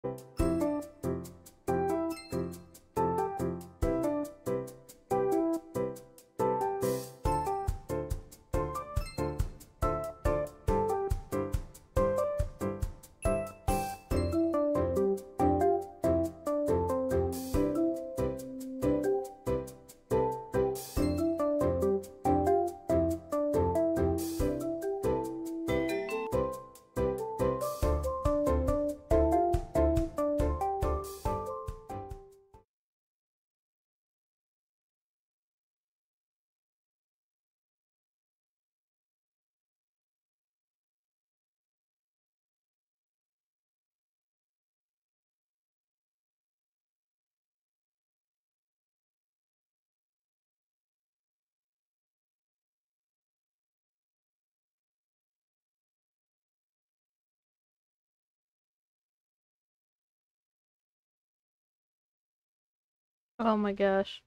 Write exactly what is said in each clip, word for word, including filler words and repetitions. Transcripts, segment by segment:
Oh my gosh.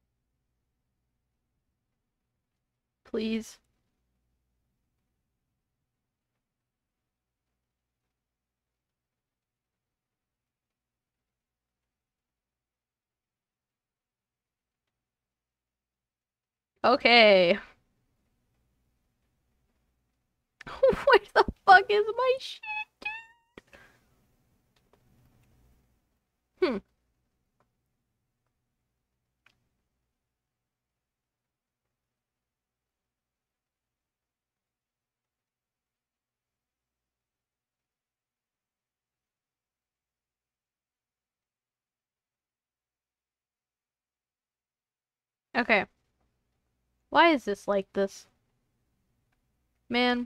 Please. Okay. Where the fuck is my shit, dude? Hmm. Okay. Why is this like this? Man.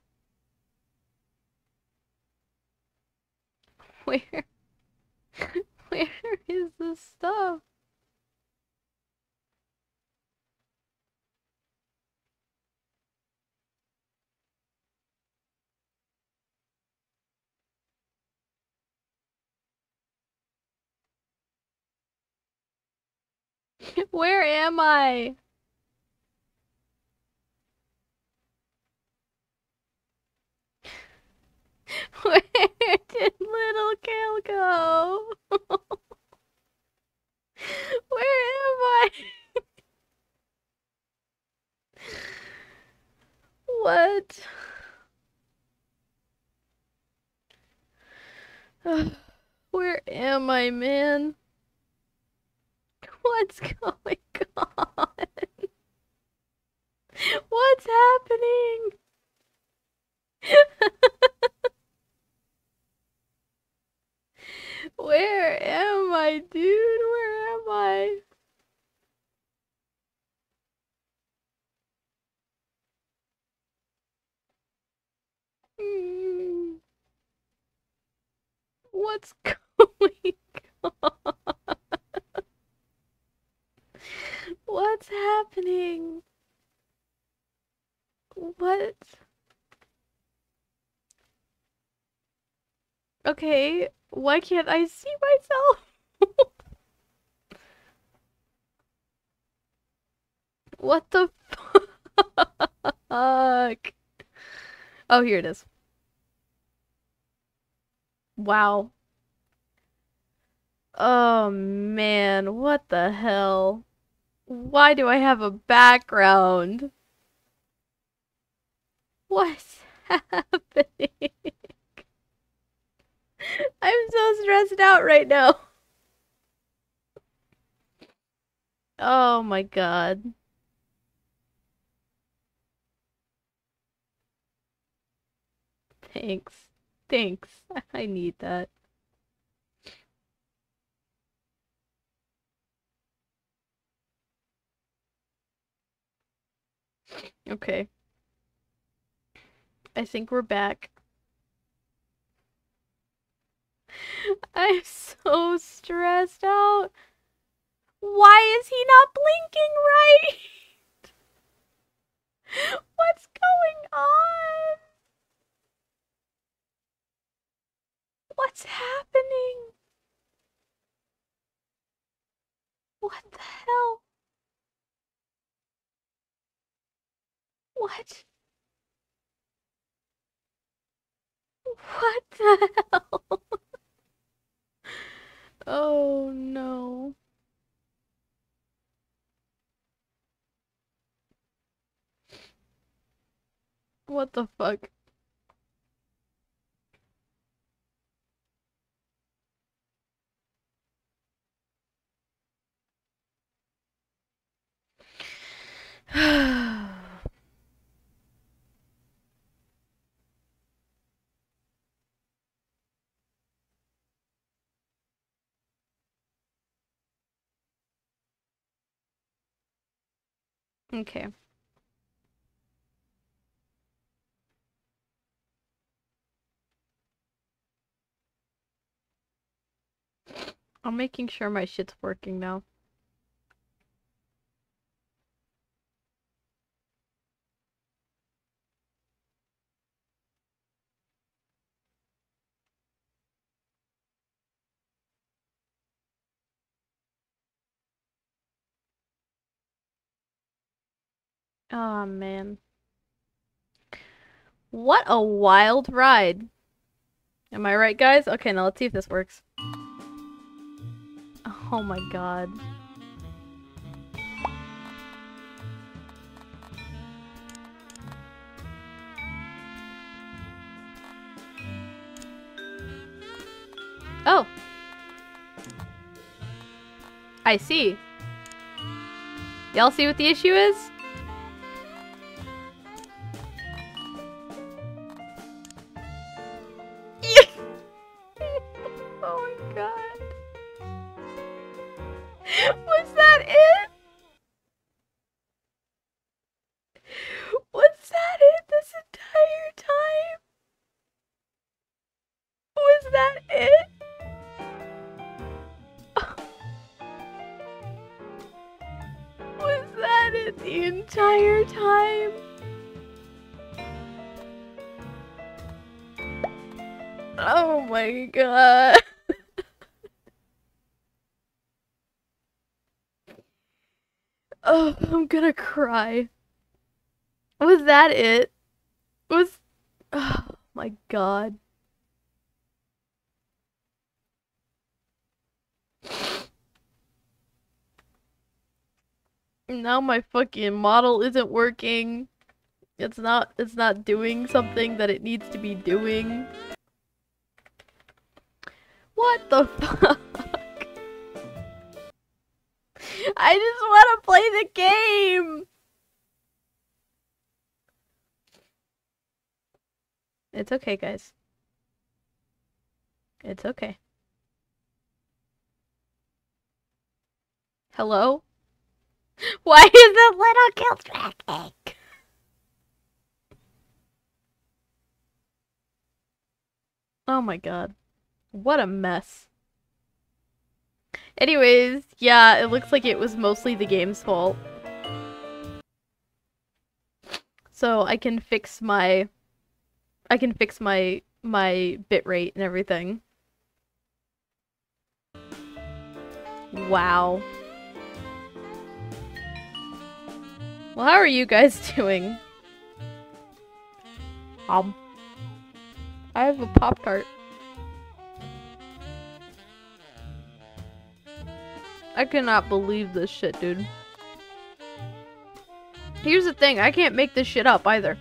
Where? Where is this stuff? Where am I? Where did little Kale go? Where am I? What? Where am I, man? What's going on? What's happening? Where am I, dude? Where am I? Hmm. What's going on? What's happening? What? Okay, why can't I see myself? What the fuck? Oh, here it is. Wow. Oh man, what the hell? Why do I have a background? What's happening? I'm so stressed out right now. Oh my god. Thanks. Thanks. I need that. Okay. I think we're back. I'm so stressed out. Why is he not blinking right? What's going on? What's happening? What the hell? What? What the hell? What the fuck? Okay. I'm making sure my shit's working now. Oh man. What a wild ride. Am I right, guys? Okay, now let's see if this works. Oh my god. Oh. I see. Y'all see what the issue is? Oh my god. Was that it? Was that it this entire time? Was that it? Was that it the entire time? Oh my god. Oh, I'm gonna cry. Was that it? Was... Oh my god. Now my fucking model isn't working. It's not, it's not doing something that it needs to be doing. What the fuck? I just want to play the game! It's okay, guys. It's okay. Hello? Why is the little kill tracking? Oh my god. What a mess. Anyways, yeah, it looks like it was mostly the game's fault. So I can fix my... I can fix my my bitrate and everything. Wow. Well, how are you guys doing? Um, I have a Pop-Tart. I cannot believe this shit, dude. Here's the thing, I can't make this shit up either.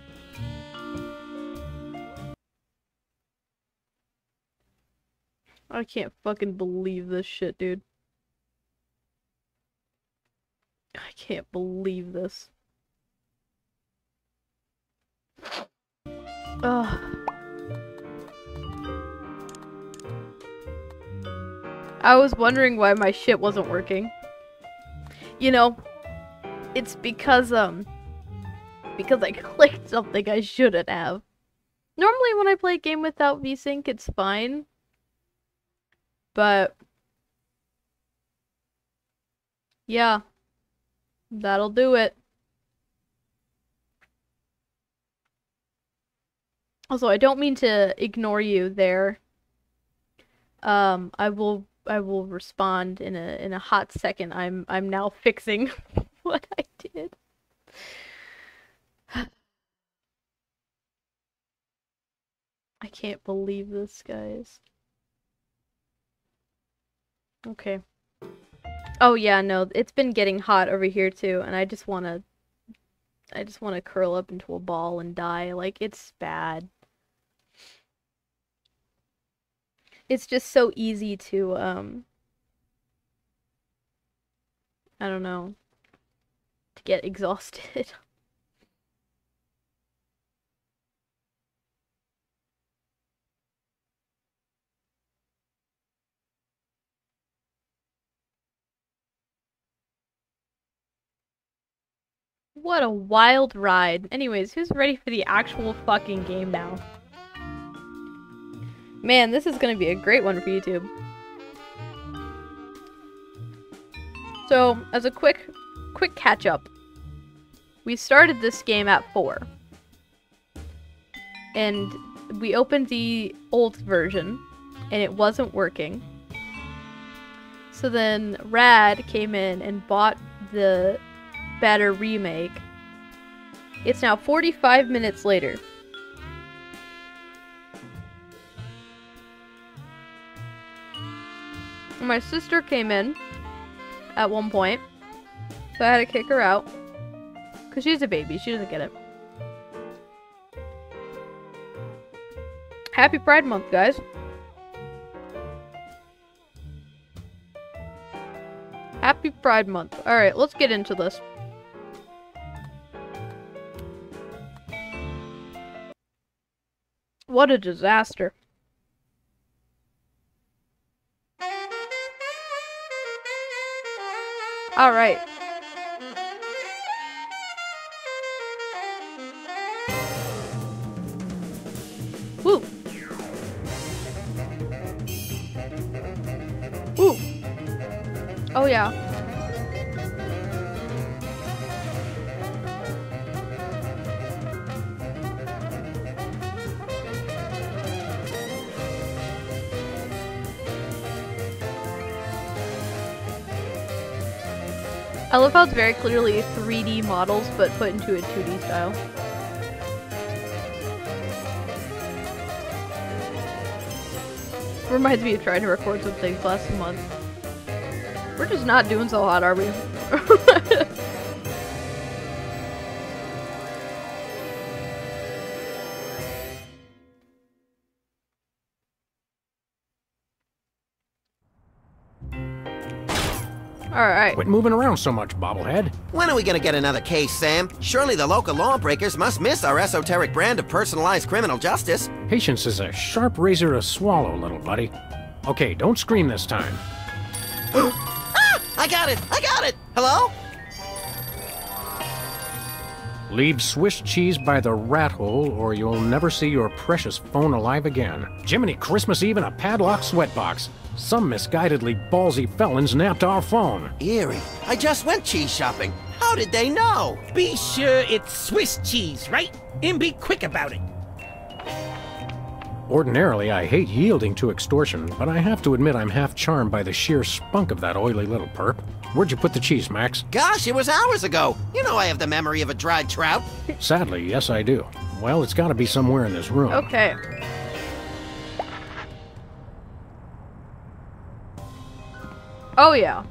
I can't fucking believe this shit, dude. I can't believe this. Ugh. I was wondering why my shit wasn't working. You know, it's because, um, because I clicked something I shouldn't have. Normally when I play a game without VSync, it's fine. But, yeah, that'll do it. Also, I don't mean to ignore you there. Um, I will, I will respond in a in a hot second. I'm I'm now fixing what I did. I can't believe this, guys. Okay. Oh yeah, no, it's been getting hot over here too, and I just wanna... I just want to curl up into a ball and die. Like, it's bad. It's just so easy to, um... I don't know. To get exhausted. What a wild ride. Anyways, who's ready for the actual fucking game now? Man, this is gonna be a great one for YouTube. So, as a quick, quick catch-up, we started this game at four. And we opened the old version, and it wasn't working. So then Rad came in and bought the better remake. It's now forty-five minutes later. My sister came in at one point, so I had to kick her out. Because she's a baby, she doesn't get it. Happy Pride Month, guys. Happy Pride Month. Alright, let's get into this. What a disaster. Alright. Woo! Woo! Oh yeah. I love how it's very clearly three D models, but put into a two D style. Reminds me of trying to record some things last month. We're just not doing so hot, are we? Alright. Quit moving around so much, bobblehead. When are we gonna get another case, Sam? Surely the local lawbreakers must miss our esoteric brand of personalized criminal justice. Patience is a sharp razor to swallow, little buddy. Okay, don't scream this time. Ah! I got it! I got it! Hello? Leave Swiss cheese by the rat hole, or you'll never see your precious phone alive again. Jiminy Christmas Eve in a padlocked sweatbox. Some misguidedly ballsy felons napped our phone. Eerie. I just went cheese shopping. How did they know? Be sure it's Swiss cheese, right? And be quick about it. Ordinarily, I hate yielding to extortion, but I have to admit I'm half charmed by the sheer spunk of that oily little perp. Where'd you put the cheese, Max? Gosh, it was hours ago. You know I have the memory of a dried trout. Sadly, yes I do. Well, it's gotta be somewhere in this room. Okay. Oh yeah.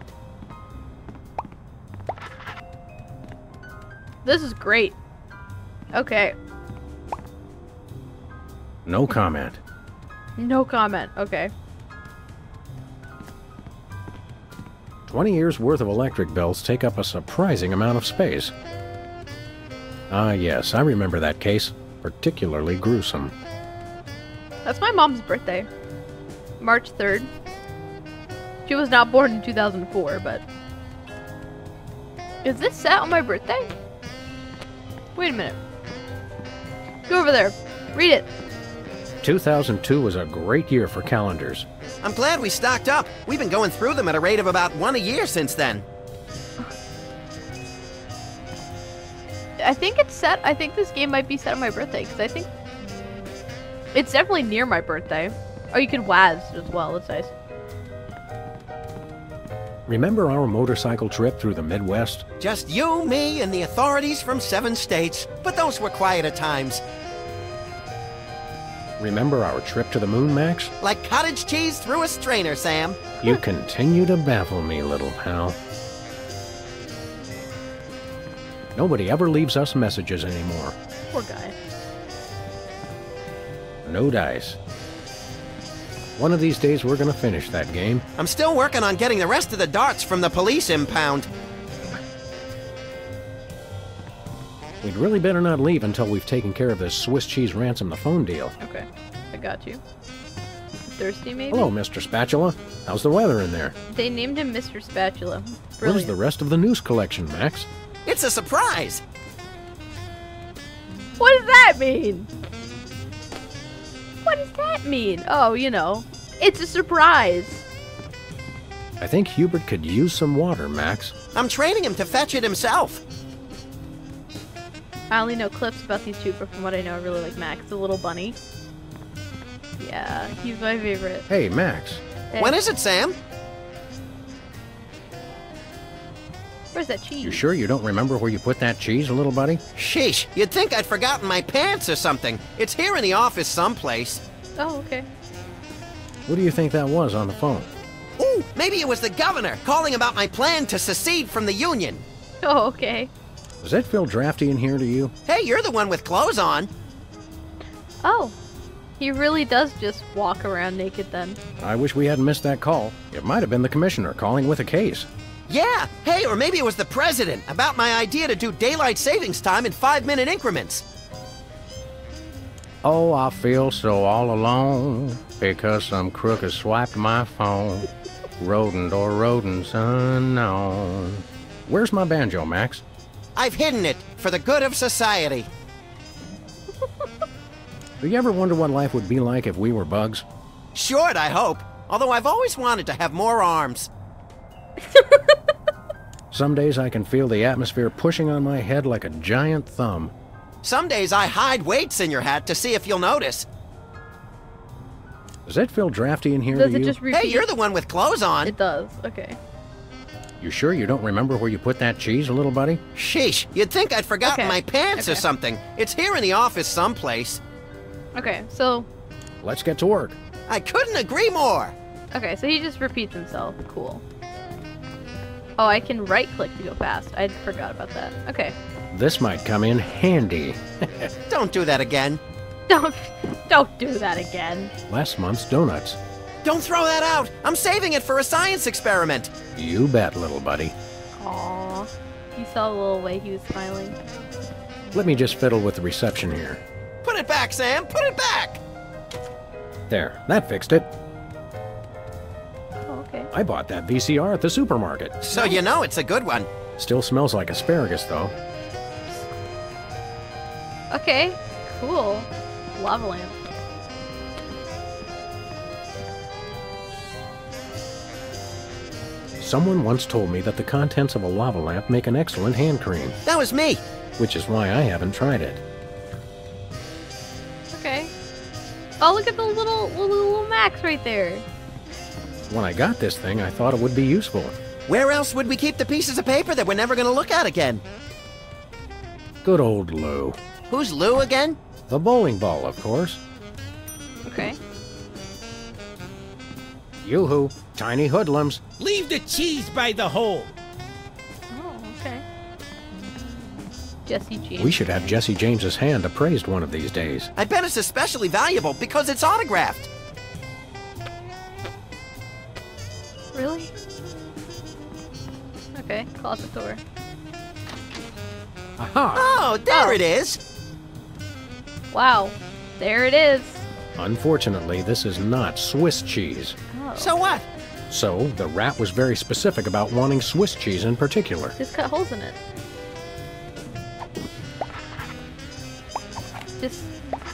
This is great. Okay. No comment. No comment. Okay. Twenty years worth of electric bills take up a surprising amount of space. Ah yes, I remember that case. Particularly gruesome. That's my mom's birthday. March third. She was not born in two thousand four, but... Is this set on my birthday? Wait a minute. Go over there. Read it. two thousand two was a great year for calendars. I'm glad we stocked up. We've been going through them at a rate of about one a year since then. I think it's set. I think this game might be set on my birthday, because I think... It's definitely near my birthday. Oh, you can W A S as well. That's nice. Remember our motorcycle trip through the Midwest? Just you, me, and the authorities from seven states. But those were quieter times. Remember our trip to the moon, Max? Like cottage cheese through a strainer, Sam. You continue to baffle me, little pal. Nobody ever leaves us messages anymore. Poor guy. No dice. One of these days we're gonna finish that game. I'm still working on getting the rest of the darts from the police impound. We'd really better not leave until we've taken care of this Swiss cheese ransom the phone deal. Okay, I got you. Thirsty, maybe? Hello, Mister Spatula. How's the weather in there? They named him Mister Spatula. Where's Brilliant. the rest of the news collection, Max? It's a surprise. What does that mean? What does that mean? Oh, you know, it's a surprise. I think Hubert could use some water, Max. I'm training him to fetch it himself. I only know clips about these two, but from what I know, I really like Max, the little bunny. Yeah, he's my favorite. Hey, Max. Hey, When is it, Sam? where's that cheese? You sure you don't remember where you put that cheese, little buddy? Sheesh, you'd think I'd forgotten my pants or something. It's here in the office someplace. Oh, okay. What do you think that was on the phone? Ooh, maybe it was the governor calling about my plan to secede from the Union. Oh, okay. Does that feel drafty in here to you? Hey, you're the one with clothes on. Oh, he really does just walk around naked then. I wish we hadn't missed that call. It might have been the commissioner calling with a case. Yeah, hey, or maybe it was the president about my idea to do daylight savings time in five-minute increments. Oh, I feel so all alone because some crook has swiped my phone. Rodent or rodents unknown. Where's my banjo, Max? I've hidden it for the good of society. Do you ever wonder what life would be like if we were bugs? Short, I hope. Although I've always wanted to have more arms. Some days I can feel the atmosphere pushing on my head like a giant thumb. Some days I hide weights in your hat to see if you'll notice. Does that feel drafty in here Does to it you? just repeat? Hey, you're the one with clothes on. It does. Okay. You sure you don't remember where you put that cheese, little buddy? Sheesh, you'd think I'd forgotten Okay, my pants or okay. something. It's here in the office someplace. Okay, so Let's get to work. I couldn't agree more. okay, so he just repeats himself. Cool. Oh, I can right click to go fast. I forgot about that. Okay. This might come in handy. Don't do that again. Don't don't do that again. Last month's donuts. Don't throw that out. I'm saving it for a science experiment. You bet, little buddy. Aw. You saw the little way he was smiling. Let me just fiddle with the reception here. Put it back, Sam. Put it back. There, that fixed it. Oh, okay. I bought that V C R at the supermarket. So you know it's a good one. Still smells like asparagus, though. Okay. Cool. Lava lamp. Someone once told me that the contents of a lava lamp make an excellent hand cream, That was me. which is why I haven't tried it. Okay. Oh, look at the little little, little Max right there. When I got this thing, I thought it would be useful. Where else would we keep the pieces of paper that we're never going to look at again? Good old Lou. Who's Lou again? The bowling ball, of course. Okay. Yoo-hoo, tiny hoodlums. Leave the cheese by the hole. Oh, okay. Jesse James. We should have Jesse James's hand appraised one of these days. I bet it's especially valuable because it's autographed. Really? Okay, closet door. Aha! Oh, there Oh. it is. Wow. There it is. Unfortunately, this is not Swiss cheese. Oh. So what? So, the rat was very specific about wanting Swiss cheese in particular. Just cut holes in it. Just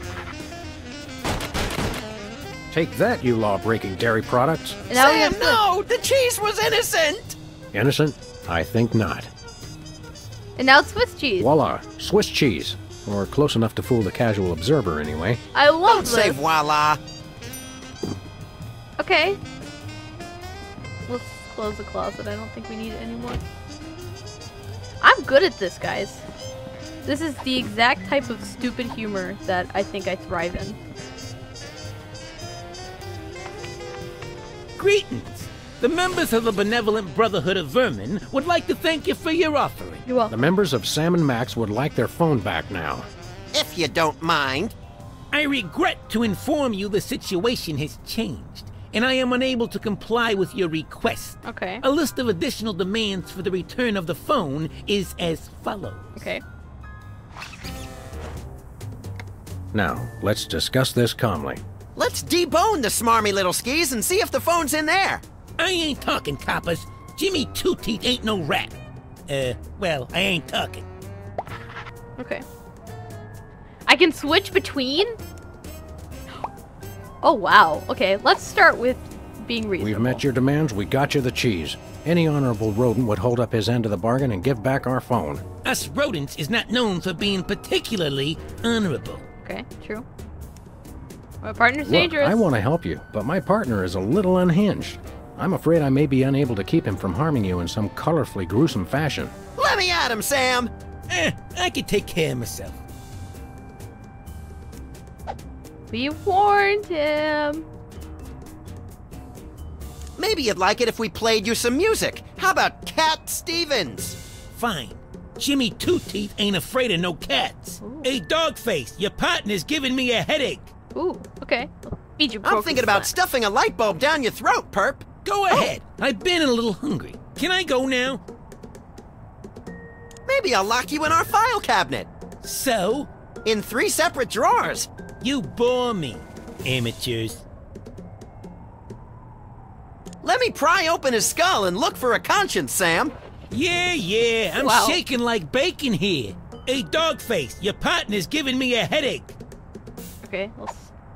Take that, you law-breaking dairy products. and now we Sam, have no! The cheese was innocent! Innocent? I think not. and now it's Swiss cheese. Voila, Swiss cheese. Or close enough to fool the casual observer, anyway. I love Don't this. say voila. Okay. Let's close the closet. I don't think we need it anymore. I'm good at this, guys. This is the exact type of stupid humor that I think I thrive in. Greetings. The members of the Benevolent Brotherhood of Vermin would like to thank you for your offering. You're welcome. The members of Sam and Max would like their phone back now. If you don't mind. I regret to inform you the situation has changed, and I am unable to comply with your request. Okay. A list of additional demands for the return of the phone is as follows. Okay. Now, let's discuss this calmly. Let's debone the smarmy little skis and see if the phone's in there. I ain't talking, coppers. Jimmy Two Teeth ain't no rat. Uh, well, I ain't talking. Okay. I can switch between? Oh, wow. Okay, let's start with being reasonable. We've met your demands, we got you the cheese. Any honorable rodent would hold up his end of the bargain and give back our phone. Us rodents is not known for being particularly honorable. Okay, true. My partner's Look, dangerous. I want to help you, but my partner is a little unhinged. I'm afraid I may be unable to keep him from harming you in some colorfully gruesome fashion. Let me at him, Sam. Eh, I can take care of myself. We warned him. Maybe you'd like it if we played you some music. How about Cat Stevens? Fine. Jimmy Two Teeth ain't afraid of no cats. Ooh. Hey, Dogface, your partner's giving me a headache. Ooh, okay. Feed you I'm broken thinking about slat. stuffing a light bulb down your throat, perp. Go ahead. I've been a little hungry. Can I go now? Maybe I'll lock you in our file cabinet. So? In three separate drawers. You bore me, amateurs. Let me pry open his skull and look for a conscience, Sam. Yeah, yeah, I'm Wow. shaking like bacon here. Hey, Dogface, your partner's giving me a headache. Okay, let's...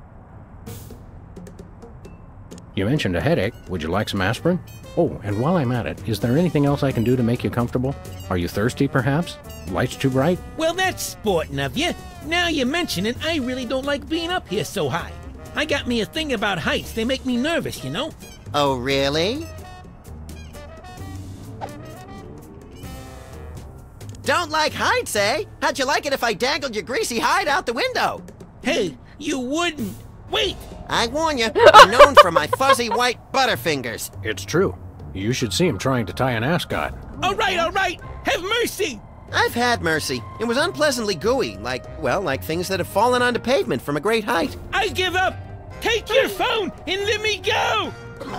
You mentioned a headache. Would you like some aspirin? Oh, and while I'm at it, is there anything else I can do to make you comfortable? Are you thirsty, perhaps? Lights too bright? Well, that's sporting of you. Now you mention it, I really don't like being up here so high. I got me a thing about heights. They make me nervous, you know? Oh, really? Don't like heights, eh? How'd you like it if I dangled your greasy hide out the window? Hey, you wouldn't. Wait! I warn you, I'm known for my fuzzy white butterfingers. It's true. You should see him trying to tie an ascot. All right, all right. Have mercy. I've had mercy. It was unpleasantly gooey, like, well, like things that have fallen onto pavement from a great height. I give up. Take your phone and let me go.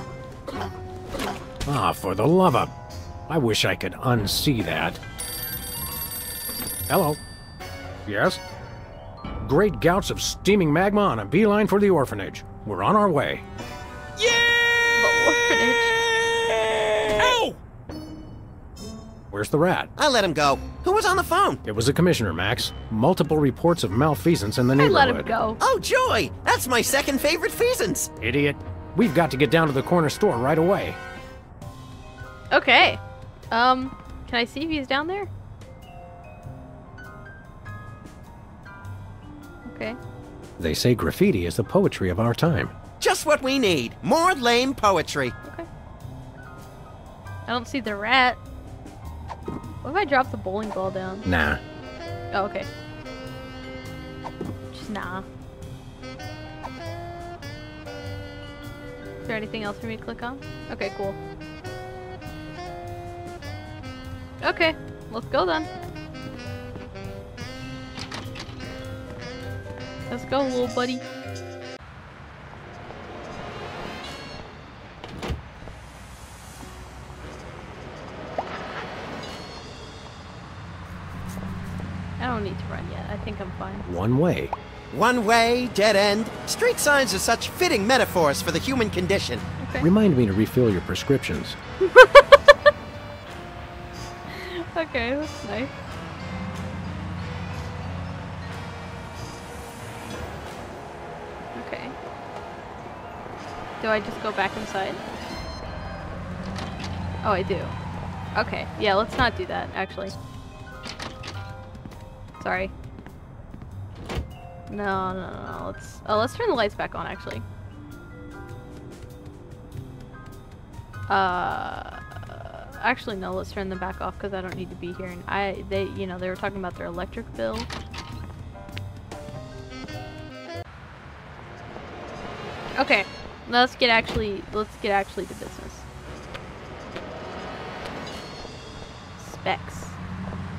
Ah, for the love of... I wish I could unsee that. Hello. Yes? Great gouts of steaming magma on a beeline for the orphanage. We're on our way. Yeah! The orphanage. Ow! Where's the rat? I let him go. Who was on the phone? It was the commissioner, Max. Multiple reports of malfeasance in the I neighborhood. let him go. Oh, joy! That's my second favorite feasance. Idiot. We've got to get down to the corner store right away. Okay. Um, can I see if he's down there? Okay. They say graffiti is the poetry of our time. Just what we need. More lame poetry. Okay. I don't see the rat. What if I drop the bowling ball down? Nah. Oh, okay. Just nah. Is there anything else for me to click on? Okay, cool. Okay, let's go then. Let's go, little buddy. I don't need to run yet. I think I'm fine. One way. One way, dead end. Street signs are such fitting metaphors for the human condition. Okay. Remind me to refill your prescriptions. Okay, that's nice. Okay. Do I just go back inside? Oh, I do. Okay, yeah, let's not do that, actually. Sorry. No, no, no, no, let's... Oh, let's turn the lights back on, actually. Uh... Actually, no, let's turn them back off, because I don't need to be here. And I, they, you know, they were talking about their electric bill. Okay, let's get actually, let's get actually to business. Specs.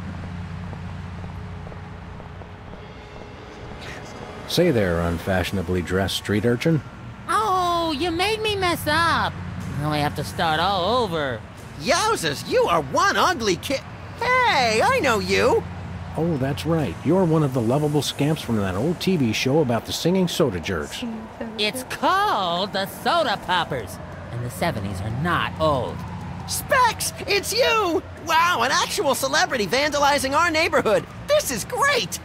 Say there, unfashionably dressed street urchin. Oh, you made me mess up. Now I have to start all over. Yowzers, you are one ugly kid. Hey, I know you. Oh, that's right. You're one of the lovable scamps from that old T V show about the singing soda jerks. It's called the Soda Poppers. And the seventies are not old. Specs, it's you! Wow, an actual celebrity vandalizing our neighborhood. This is great!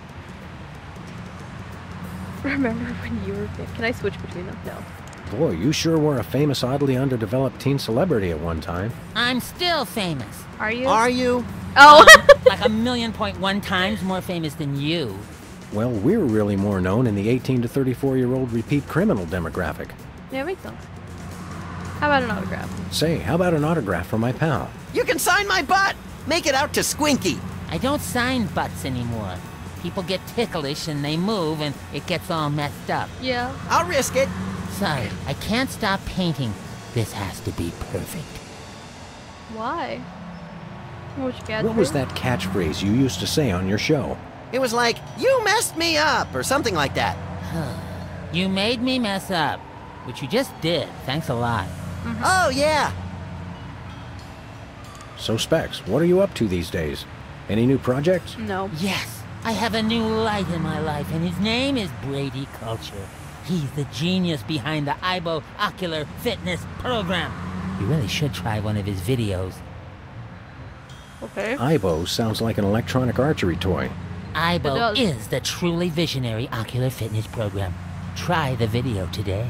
Remember when you were big? Can I switch between them? No. Boy, you sure were a famous, oddly underdeveloped teen celebrity at one time. I'm still famous. Are you? Are you? Oh! Um, like a million point one times more famous than you. Well, we're really more known in the eighteen to thirty-four-year-old repeat criminal demographic. Yeah, makes sense. How about an autograph? Say, how about an autograph for my pal? You can sign my butt! Make it out to Squinky! I don't sign butts anymore. People get ticklish and they move and it gets all messed up. Yeah. I'll risk it. Sorry, I can't stop painting. This has to be perfect. Why? What, you got What was that catchphrase you used to say on your show? It was like, you messed me up, or something like that. You made me mess up, which you just did. Thanks a lot. Mm-hmm. Oh, yeah. So, Specs, what are you up to these days? Any new projects? No. Yes, I have a new light in my life, and his name is Brady Culture. He's the genius behind the I B O Ocular Fitness Program. You really should try one of his videos. Okay. I B O sounds like an electronic archery toy. I B O It does. is the truly visionary ocular fitness program. Try the video today.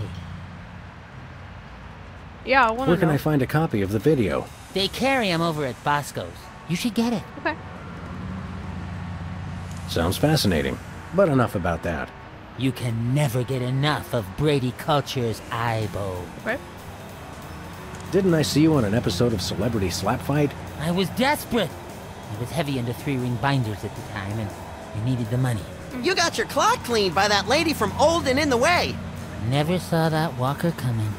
Yeah, I want Where to can know. I find a copy of the video? They carry him over at Bosco's. You should get it. Okay. Sounds fascinating. But enough about that. You can never get enough of Brady Culture's I B O. Okay. Didn't I see you on an episode of Celebrity Slap Fight? I was desperate. I was heavy into three-ring binders at the time, and I needed the money. You got your clock cleaned by that lady from Old and in the Way. Never saw that walker coming.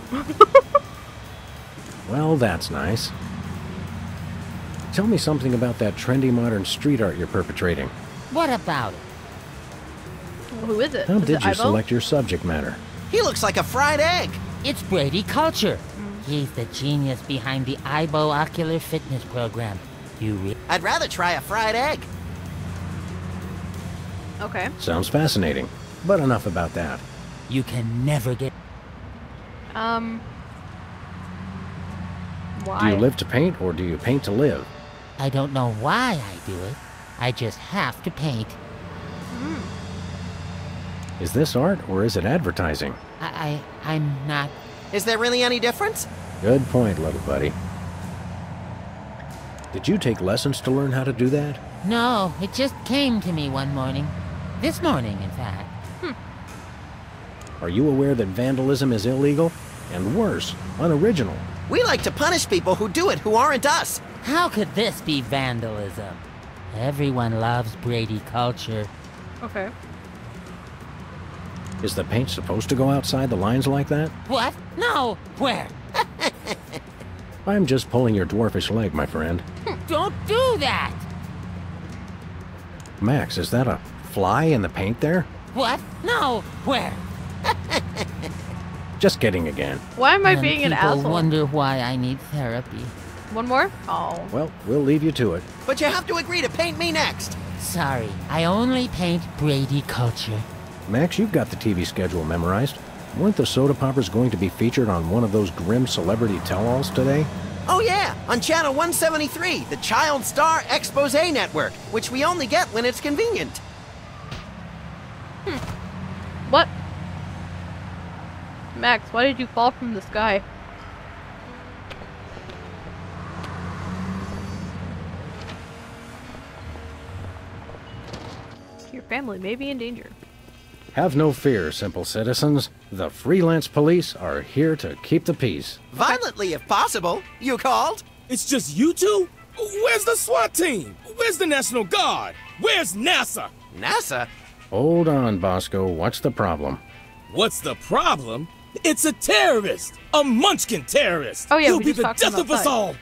Well, that's nice. Tell me something about that trendy modern street art you're perpetrating. What about it? Well, who is it? How Is did it you Ivo? select your subject matter? He looks like a fried egg. It's Brady Culture. He's the genius behind the I B O Ocular Fitness Program. You re- I'd rather try a fried egg. Okay. Sounds fascinating. But enough about that. You can never get... Um. Why? Do you live to paint, or do you paint to live? I don't know why I do it. I just have to paint. Is this art, or is it advertising? I, I, I'm not... Is there really any difference? Good point, little buddy. Did you take lessons to learn how to do that? No, it just came to me one morning. This morning, in fact. Are you aware that vandalism is illegal? And worse, unoriginal. We like to punish people who do it who aren't us. How could this be vandalism? Everyone loves Brady Culture. Okay. Is the paint supposed to go outside the lines like that? What? No! Where? I'm just pulling your dwarfish leg, my friend. Don't do that! Max, is that a fly in the paint there? What? No! Where? Just kidding again. Why am I And being an people asshole? wonder why I need therapy. One more? Oh. Well, we'll leave you to it. But you have to agree to paint me next. Sorry, I only paint Brady Culture. Max, you've got the T V schedule memorized. Weren't the Soda Poppers going to be featured on one of those grim celebrity tell-alls today? Oh yeah, on channel one seventy-three, the Child Star Expose Network, which we only get when it's convenient. What? Max, why did you fall from the sky? Your family may be in danger. Have no fear, simple citizens. The freelance police are here to keep the peace. Violently, if possible. You called? It's just you two? Where's the SWAT team? Where's the National Guard? Where's NASA? NASA? Hold on, Bosco. What's the problem? What's the problem? It's a terrorist! A Munchkin terrorist! Oh, yeah, He'll we be just the talked to him death of us outside. all!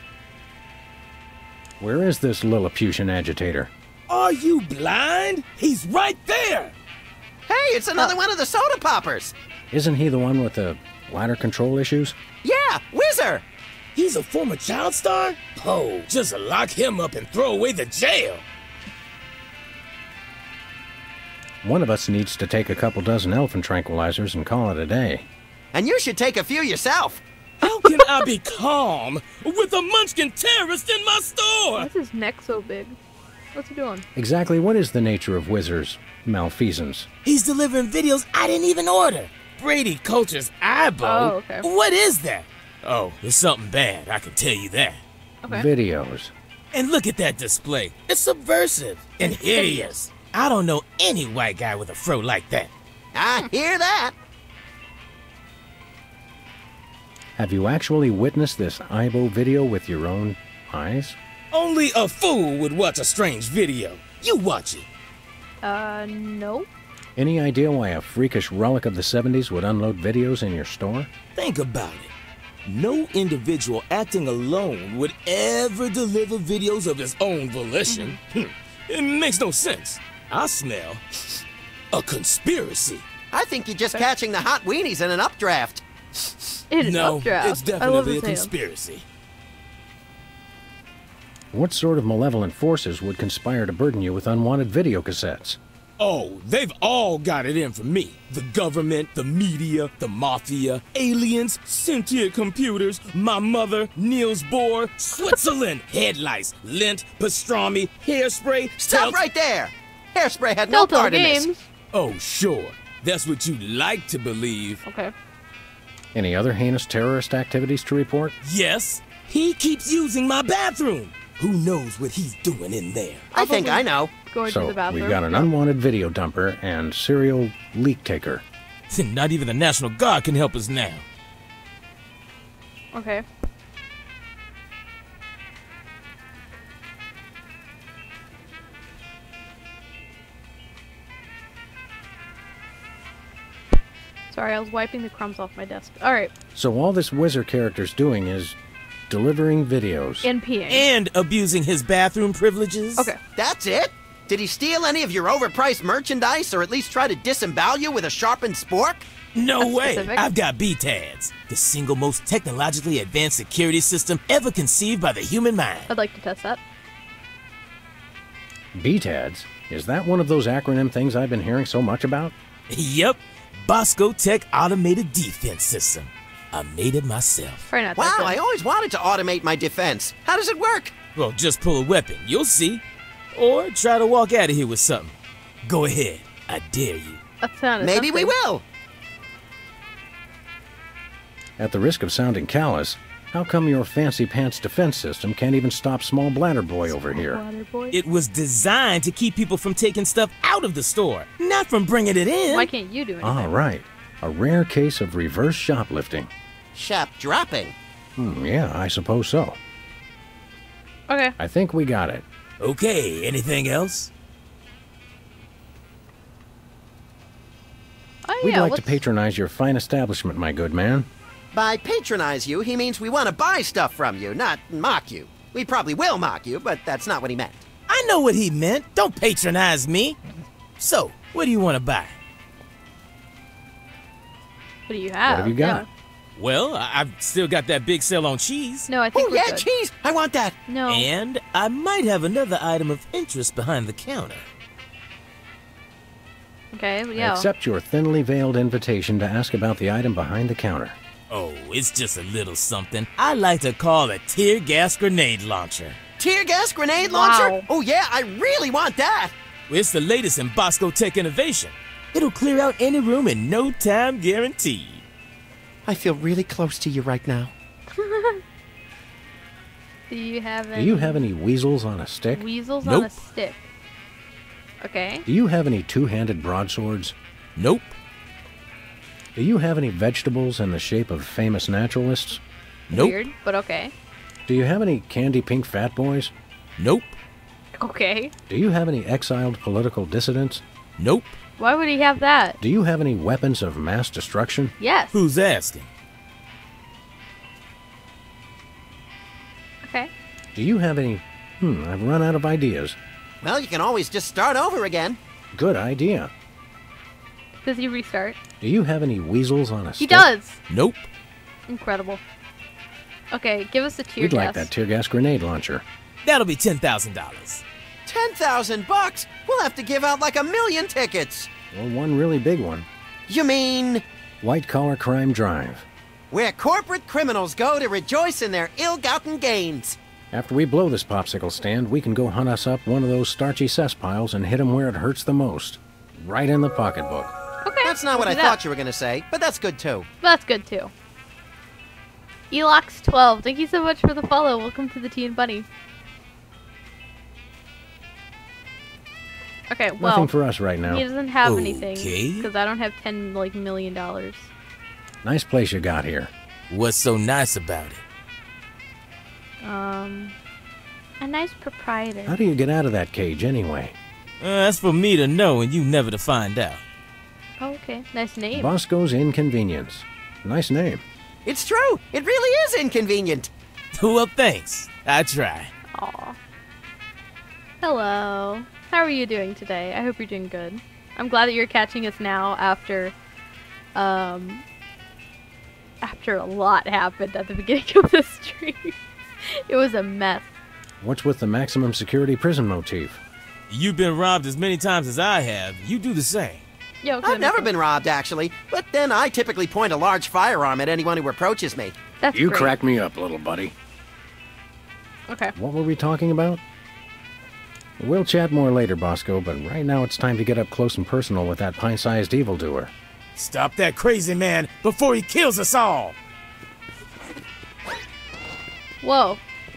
Where is this Lilliputian agitator? Are you blind? He's right there! Hey, it's another one of the soda poppers. Isn't he the one with the bladder control issues? Yeah, Whizzer. He's a former child star? Oh, just lock him up and throw away the jail. One of us needs to take a couple dozen elephant tranquilizers and call it a day. And you should take a few yourself. How can I be calm with a munchkin terrorist in my store? Why is his neck so big? What's he doing? Exactly what is the nature of Whizzer's malfeasance? He's delivering videos I didn't even order. Brady Culture's eyeball. Oh, okay. What is that? Oh, it's something bad, I can tell you that. Okay. Videos. And look at that display. It's subversive and hideous. I don't know any white guy with a fro like that. I hear that. Have you actually witnessed this Aibo video with your own eyes? Only a fool would watch a strange video. You watch it. Uh, no. Any idea why a freakish relic of the seventies would unload videos in your store? Think about it. No individual acting alone would ever deliver videos of his own volition. Hmm. It makes no sense. I smell a conspiracy. I think you're just catching the hot weenies in an updraft. It is No, updraft. it's I love definitely a this name. conspiracy. What sort of malevolent forces would conspire to burden you with unwanted video cassettes? Oh, they've all got it in for me. The government, the media, the mafia, aliens, sentient computers, my mother, Niels Bohr, Switzerland, headlights, lint, pastrami, hairspray. Stop Tell- right there. Hairspray had no Telltale part in Games. this. Oh, sure. That's what you like to believe. Okay. Any other heinous terrorist activities to report? Yes, he keeps using my bathroom. Who knows what he's doing in there? I think I know. Going to So, the bathroom. we've got an unwanted video dumper and serial leak taker. Not even the National Guard can help us now. Okay. Sorry, I was wiping the crumbs off my desk. Alright. So all this Whizzer character's doing is delivering videos. And peeing. And abusing his bathroom privileges. Okay. That's it? Did he steal any of your overpriced merchandise or at least try to disembowel you with a sharpened spork? No That's way. specific. I've got B T A Ds, the single most technologically advanced security system ever conceived by the human mind. I'd like to test that. B T A Ds? Is that one of those acronym things I've been hearing so much about? Yep. Bosco Tech Automated Defense System. I made it myself. Probably not Wow, that good. I always wanted to automate my defense. How does it work? Well, just pull a weapon. You'll see. Or try to walk out of here with something. Go ahead. I dare you. That sounded Maybe we something. will. At the risk of sounding callous, how come your fancy pants defense system can't even stop small bladder boy over here? Water boy. It was designed to keep people from taking stuff out of the store, not from bringing it in. Why can't you do anything? All right. A rare case of reverse shoplifting. Shop dropping. Hmm, yeah, I suppose so. Okay. I think we got it. Okay, anything else? Oh, We'd yeah, like let's... to patronize your fine establishment, my good man. By patronize you, he means we want to buy stuff from you, not mock you. We probably will mock you, but that's not what he meant. I know what he meant. Don't patronize me. So, what do you want to buy? What do you have? What have you got? Well, I- I've still got that big sale on cheese. No, I think Oh, we're yeah, good. cheese! I want that! No. And I might have another item of interest behind the counter. Okay, I yeah. accept your thinly veiled invitation to ask about the item behind the counter. Oh, it's just a little something I like to call a tear gas grenade launcher. Tear gas grenade launcher? Wow. Oh, yeah, I really want that! It's the latest in Bosco Tech innovation. It'll clear out any room in no time guaranteed. I feel really close to you right now. Do you have Do any you have any weasels on a stick? weasels on a Nope. stick? Okay. Do you have any two-handed broadswords? Nope. Do you have any vegetables in the shape of famous naturalists? Nope. Weird, but okay. Do you have any candy pink fat boys? Nope. Okay. Do you have any exiled political dissidents? Nope. Why would he have that? Do you have any weapons of mass destruction? Yes. Who's asking? Okay. Do you have any... Hmm, I've run out of ideas. Well, you can always just start over again. Good idea. Does he restart? Do you have any weasels on a He stick? does! Nope. Incredible. Okay, give us the tear We'd gas. like that tear gas grenade launcher. That'll be ten thousand dollars. Ten thousand bucks? We'll have to give out like a million tickets. Or one really big one. You mean White Collar Crime Drive. where corporate criminals go to rejoice in their ill-gotten gains? After we blow this popsicle stand, we can go hunt us up one of those starchy cesspiles and hit 'em where it hurts the most. Right in the pocketbook. Okay. That's not what I we'll do thought that. you were gonna say, but that's good too. That's good too. Elox twelve, thank you so much for the follow. Welcome to the Tea and Bunny. Okay, well, Nothing for us right now. he doesn't have anything Okay. because I don't have ten like million dollars. Nice place you got here. What's so nice about it? Um, a nice proprietor. How do you get out of that cage anyway? Uh, that's for me to know and you never to find out. Oh, okay, nice name. Bosco's Inconvenience. Nice name. It's true. It really is inconvenient. Well, thanks. I try. Aw. Hello. How are you doing today? I hope you're doing good. I'm glad that you're catching us now after, um, after a lot happened at the beginning of the stream. It was a mess. What's with the maximum security prison motif? You've been robbed as many times as I have. You do the same. Yo, okay, I've never Michael. been robbed, actually, but then I typically point a large firearm at anyone who approaches me. That's You great. crack me up, little buddy. Okay. What were we talking about? We'll chat more later, Bosco, but right now it's time to get up close and personal with that pint-sized evildoer. Stop that crazy man before he kills us all. Whoa.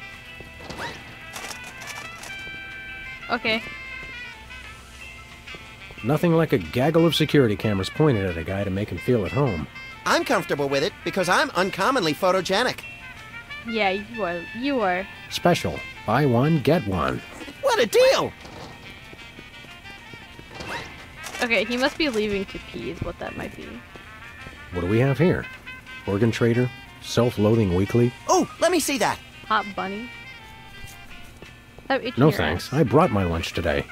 Okay. Nothing like a gaggle of security cameras pointed at a guy to make him feel at home. I'm comfortable with it because I'm uncommonly photogenic. Yeah, you are. You are. Special. Buy one, get one. What a deal! Okay, he must be leaving to pee is what that might be. What do we have here? Organ Trader? Self-loading weekly? Oh, let me see that. Hot bunny. Stop itching No your thanks. ass. I brought my lunch today.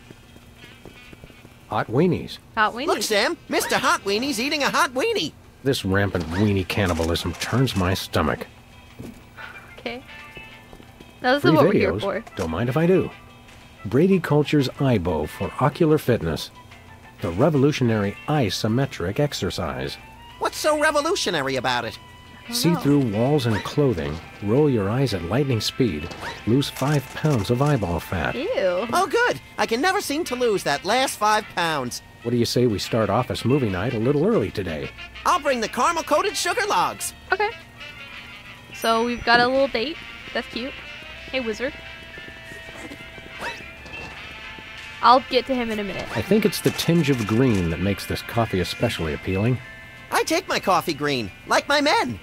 Hot weenies. Hot weenie. Look, Sam, Mister Hot Weenie's eating a hot weenie. This rampant weenie cannibalism turns my stomach. Okay. Now this Free is what we're here videos. for. Don't mind if I do. Brady Culture's iBow for ocular fitness. The revolutionary isometric exercise. What's so revolutionary about it? See through walls and clothing, roll your eyes at lightning speed, lose five pounds of eyeball fat. Ew. Oh, good. I can never seem to lose that last five pounds. What do you say we start office movie night a little early today? I'll bring the caramel-coated sugar logs. Okay. So we've got a little date. That's cute. Hey, wizard. I'll get to him in a minute. I think it's the tinge of green that makes this coffee especially appealing. I take my coffee green, like my men.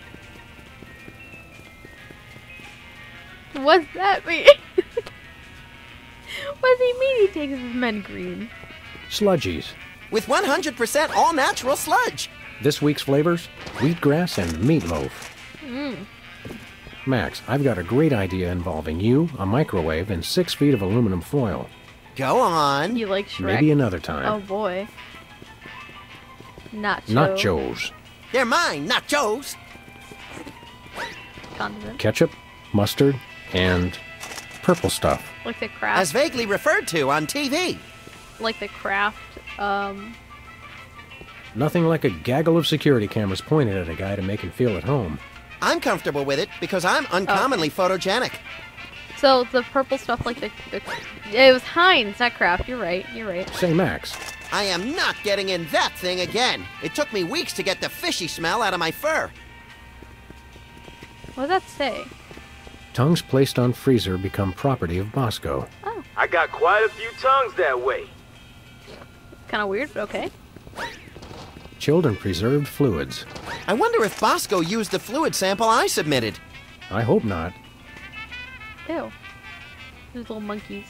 What's that mean? What does he mean he takes his men green? Sludgies. With one hundred percent all-natural sludge. This week's flavors, wheatgrass and meatloaf. Mm. Max, I've got a great idea involving you, a microwave, and six feet of aluminum foil. Go on. You like Shrek? Maybe another Oh time. boy. Nacho. Nachos. They're mine, not Joe's. Condiment. Ketchup, mustard, and purple stuff. Like the craft. As vaguely referred to on T V. Like the craft. Um. Nothing like a gaggle of security cameras pointed at a guy to make him feel at home. I'm comfortable with it because I'm uncommonly photogenic. So the purple stuff, like the, the. It was Heinz, not Kraft. You're right. You're right. Say, Max, I am not getting in that thing again. It took me weeks to get the fishy smell out of my fur. What does that say? tongues placed on freezer become property of Bosco. Oh, I got quite a few tongues that way. kind of weird, but okay. Chilled preserved fluids. I wonder if Bosco used the fluid sample I submitted. I hope not. Ew. Those little monkeys.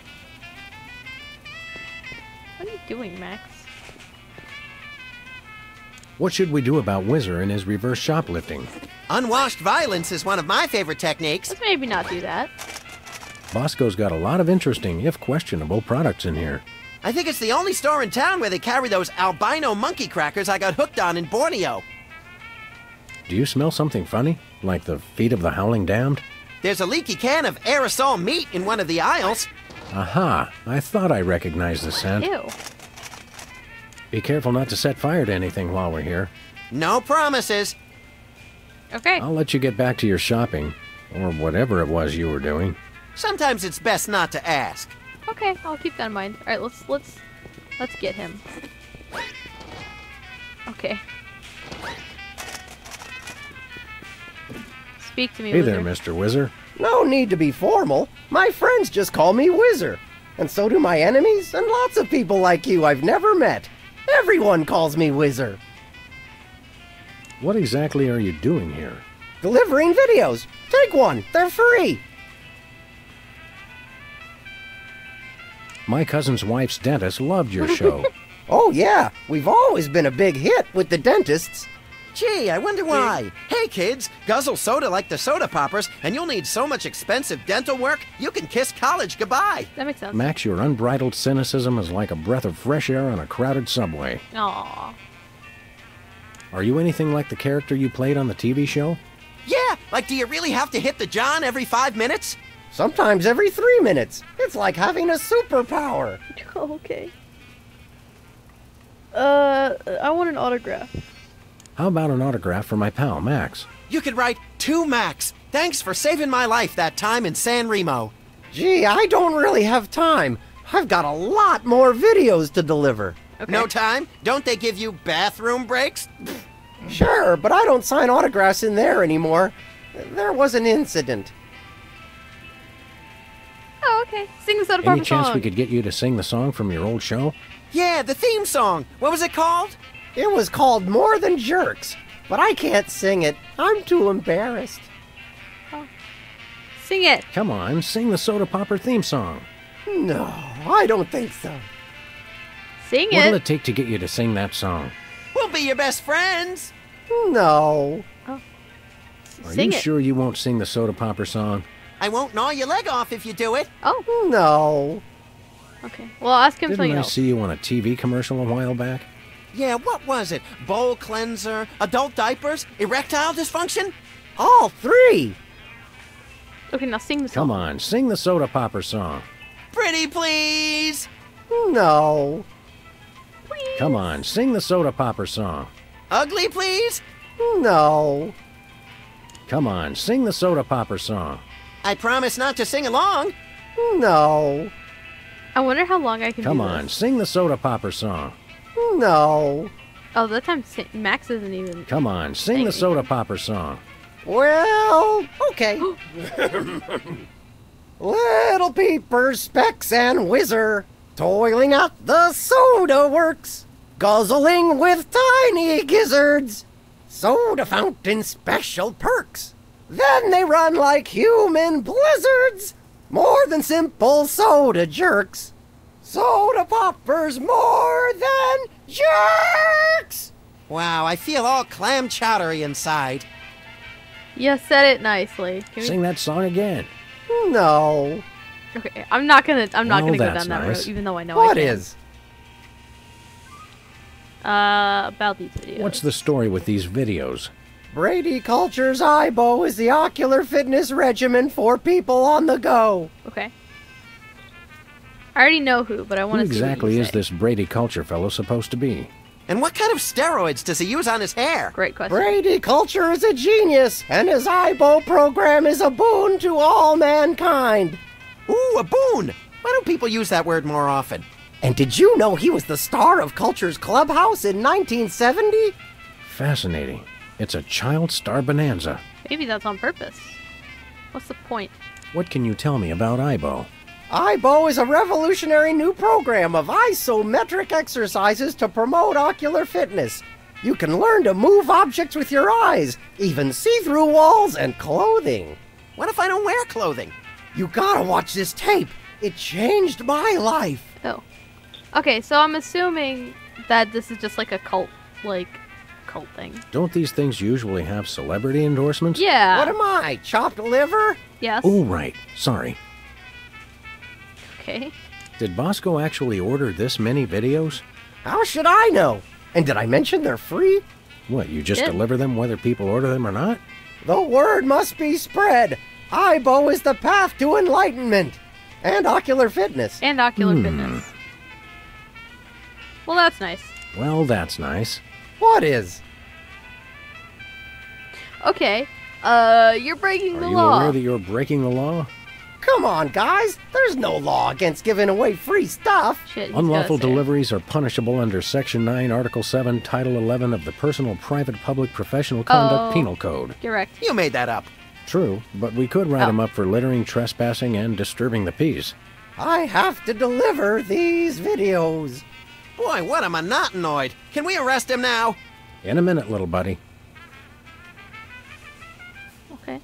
What are you doing, Max? What should we do about Whizzer and his reverse shoplifting? Unwashed violence is one of my favorite techniques. Let's maybe not do that. Bosco's got a lot of interesting, if questionable, products in here. I think it's the only store in town where they carry those albino monkey crackers I got hooked on in Borneo. Do you smell something funny? Like the feet of the howling damned? There's a leaky can of aerosol meat in one of the aisles. Aha! I thought I recognized the scent. Ew. Be careful not to set fire to anything while we're here. No promises. Okay. I'll let you get back to your shopping, or whatever it was you were doing. Sometimes it's best not to ask. Okay, I'll keep that in mind. All right, let's let's let's get him. Okay. Speak to me, Hey wizard. there, Mister Whizzer. No need to be formal. My friends just call me Whizzer. And so do my enemies, and lots of people like you I've never met. Everyone calls me Whizzer. What exactly are you doing here? Delivering videos. Take one. They're free. My cousin's wife's dentist loved your show. Oh, yeah. We've always been a big hit with the dentists. Gee, I wonder why. Hey kids, guzzle soda like the soda poppers, and you'll need so much expensive dental work, you can kiss college goodbye. That makes sense. Max, your unbridled cynicism is like a breath of fresh air on a crowded subway. Aww. Are you anything like the character you played on the T V show? Yeah, like do you really have to hit the John every five minutes? Sometimes every three minutes. It's like having a superpower. Okay. Uh, I want an autograph. How about an autograph for my pal, Max? You could write, to Max, thanks for saving my life that time in San Remo. Gee, I don't really have time. I've got a lot more videos to deliver. Okay. No time? Don't they give you bathroom breaks? Sure, but I don't sign autographs in there anymore. There was an incident. Oh, okay. Sing the Soda Any Popper chance song. we could get you to sing the song from your old show? Yeah, the theme song. What was it called? It was called More Than Jerks, but I can't sing it. I'm too embarrassed. Sing it. Come on, sing the Soda Popper theme song. No, I don't think so. Sing What'll it. it take to get you to sing that song? We'll be your best friends. No. Are Sing you it. sure you won't sing the Soda Popper song? I won't gnaw your leg off if you do it. Oh, No. okay. Well, I'll ask him Didn't something I else. see you on a T V commercial a while back? Yeah, what was it? Bowl cleanser, adult diapers, erectile dysfunction? All three. Okay, now sing the song. Come on, sing the Soda Popper song. Pretty please. No. Come on, sing the Soda Popper song. Ugly please. No. Come on, sing the Soda Popper song. I promise not to sing along. No. I wonder how long I can Come do on, this. sing the Soda Popper song. No. Oh, that time si- Max isn't even. Come on, sing the Soda Popper song. Well, okay. Little peepers, specks, and whizzer, toiling at the soda works, guzzling with tiny gizzards, soda fountain special perks. Then they run like human blizzards, more than simple soda jerks. Soda poppers more than jerks! Wow, I feel all clam chowdery inside. You said it nicely. Can we... Sing that song again. No. Okay, I'm not gonna. I'm not Well, gonna go that's down that nice. road, even though I know I What can. is? Uh, about these videos. What's the story with these videos? Brady Culture's I B O is the ocular fitness regimen for people on the go. Okay. I already know who, but I Who want to see what exactly you is say. this Brady Culture fellow supposed to be? And what kind of steroids does he use on his hair? Great question. Brady Culture is a genius, and his I B O program is a boon to all mankind. Ooh, a boon. Why don't people use that word more often? And did you know he was the star of Culture's Clubhouse in nineteen seventy? Fascinating. It's a child star bonanza. Maybe that's on purpose. What's the point? What can you tell me about I B O? I B O is a revolutionary new program of isometric exercises to promote ocular fitness. You can learn to move objects with your eyes, even see through walls and clothing. What if I don't wear clothing? You gotta watch this tape. It changed my life. Oh. Okay, so I'm assuming that this is just like a cult, like, cult thing. Don't these things usually have celebrity endorsements? Yeah. What am I, chopped liver? Yes. Oh, right. Sorry. Okay. Did Bosco actually order this many videos? How should I know? And did I mention they're free? What, you just Did. deliver them whether people order them or not? The word must be spread. Aibo is the path to enlightenment and ocular fitness. And ocular Hmm. fitness. Well, that's nice. Well, that's nice. What is? Okay. Uh, you're breaking Are the you law. aware that you're breaking the law? Come on, guys. There's no law against giving away free stuff. Shit, he's Unlawful gotta say it. deliveries are punishable under Section nine, Article seven, Title eleven of the Personal, Private, Public, Professional Conduct Oh. Penal Code. Correct. You made that up. True, but we could write Oh. him up for littering, trespassing, and disturbing the peace. I have to deliver these videos. Boy, what a monotonoid. Can we arrest him now? In a minute, little buddy. Okay.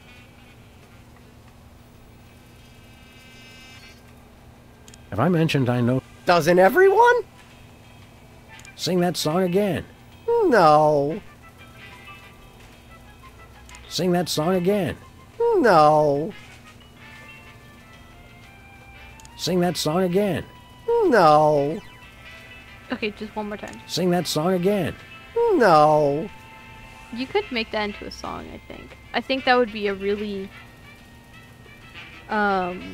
Have I mentioned I know? Doesn't everyone? Sing that song again. No. Sing that song again. No. Sing that song again. No. Okay, just one more time. Sing that song again. No. You could make that into a song, I think. I think that would be a really, um,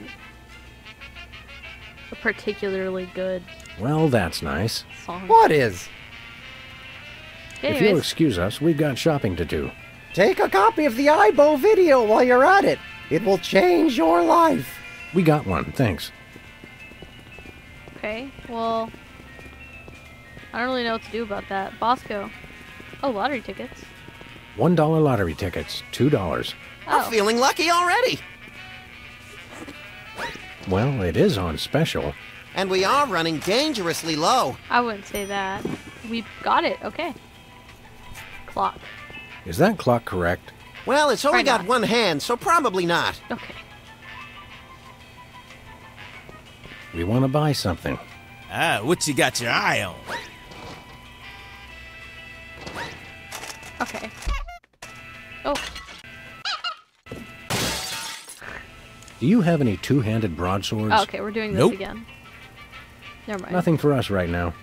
a particularly good Well, that's nice. song. What is? If you'll Anyways, excuse us, we've got shopping to do. Take a copy of the Aibo video while you're at it. It will change your life. We got one, thanks. okay, well, I don't really know what to do about that. Bosco. Oh, lottery tickets. One dollar lottery tickets, two dollars. Oh, I'm feeling lucky already. Well, it is on special. And we are running dangerously low. I wouldn't say that. We've got it, okay. Clock. Is that clock correct? Well, it's only Why got not? one hand, so probably not. Okay. We want to buy something. Ah, what you got your eye on? Okay. Oh, Do you have any two-handed broadswords? oh okay, we're doing this Nope. again. Never mind. Nothing for us right now.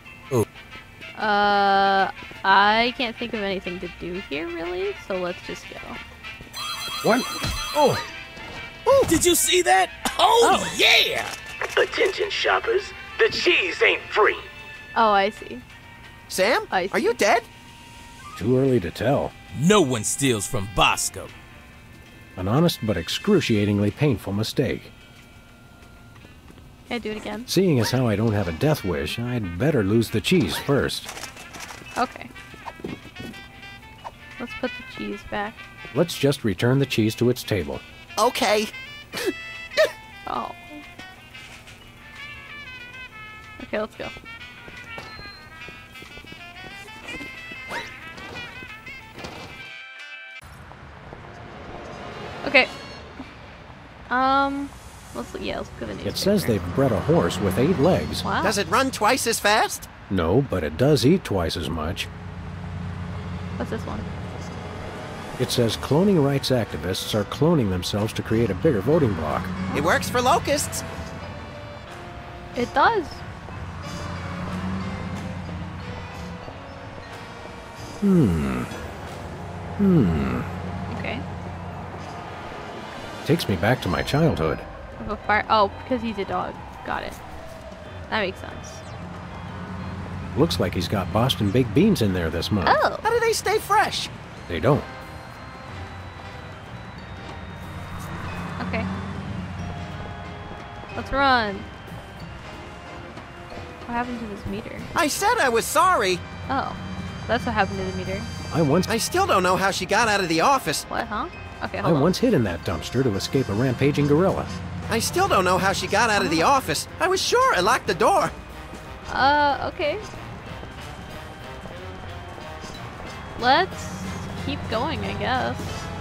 Uh, I can't think of anything to do here, really, so let's just go. What? Oh, Oh, did you see that? Oh, yeah! Attention shoppers, the cheese ain't free. Oh, I see. Sam, I are see. you dead? too early to tell. No one steals from Bosco. An honest but excruciatingly painful mistake. Can I do it again? Seeing as how I don't have a death wish, I'd better lose the cheese first. Okay. Let's put the cheese back. Let's just return the cheese to its table. Okay. Oh. Okay, let's go. Okay. Um, let's yeah, let's look at the newspaper. It says they've bred a horse with eight legs. Wow. Does it run twice as fast? No, but it does eat twice as much. What's this one? It says cloning rights activists are cloning themselves to create a bigger voting bloc. It works for locusts. It does. Hmm. Hmm. Okay. Takes me back to my childhood. Of a fire. Oh, because he's a dog. Got it. That makes sense. Looks like he's got Boston baked beans in there this month. Oh. How do they stay fresh? They don't. Okay. Let's run. What happened to this meter? I said I was sorry. Oh, that's what happened to the meter. I once I still don't know how she got out of the office. What, huh? Okay, I hold on. once hid in that dumpster to escape a rampaging gorilla. I still don't know how she got out of the office. I was sure I locked the door. Uh, okay. Let's keep going, I guess.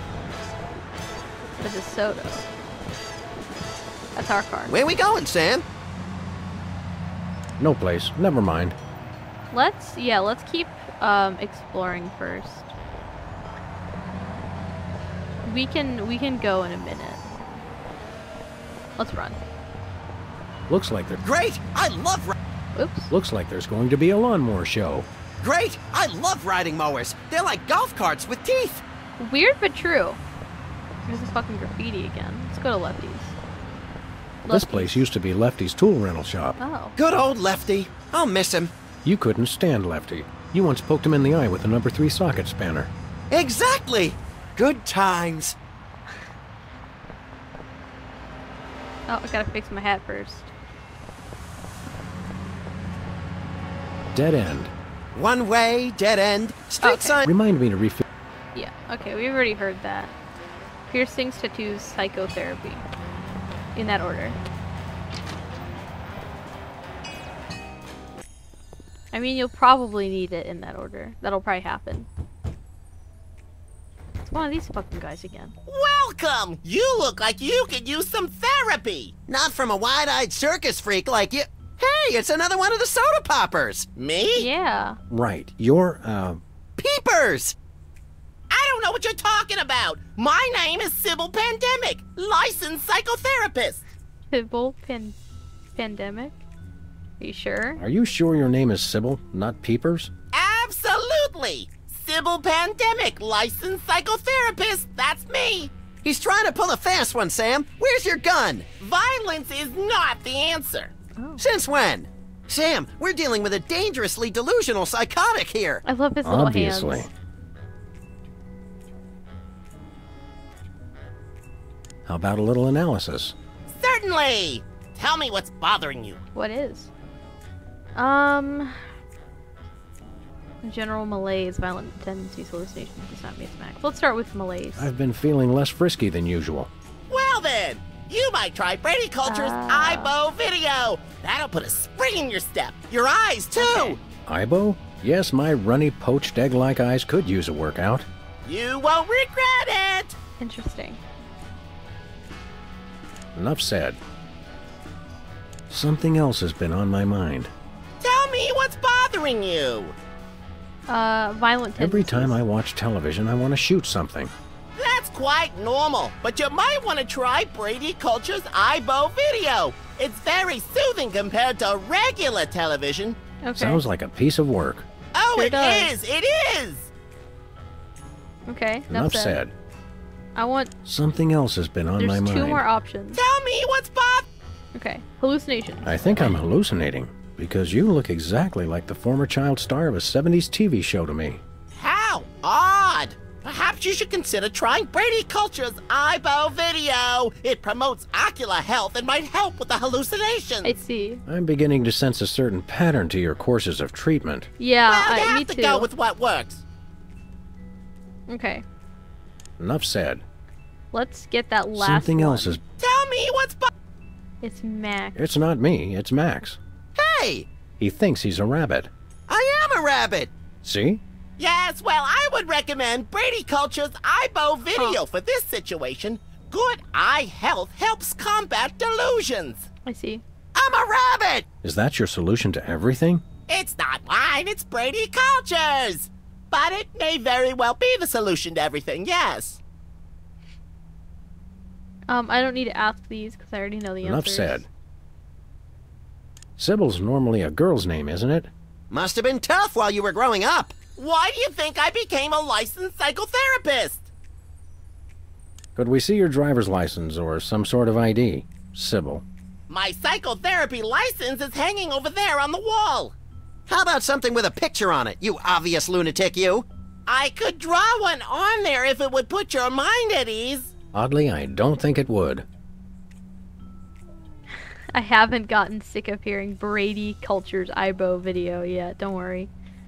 To DeSoto. That's our car. Where we going, Sam? No place. Never mind. Let's, yeah, let's keep um, exploring first. We can, we can go in a minute. Let's run. Looks like there. Great! I love ri- Oops. Looks like there's going to be a lawnmower show. Great! I love riding mowers. They're like golf carts with teeth. Weird but true. There's a fucking graffiti again. Let's go to Lefty's. This Lefty's. place used to be Lefty's tool rental shop. Oh. Good old Lefty. I'll miss him. You couldn't stand Lefty. You once poked him in the eye with a number three socket spanner. Exactly! Good times. Oh, I gotta fix my hat first. Dead end. One way, dead end, street Okay. sign. Remind me to refill. Yeah, okay, we've already heard that. Piercings, tattoos, psychotherapy. In that order. I mean, you'll probably need it in that order. That'll probably happen. It's one of these fucking guys again. Welcome! You look like you could use some therapy. Not from a wide-eyed circus freak like you. Hey, it's another one of the soda poppers. Me? Yeah. Right. You're, uh... Peepers! I don't know what you're talking about. My name is Sybil Pandemic, licensed psychotherapist. Sybil pan pandemic? Are you sure? Are you sure your name is Sybil, not Peepers? Absolutely. Sybil Pandemic, licensed psychotherapist. That's me. He's trying to pull a fast one, Sam. Where's your gun? Violence is not the answer. Oh. Since when? Sam, we're dealing with a dangerously delusional psychotic here. I love his little Obviously. hands. How about a little analysis? Certainly. Tell me what's bothering you. What is? Um... General malaise, violent tendencies, hallucinations, does not mean it's max. Let's start with malaise. I've been feeling less frisky than usual. Well then, you might try Brady Culture's Ah. I B O video. That'll put a spring in your step. Your eyes, too. Okay. Ibo? Yes, my runny, poached egg-like eyes could use a workout. You won't regret it. Interesting. Enough said. Something else has been on my mind. Tell me what's bothering you. Uh, violent tendencies. Every time I watch television, I want to shoot something. That's quite normal, but you might want to try Brady Culture's I B O video. It's very soothing compared to regular television. Okay. Sounds like a piece of work. Oh, Sure it does. is. It is. Okay, enough, Enough said. said. I want... Something else has been on There's my mind. two more options. Tell me what's bothering. Okay. Hallucinations. I think I'm hallucinating, because you look exactly like the former child star of a seventies T V show to me. How odd. Perhaps you should consider trying Brady Culture's I B O video. It promotes ocular health and might help with the hallucinations. I see. I'm beginning to sense a certain pattern to your courses of treatment. Yeah, well, you I, have me to too. go with what works. Okay. Enough said. Let's get that last Something one. else is... Tell me what's bo- It's Mac. It's not me, it's Max. Hey, He thinks he's a rabbit. I am a rabbit. See? Yes, well, I would recommend Brady Culture's I B O video Oh. for this situation. Good eye health helps combat delusions. I see. I'm a rabbit. Is that your solution to everything? It's not mine, it's Brady Culture's. But it may very well be the solution to everything, yes. Um, I don't need to ask these because I already know the Enough answers. said. Sybil's normally a girl's name, isn't it? Must have been tough while you were growing up. Why do you think I became a licensed psychotherapist? Could we see your driver's license or some sort of I D? Sybil. My psychotherapy license is hanging over there on the wall. How about something with a picture on it, you obvious lunatic, you? I could draw one on there if it would put your mind at ease. Oddly, I don't think it would. I haven't gotten sick of hearing Brady Culture's I B O video yet. Don't worry.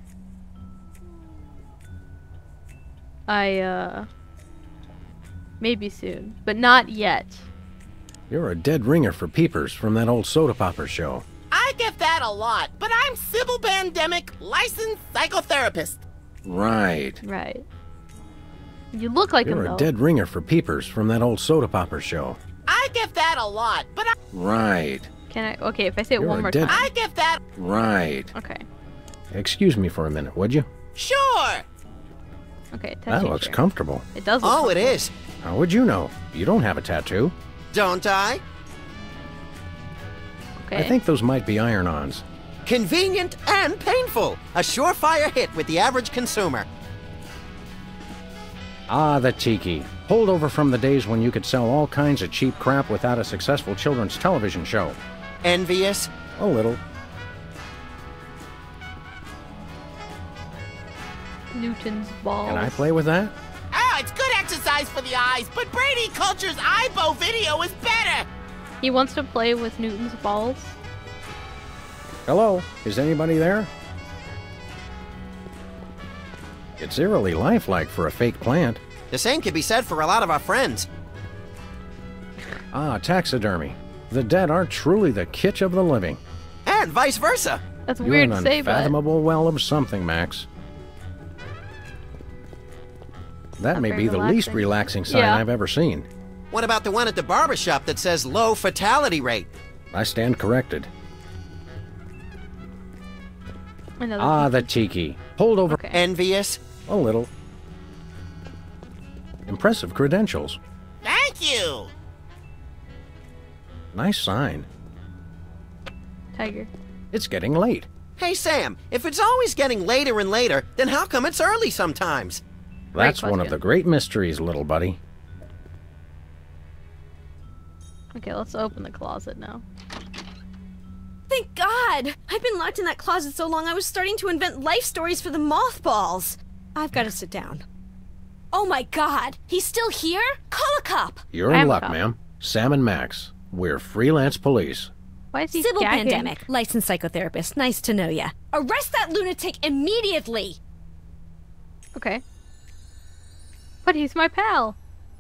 I, uh... Maybe soon. But not yet. You're a dead ringer for Peepers from that old soda popper show. I get that a lot, but I'm Sybil Pandemic, licensed psychotherapist. Right. Right. You look like him, You're though. a dead ringer for Peepers from that old soda popper show. I get that a lot, but I, Right. Can I... Okay, if I say it You're one a more dead- time. I get that. Right. Okay. Excuse me for a minute, would you? Sure. Okay, tattoo That looks chair. comfortable. It does look Oh, it comfortable. is. How would you know? You don't have a tattoo. Don't I? Okay. I think those might be iron-ons. Convenient and painful. A surefire hit with the average consumer. Ah, the tiki. Holdover from the days when you could sell all kinds of cheap crap without a successful children's television show. Envious? A little. Newton's balls. Can I play with that? Oh, it's good exercise for the eyes, but Brady Culture's Aibo video is better. He wants to play with Newton's balls. Hello? Is anybody there? It's eerily lifelike for a fake plant. The same can be said for a lot of our friends. Ah, taxidermy. The dead are truly the kitsch of the living. And vice versa. That's You're weird an to say, but unfathomable well of something, Max. That Not may very be the least relaxing. relaxing sign Yeah. I've ever seen. What about the one at the barber shop that says low fatality rate? I stand corrected. Another Ah, the tiki. Hold over. Okay. Envious? A little. Impressive credentials. Thank you. Nice sign. tiger. It's getting late. Hey, Sam, if it's always getting later and later, then how come it's early sometimes? Great That's one of question. the great mysteries, little buddy. Okay, let's open the closet now. Thank God! I've been locked in that closet so long I was starting to invent life stories for the mothballs. I've got to sit down. Oh my God! He's still here? Call a cop! You're I in am a luck, cop. ma'am. Sam and Max. We're freelance police. Why is he Sybil gagging? Pandemic, licensed psychotherapist. Nice to know ya. Arrest that lunatic immediately! Okay. But he's my pal.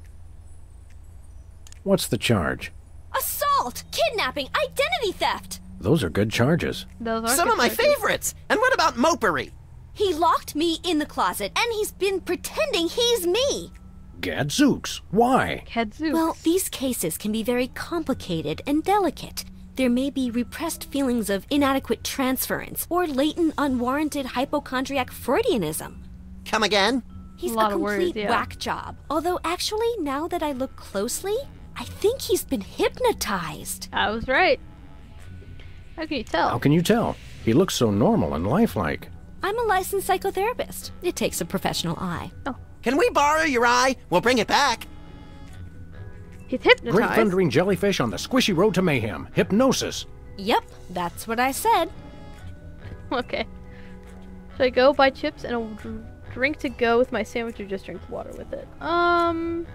What's the charge? Assault! Kidnapping! Identity theft! Those are good charges. Those are Some good of my choices. favorites. And what about mopery? He locked me in the closet, and he's been pretending he's me! Gadzooks. Why? Kedzooks. Well, these cases can be very complicated and delicate. There may be repressed feelings of inadequate transference or latent unwarranted hypochondriac Freudianism. Come again? He's A lot a of words, complete yeah. whack job. Although actually, now that I look closely, I think he's been hypnotized. I was right. How can you tell? How can you tell? He looks so normal and lifelike. I'm a licensed psychotherapist. It takes a professional eye. Can we borrow your eye? We'll bring it back. He's Great hypnotized. thundering jellyfish on the squishy road to mayhem. Hypnosis. Yep, that's what I said. Okay. Should I go buy chips and a dr- drink to go with my sandwich, or just drink water with it? Um,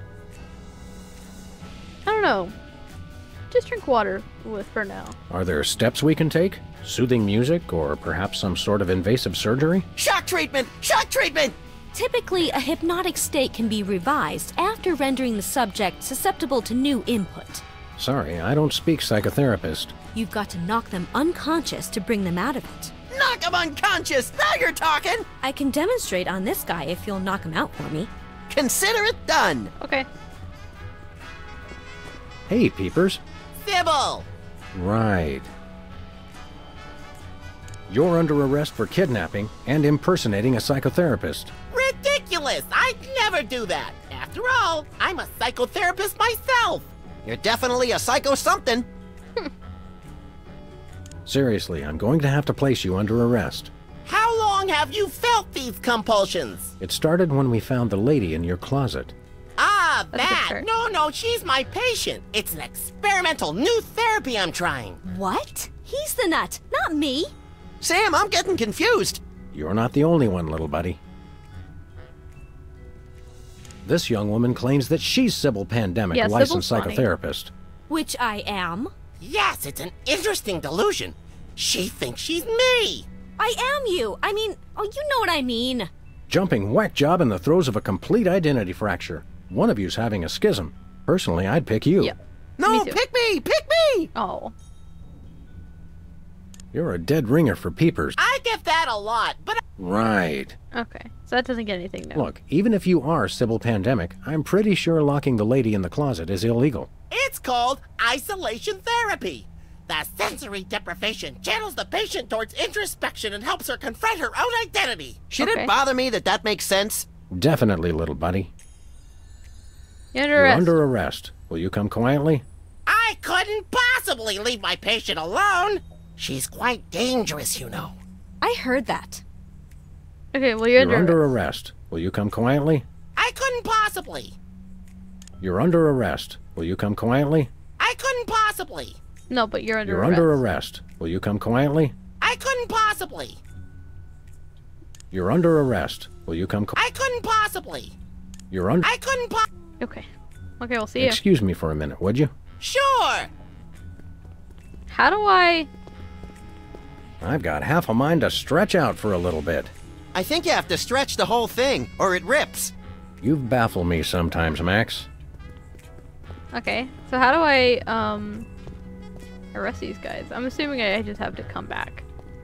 I don't know. Just drink water with for now. Are there steps we can take? Soothing music, or perhaps some sort of invasive surgery? Shock treatment! Shock treatment! Typically, a hypnotic state can be revised after rendering the subject susceptible to new input. Sorry, I don't speak psychotherapist. You've got to knock them unconscious to bring them out of it. Knock him unconscious! Now you're talking! I can demonstrate on this guy if you'll knock him out for me. Consider it done! Okay. Hey, peepers. Sybil! Right. You're under arrest for kidnapping and impersonating a psychotherapist. Ridiculous! I'd never do that. After all, I'm a psychotherapist myself. You're definitely a psycho something. Seriously, I'm going to have to place you under arrest. How long have you felt these compulsions? It started when we found the lady in your closet. Ah, That's that. fair. No, no, she's my patient. It's an experimental new therapy I'm trying. What? He's the nut, not me. Sam, I'm getting confused. You're not the only one, little buddy. This young woman claims that she's Sybil Pandemic, Yeah, a licensed Sybil's funny. psychotherapist. Which I am. Yes, it's an interesting delusion. She thinks she's me. I am you. I mean, oh, you know what I mean. Jumping whack job in the throes of a complete identity fracture. One of you's having a schism. Personally, I'd pick you. Yep. No, Me too. pick me! Pick me! Oh. You're a dead ringer for peepers. I get that a lot, but Right. Okay. So that doesn't get anything new. Look, even if you are Sybil Pandemic, I'm pretty sure locking the lady in the closet is illegal. it's called isolation therapy. The sensory deprivation channels the patient towards introspection and helps her confront her own identity. Should Okay. it bother me that that makes sense? Definitely, little buddy. You're under You're arrest. under arrest. Will you come quietly? I couldn't possibly possibly leave my patient alone. She's quite dangerous, you know. I heard that. Okay, well, you're, You're under, under arrest. Will you come quietly? I couldn't possibly. You're under arrest. Will you come quietly? I couldn't possibly. No, but you're under You're arrest. under arrest. Will you come quietly? I couldn't possibly. You're under arrest. Will you come? I couldn't possibly. You're under. I couldn't po- Okay. Okay, we'll see you. Excuse me for a minute, would you? Sure. How do I... I've got half a mind to stretch out for a little bit. I think you have to stretch the whole thing, or it rips. You baffle me sometimes, Max. Okay, so how do I, um... arrest these guys? I'm assuming I just have to come back.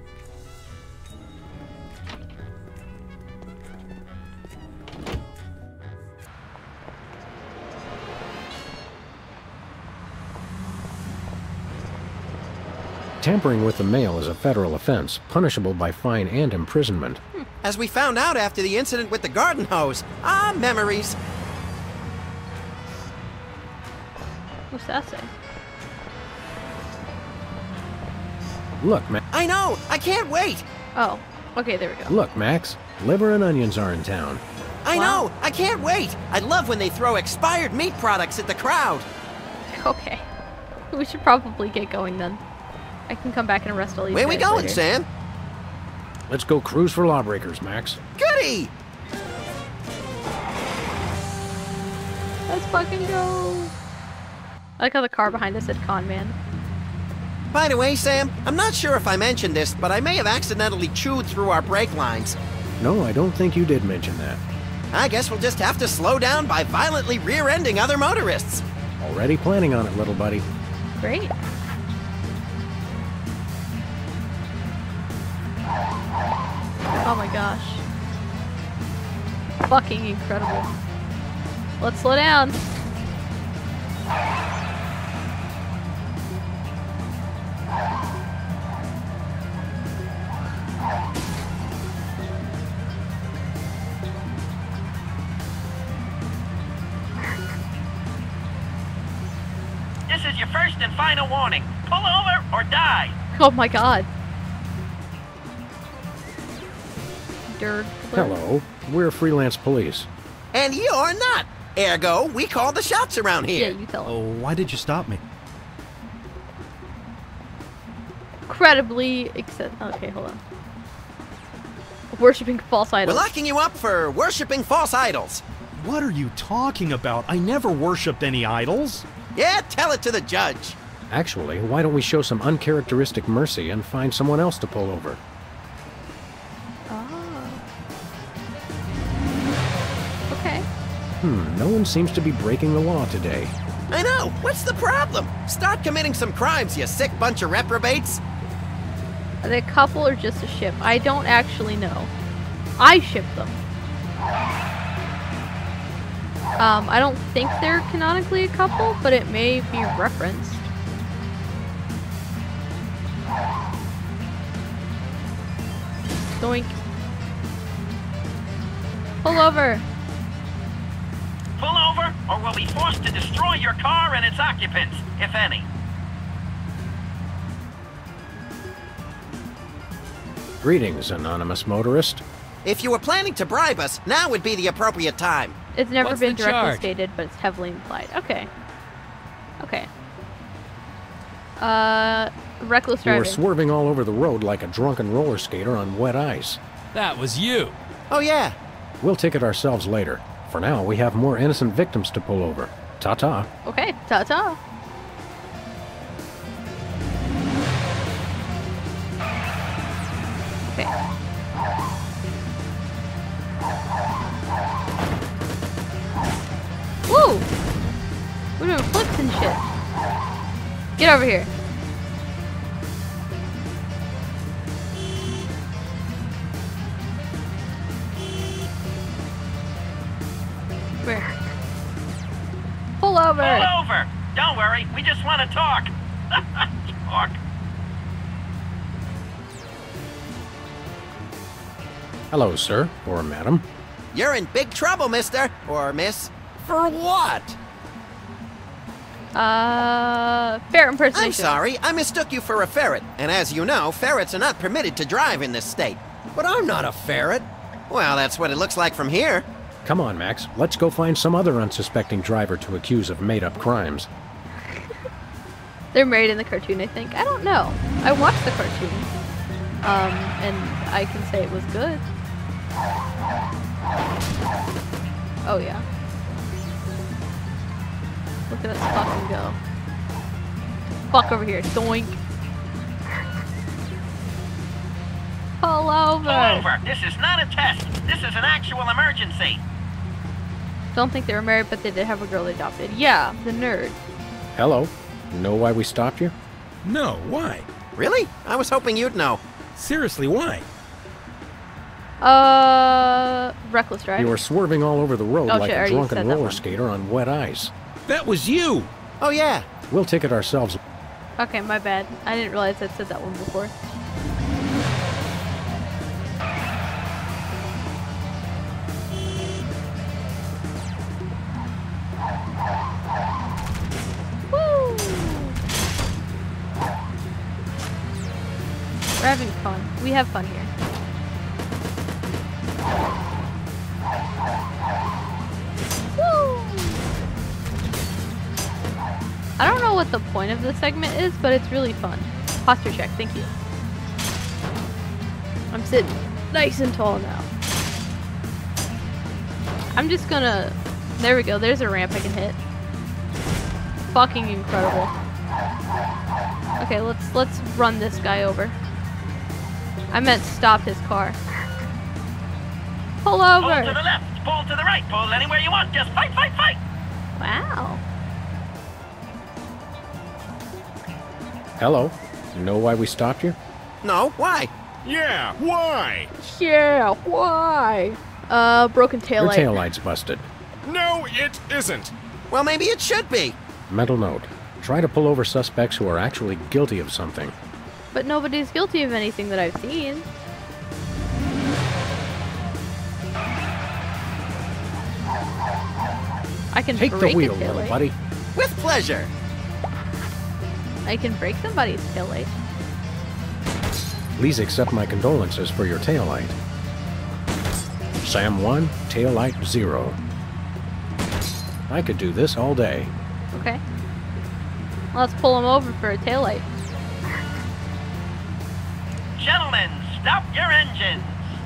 Tampering with the mail is a federal offense, punishable by fine and imprisonment. As we found out after the incident with the garden hose. Ah, memories. What's that say? Look, Max. I know! I can't wait! Oh, okay, there we go. Look, Max. Liver and onions are in town. I Wow. know! I can't wait! I love when they throw expired meat products at the crowd. Okay. We should probably get going then. I can come back and arrest all these Where we guys going, later. Sam? Let's go cruise for lawbreakers, Max. Goody! Let's fucking go! I like how the car behind us said con man. By the way, Sam, I'm not sure if I mentioned this, but I may have accidentally chewed through our brake lines. No, I don't think you did mention that. I guess we'll just have to slow down by violently rear-ending other motorists. Already planning on it, little buddy. Great. Oh my gosh. Fucking incredible. Let's slow down. This is your first and final warning. Pull over or die. Oh my god. Dirt. Hello. We're freelance police. And you're not. Ergo, we call the shots around Yeah, here. you tell him. Oh, why did you stop me? Incredibly except okay, hold on. Worshipping false We're idols. locking you up for worshipping false idols. What are you talking about? I never worshipped any idols. Yeah, tell it to the judge. Actually, why don't we show some uncharacteristic mercy and find someone else to pull over? Oh. Okay. Hmm, no one seems to be breaking the law today. I know. What's the problem? Start committing some crimes, you sick bunch of reprobates. Are they a couple or just a ship? I don't actually know. I ship them. Um, I don't think they're canonically a couple, but it may be referenced. Doink. Pull over. Pull over or we'll be forced to destroy your car and its occupants, if any. Greetings, anonymous motorist. If you were planning to bribe us, now would be the appropriate time. It's never What's been the directly charge? stated, but it's heavily implied. Okay. Okay. Uh, reckless You were driving. swerving all over the road like a drunken roller skater on wet ice. That was you. Oh, yeah. We'll ticket ourselves later. For now, we have more innocent victims to pull over. Ta-ta. Okay, ta-ta. Okay. Woo! We're doing flips and shit. Get over here. Where? Pull over! Pull over. Don't worry, we just want to talk. Talk. Hello, sir, or madam. You're in big trouble, mister. Or miss. For what? Uh, Ferret impersonation. I'm sorry, I mistook you for a ferret. And as you know, ferrets are not permitted to drive in this state. But I'm not a ferret. Well, that's what it looks like from here. Come on, Max. Let's go find some other unsuspecting driver to accuse of made-up crimes. They're married in the cartoon, I think. I don't know. I watched the cartoon. Um, and I can say it was good. Oh, yeah. Look at us fucking go. Fuck over here. Doink. Pull over. Pull over. This is not a test. This is an actual emergency. Don't think they were married, but they did have a girl they adopted. Yeah, the nerd. Hello. Know why we stopped you? No, why? Really? I was hoping you'd know. Seriously, why? Uh, reckless driving. You were swerving all over the road Oh, like shit, I a already drunken said that roller one. skater on wet ice. That was you! Oh, yeah. We'll ticket ourselves. Okay, my bad. I didn't realize I'd said that one before. Woo! We're having fun. We have fun here. Woo! I don't know what the point of this segment is, but it's really fun. Posture check, thank you. I'm sitting nice and tall now. I'm just gonna... There we go, there's a ramp I can hit. Fucking incredible. Okay, let's let's run this guy over. I meant stop his car. Pull over! Pull to the left, pull to the right, pull anywhere you want. Just fight, fight, fight! Wow. Hello. Know why we stopped you? No, why? Yeah, why? Yeah, why? Uh, broken Your taillight. taillight's busted. No, it isn't. Well, maybe it should be. Mental note. Try to pull over suspects who are actually guilty of something. But nobody's guilty of anything that I've seen. I can Take the break wheel, a little taillight. buddy. With pleasure. I can break somebody's taillight. Please accept my condolences for your taillight. Sam one, taillight zero. I could do this all day. Okay. Let's pull him over for a taillight. Gentlemen, stop your engines.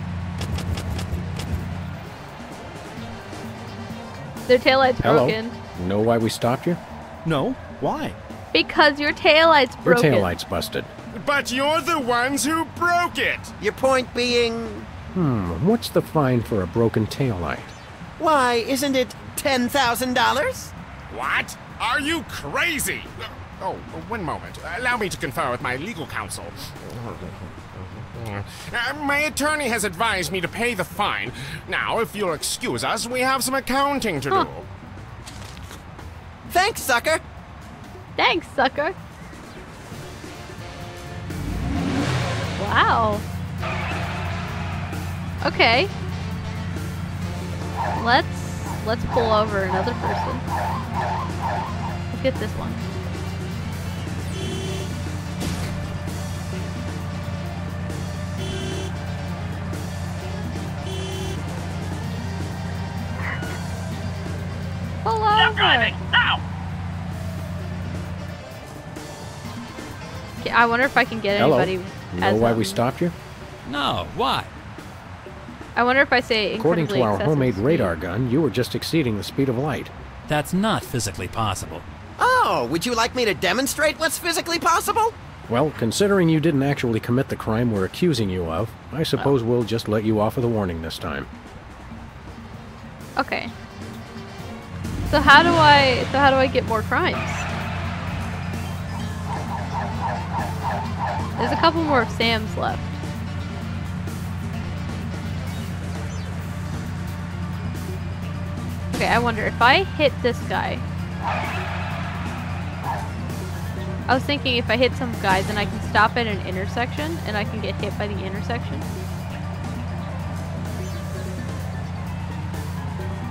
Their taillight's Hello. broken. Know why we stopped you? No, why? Because your taillight's Your broken. taillight's busted. But you're the ones who broke it! Your point being... Hmm, what's the fine for a broken taillight? Why, isn't it ten thousand dollars? What? Are you crazy? Oh, one moment. Allow me to confer with my legal counsel. Uh, my attorney has advised me to pay the fine. Now, if you'll excuse us, we have some accounting to Huh. do. Thanks, sucker. Thanks, sucker. Wow. Okay. Let's let's pull over another person. Let's get this one. Pull Stop over. driving, now! Okay, I wonder if I can get Hello. anybody Know as why um, we stopped you? No, why? I wonder if I say According to incredibly our excessive homemade speed. radar gun, you were just exceeding the speed of light. That's not physically possible. Oh, would you like me to demonstrate what's physically possible? Well, considering you didn't actually commit the crime we're accusing you of, I suppose we'll just let you off with a warning this time. Okay. So how do I so how do I get more crimes? There's a couple more of Sam's left. Okay, I wonder if I hit this guy. I was thinking if I hit some guy, then I can stop at an intersection and I can get hit by the intersection.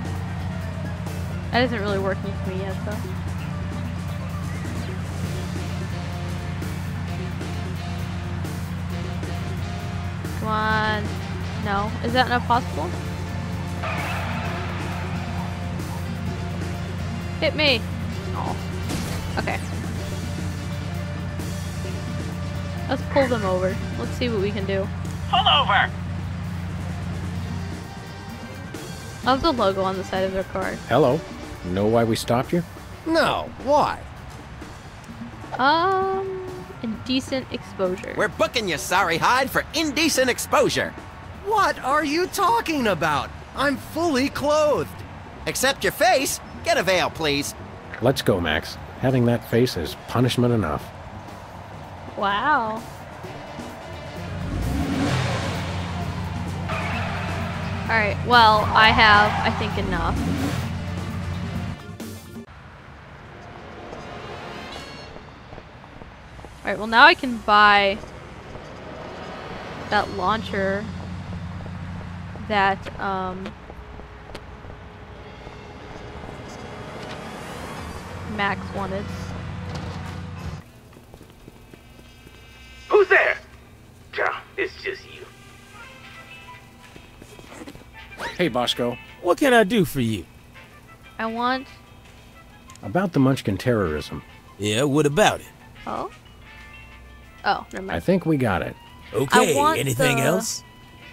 That isn't really working for me yet, though. No? Is that not possible? Hit me! Oh. Okay. Let's pull them over. Let's see what we can do. Pull over! I love the logo on the side of their car. Hello. Know why we stopped you? No, why? Um, indecent exposure. We're booking you, Sorry Hide, for indecent exposure. What are you talking about? I'm fully clothed. Except your face. Get a veil, please. Let's go, Max. Having that face is punishment enough. Wow. Alright, well, I have, I think, enough. Alright, well now I can buy that launcher that, um... Max wanted. Who's there? Girl, it's just you. Hey, Bosco. What can I do for you? I want... About the Munchkin terrorism. Yeah, what about it? Oh? Oh, never mind. I think we got it. Okay, want anything the- else?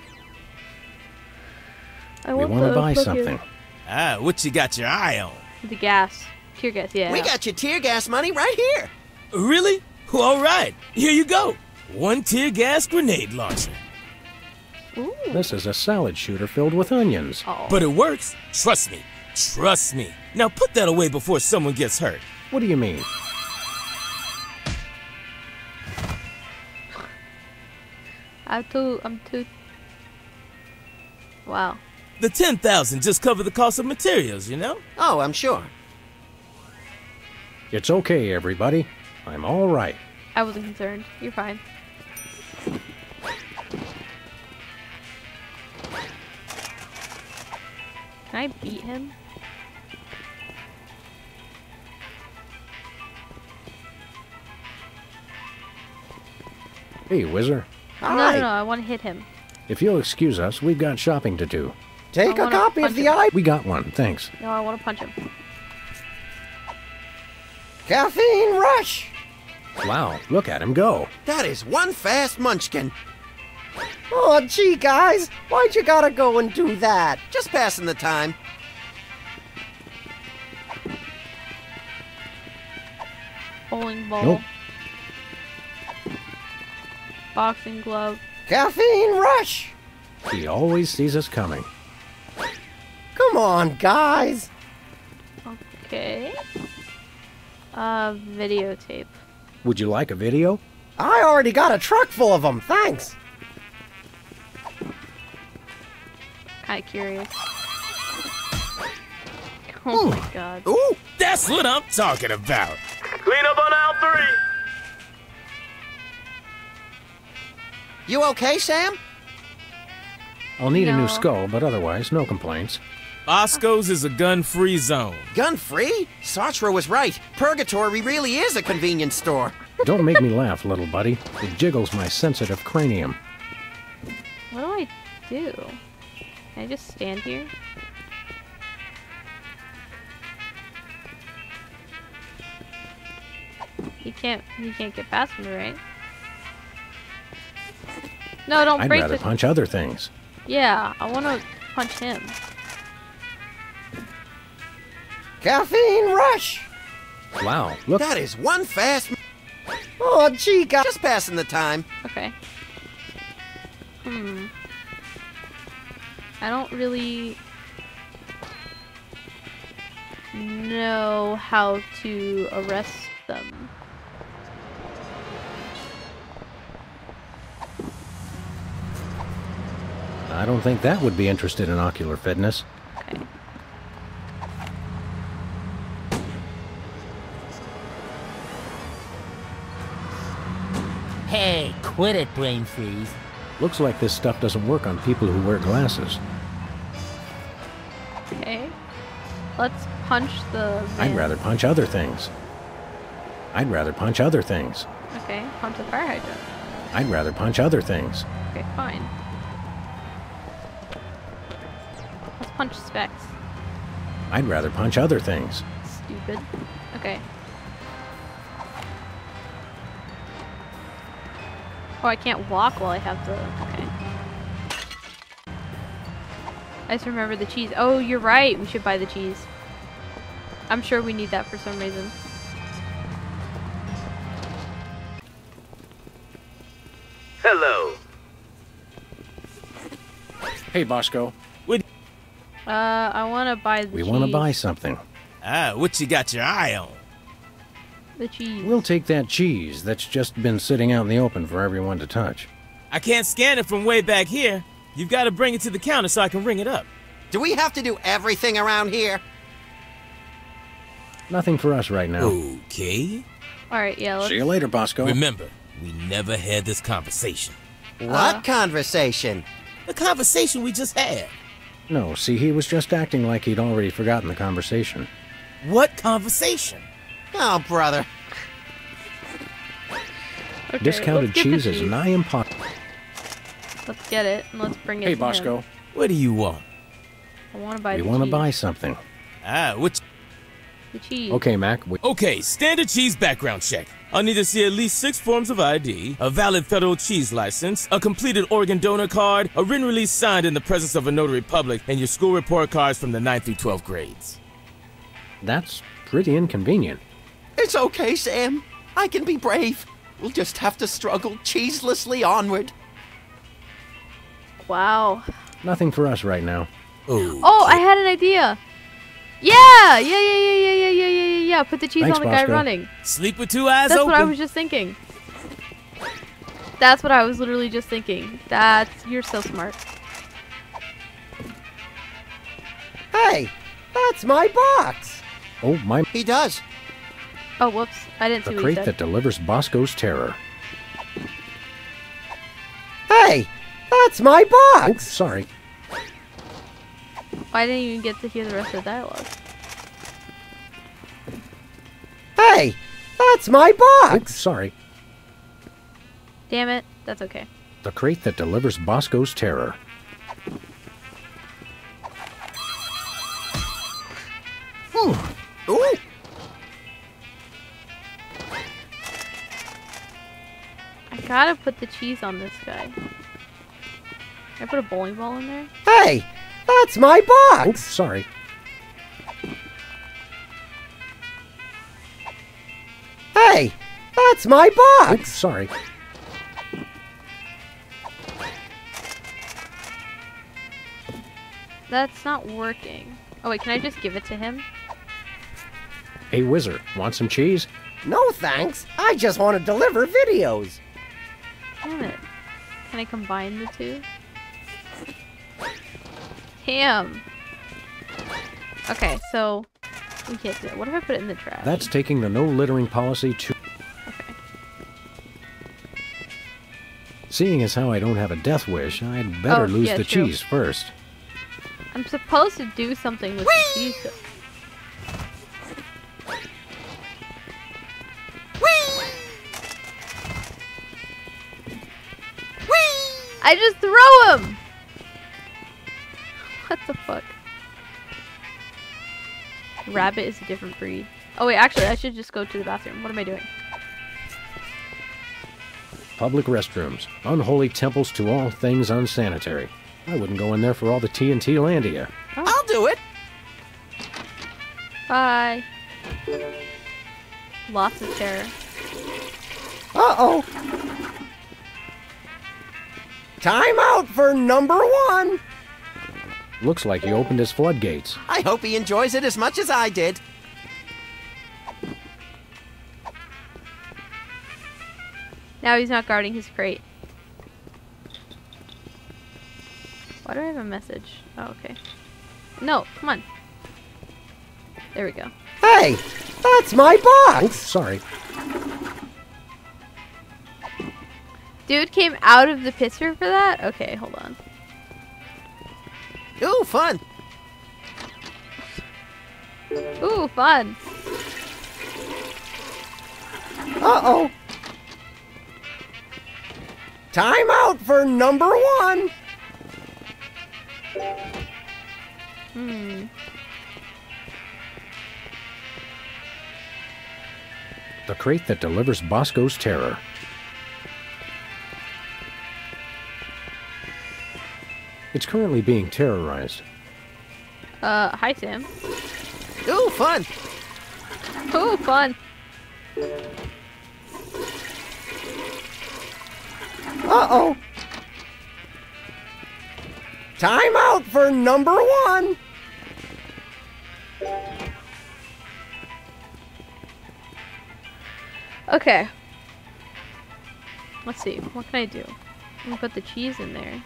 I We want want to the buy fucking- something. Ah, what you got your eye on? The gas. Tear gas, yeah. We got your tear gas money right here. Really? Well, all right, here you go. One tear gas grenade launcher. Ooh. This is a salad shooter filled with onions. Oh. But it works. Trust me. Trust me. Now put that away before someone gets hurt. What do you mean? I'm too... I'm too... Wow. The ten thousand just cover the cost of materials, you know? Oh, I'm sure. It's okay, everybody. I'm all right. I wasn't concerned. You're fine. Can I beat him? Hey, Whizzer. No, no, no. I want to hit him. If you'll excuse us, we've got shopping to do. Take I a wanna copy of punch the him. eye. We got one, thanks. No, I want to punch him. Caffeine rush. Wow, look at him go. That is one fast munchkin. Oh, gee, guys, why'd you gotta go and do that? Just passing the time. Bowling ball. Nope. Boxing glove. Caffeine rush. He always sees us coming. Come on, guys. Okay. Uh, videotape. Would you like a video? I already got a truck full of them, thanks. Kinda curious. Oh my god. Ooh, that's what I'm talking about. Clean up on aisle three. You okay, Sam? I'll need a No. new skull, but otherwise, no complaints. Bosco's is a gun-free zone. Gun-free? Sartre was right. Purgatory really is a convenience store. Don't make me laugh, little buddy. It jiggles my sensitive cranium. What do I do? Can I just stand here? He can't. He can't get past me, right? No, don't I'd break rather the. punch other things. Yeah, I want to punch him. Caffeine rush. Wow, look. That is one fast... Oh, gee, guys. Just passing the time. Okay. Hmm. I don't really know how to arrest them. I don't think that would be interested in ocular fitness. Okay. Hey, quit it, brain freeze. Looks like this stuff doesn't work on people who wear glasses. Okay. Let's punch the. I'd man. rather punch other things. I'd rather punch other things. Okay, punch the fire hydrant. I'd rather punch other things. Okay, fine. punch specs. I'd rather punch other things. Stupid. Okay. Oh, I can't walk while I have the... Okay. I just remember the cheese. Oh, you're right. We should buy the cheese. I'm sure we need that for some reason. Hello. Hey, Bosco. What? Uh, I want to buy the We cheese. want to buy something. Ah, what you got your eye on? The cheese. We'll take that cheese that's just been sitting out in the open for everyone to touch. I can't scan it from way back here. You've got to bring it to the counter so I can ring it up. Do we have to do everything around here? Nothing for us right now. Okay. Alright, yeah, let's... See you later, Bosco. Remember, we never had this conversation. What Uh. conversation? The conversation we just had. No, see, he was just acting like he'd already forgotten the conversation. What conversation? Oh, brother. Okay, Discounted let's get the cheese is cheese. nigh impossible. Let's get it, and let's bring it Hey, to Bosco. him. What do you want? I want to buy We the want to cheese. buy something. Ah, what? The cheese. Okay, Mac. We Okay, standard cheese background check. I'll need to see at least six forms of I D, a valid federal cheese license, a completed organ donor card, a written release signed in the presence of a notary public, and your school report cards from the ninth through twelfth grades. That's pretty inconvenient. It's okay, Sam. I can be brave. We'll just have to struggle cheeselessly onward. Wow. Nothing for us right now. Oh. Oh, I had an idea. Yeah, yeah, yeah, yeah, yeah, yeah, yeah, yeah, yeah, yeah. Put the cheese Thanks, on the guy Bosco. running. Sleep with two eyes That's open. what I was just thinking. That's what I was literally just thinking. That's you're so smart. Hey, that's my box. Oh, my... He does. Oh, whoops. I didn't The see what he crate said. that delivers Bosco's terror. Hey, that's my box. Oops, sorry. I didn't even get to hear the rest of the dialogue. Hey, that's my box. Oops, sorry. Damn it. That's okay. The crate that delivers Bosco's terror. Ooh. Ooh. I gotta put the cheese on this guy. Can I put a bowling ball in there? Hey, that's my box. Oops, sorry. Hey, that's my box. Oops, sorry. That's not working. Oh wait, can I just give it to him? Hey, Whizzer, want some cheese? No thanks. I just want to deliver videos. Damn it. Can I combine the two? Damn. Okay, so we can't do it. What if I put it in the trash? That's taking the no littering policy to... Okay. Seeing as how I don't have a death wish, I'd better Oh, lose yeah, the true. cheese first. I'm supposed to do something with the cheese. though. I just throw him! What the fuck? Rabbit is a different breed. Oh wait, actually I should just go to the bathroom. What am I doing? Public restrooms. Unholy temples to all things unsanitary. I wouldn't go in there for all the T N T Landia. Oh. I'll do it. Bye. Lots of terror. Uh-oh. Time out for number one. Looks like he opened his floodgates. I hope he enjoys it as much as I did. Now he's not guarding his crate. Why do I have a message? Oh, okay. No, come on. There we go. Hey, that's my box. Oops, sorry. Dude came out of the picture for that? Okay, hold on. Ooh, fun. Ooh, fun. Uh-oh. Time out for number one. Hmm. The crate that delivers Bosco's terror. It's currently being terrorized. Uh, hi, Sam. Ooh, fun! Oh, fun. Uh-oh. Time out for number one. Okay. Let's see. What can I do? I'm gonna put the cheese in there.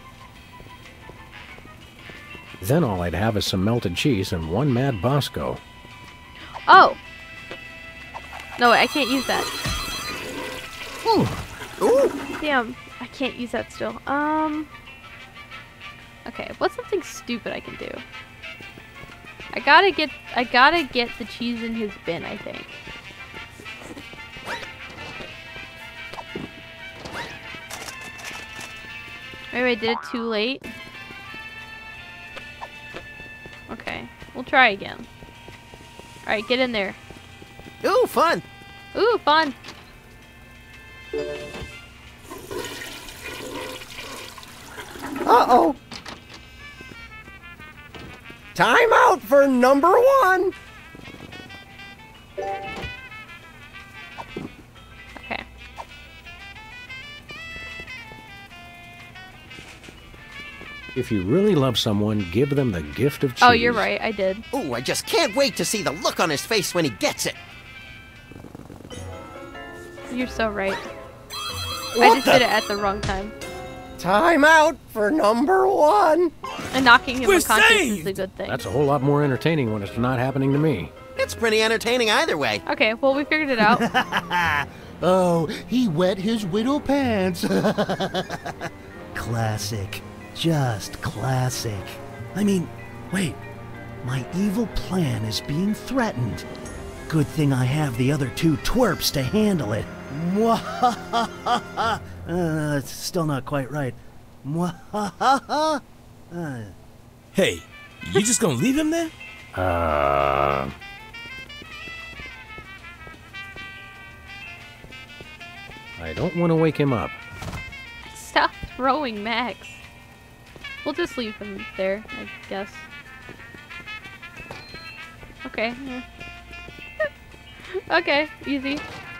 Then all I'd have is some melted cheese and one mad Bosco. Oh! No, I can't use that. Ooh. Ooh. Damn, I can't use that still. Um. Okay, what's something stupid I can do? I gotta get, I gotta get the cheese in his bin, I think. Maybe I did it too late. Okay, we'll try again. Alright, get in there. Ooh, fun! Ooh, fun! Uh-oh. Time out for number one. Okay. If you really love someone, give them the gift of cheese. Oh, you're right, I did. Ooh, I just can't wait to see the look on his face when he gets it. You're so right. What I just the- did it at the wrong time. Time out for number one. And knocking him We're unconscious saved! is a good thing. That's a whole lot more entertaining when it's not happening to me. It's pretty entertaining either way. Okay, well, we figured it out. Oh, he wet his widow pants. Classic. Just classic. I mean, wait. My evil plan is being threatened. Good thing I have the other two twerps to handle it. Mwahahaha. Uh, it's still not quite right. Mwahahaha. Uh, Hey, you just gonna leave him there? Uh... I don't want to wake him up. Stop throwing Max. We'll just leave him there, I guess. Okay. Yeah. Okay, easy.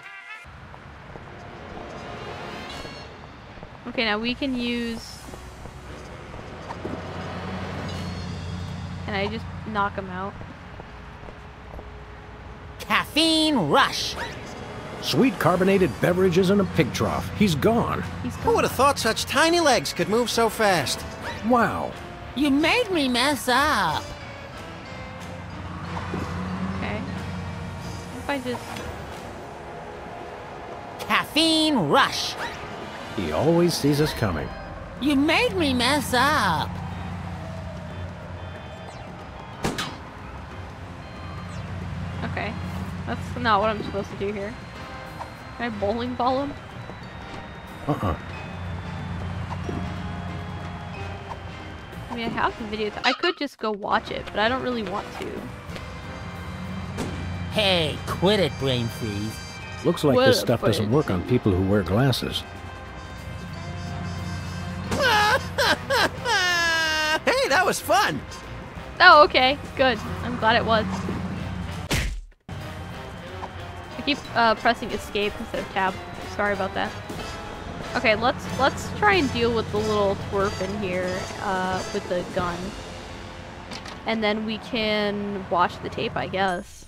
Okay, now we can use... Can I just knock him out? Caffeine rush. Sweet carbonated beverages in a pig trough. He's gone. He's Who would have thought such tiny legs could move so fast? Wow. You made me mess up. Okay. What if I just... Caffeine rush. He always sees us coming. You made me mess up. Okay. That's not what I'm supposed to do here. Can I bowling ball him? Uh-uh. I mean, I have the video. I could just go watch it, but I don't really want to. Hey, quit it, brain freeze. Looks like What this a stuff doesn't fight. work on people who wear glasses. Hey, that was fun! Oh, okay. Good. I'm glad it was. I keep uh, pressing escape instead of tab. Sorry about that. Okay, let's let's try and deal with the little twerp in here uh, with the gun. And then we can watch the tape, I guess.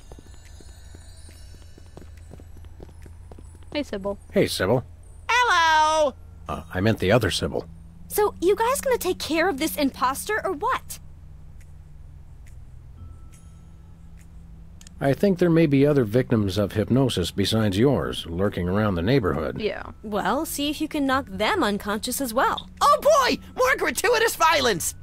Hey, Sybil. Hey, Sybil. Hello! Uh, I meant the other Sybil. So, you guys gonna take care of this imposter or what? I think there may be other victims of hypnosis besides yours lurking around the neighborhood. Yeah. Well, see if you can knock them unconscious as well. Oh boy! More gratuitous violence!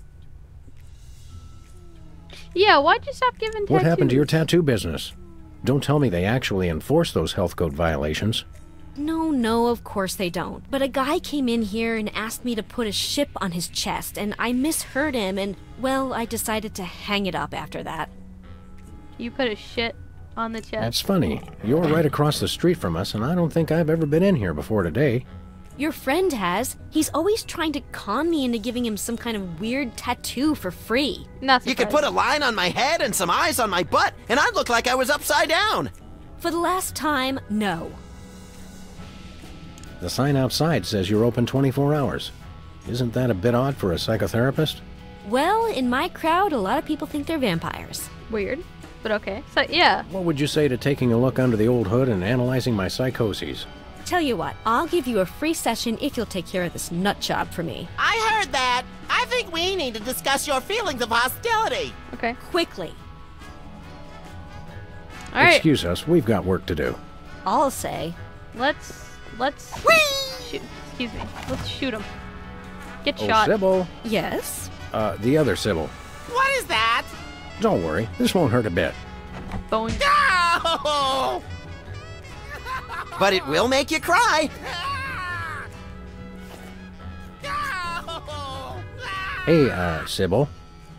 Yeah, why'd you stop giving tattoos? What happened to your tattoo business? Don't tell me they actually enforce those health code violations. No, no, of course they don't. But a guy came in here and asked me to put a ship on his chest, and I misheard him, and, well, I decided to hang it up after that. You put a shit on the chest? That's funny. You're right across the street from us, and I don't think I've ever been in here before today. Your friend has. He's always trying to con me into giving him some kind of weird tattoo for free. Not You could put a line on my head and some eyes on my butt, and I'd look like I was upside down. For the last time, no. The sign outside says you're open twenty-four hours. Isn't that a bit odd for a psychotherapist? Well, in my crowd, a lot of people think they're vampires. Weird, but okay. So, yeah. What would you say to taking a look under the old hood and analyzing my psychoses? Tell you what, I'll give you a free session if you'll take care of this nut job for me. I heard that. I think we need to discuss your feelings of hostility. Okay. Quickly. All right. Excuse us, we've got work to do. I'll say. Let's let's shoot. Excuse me. Let's shoot him. Get Oh, shot. Sybil. Yes? Uh, the other Sybil. What is that? Don't worry, this won't hurt a bit. Bone. No! But it will make you cry. Hey, uh, Sybil.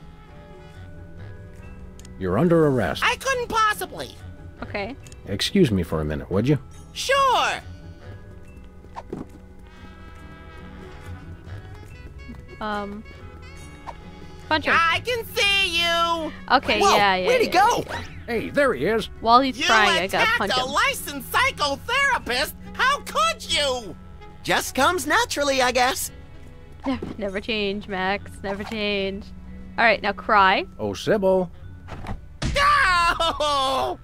You're under arrest. I couldn't possibly. Okay. Excuse me for a minute, would you? Sure. Um. Punch him. I can see you. Okay, Whoa, yeah, yeah. where'd he yeah, go? yeah. Hey, there he is. While he's You crying, I gotta attacked punch a him. licensed psychotherapist? How could you? Just comes naturally, I guess. Never, never change, Max. Never change. All right, now cry. Oh, Sybil. No!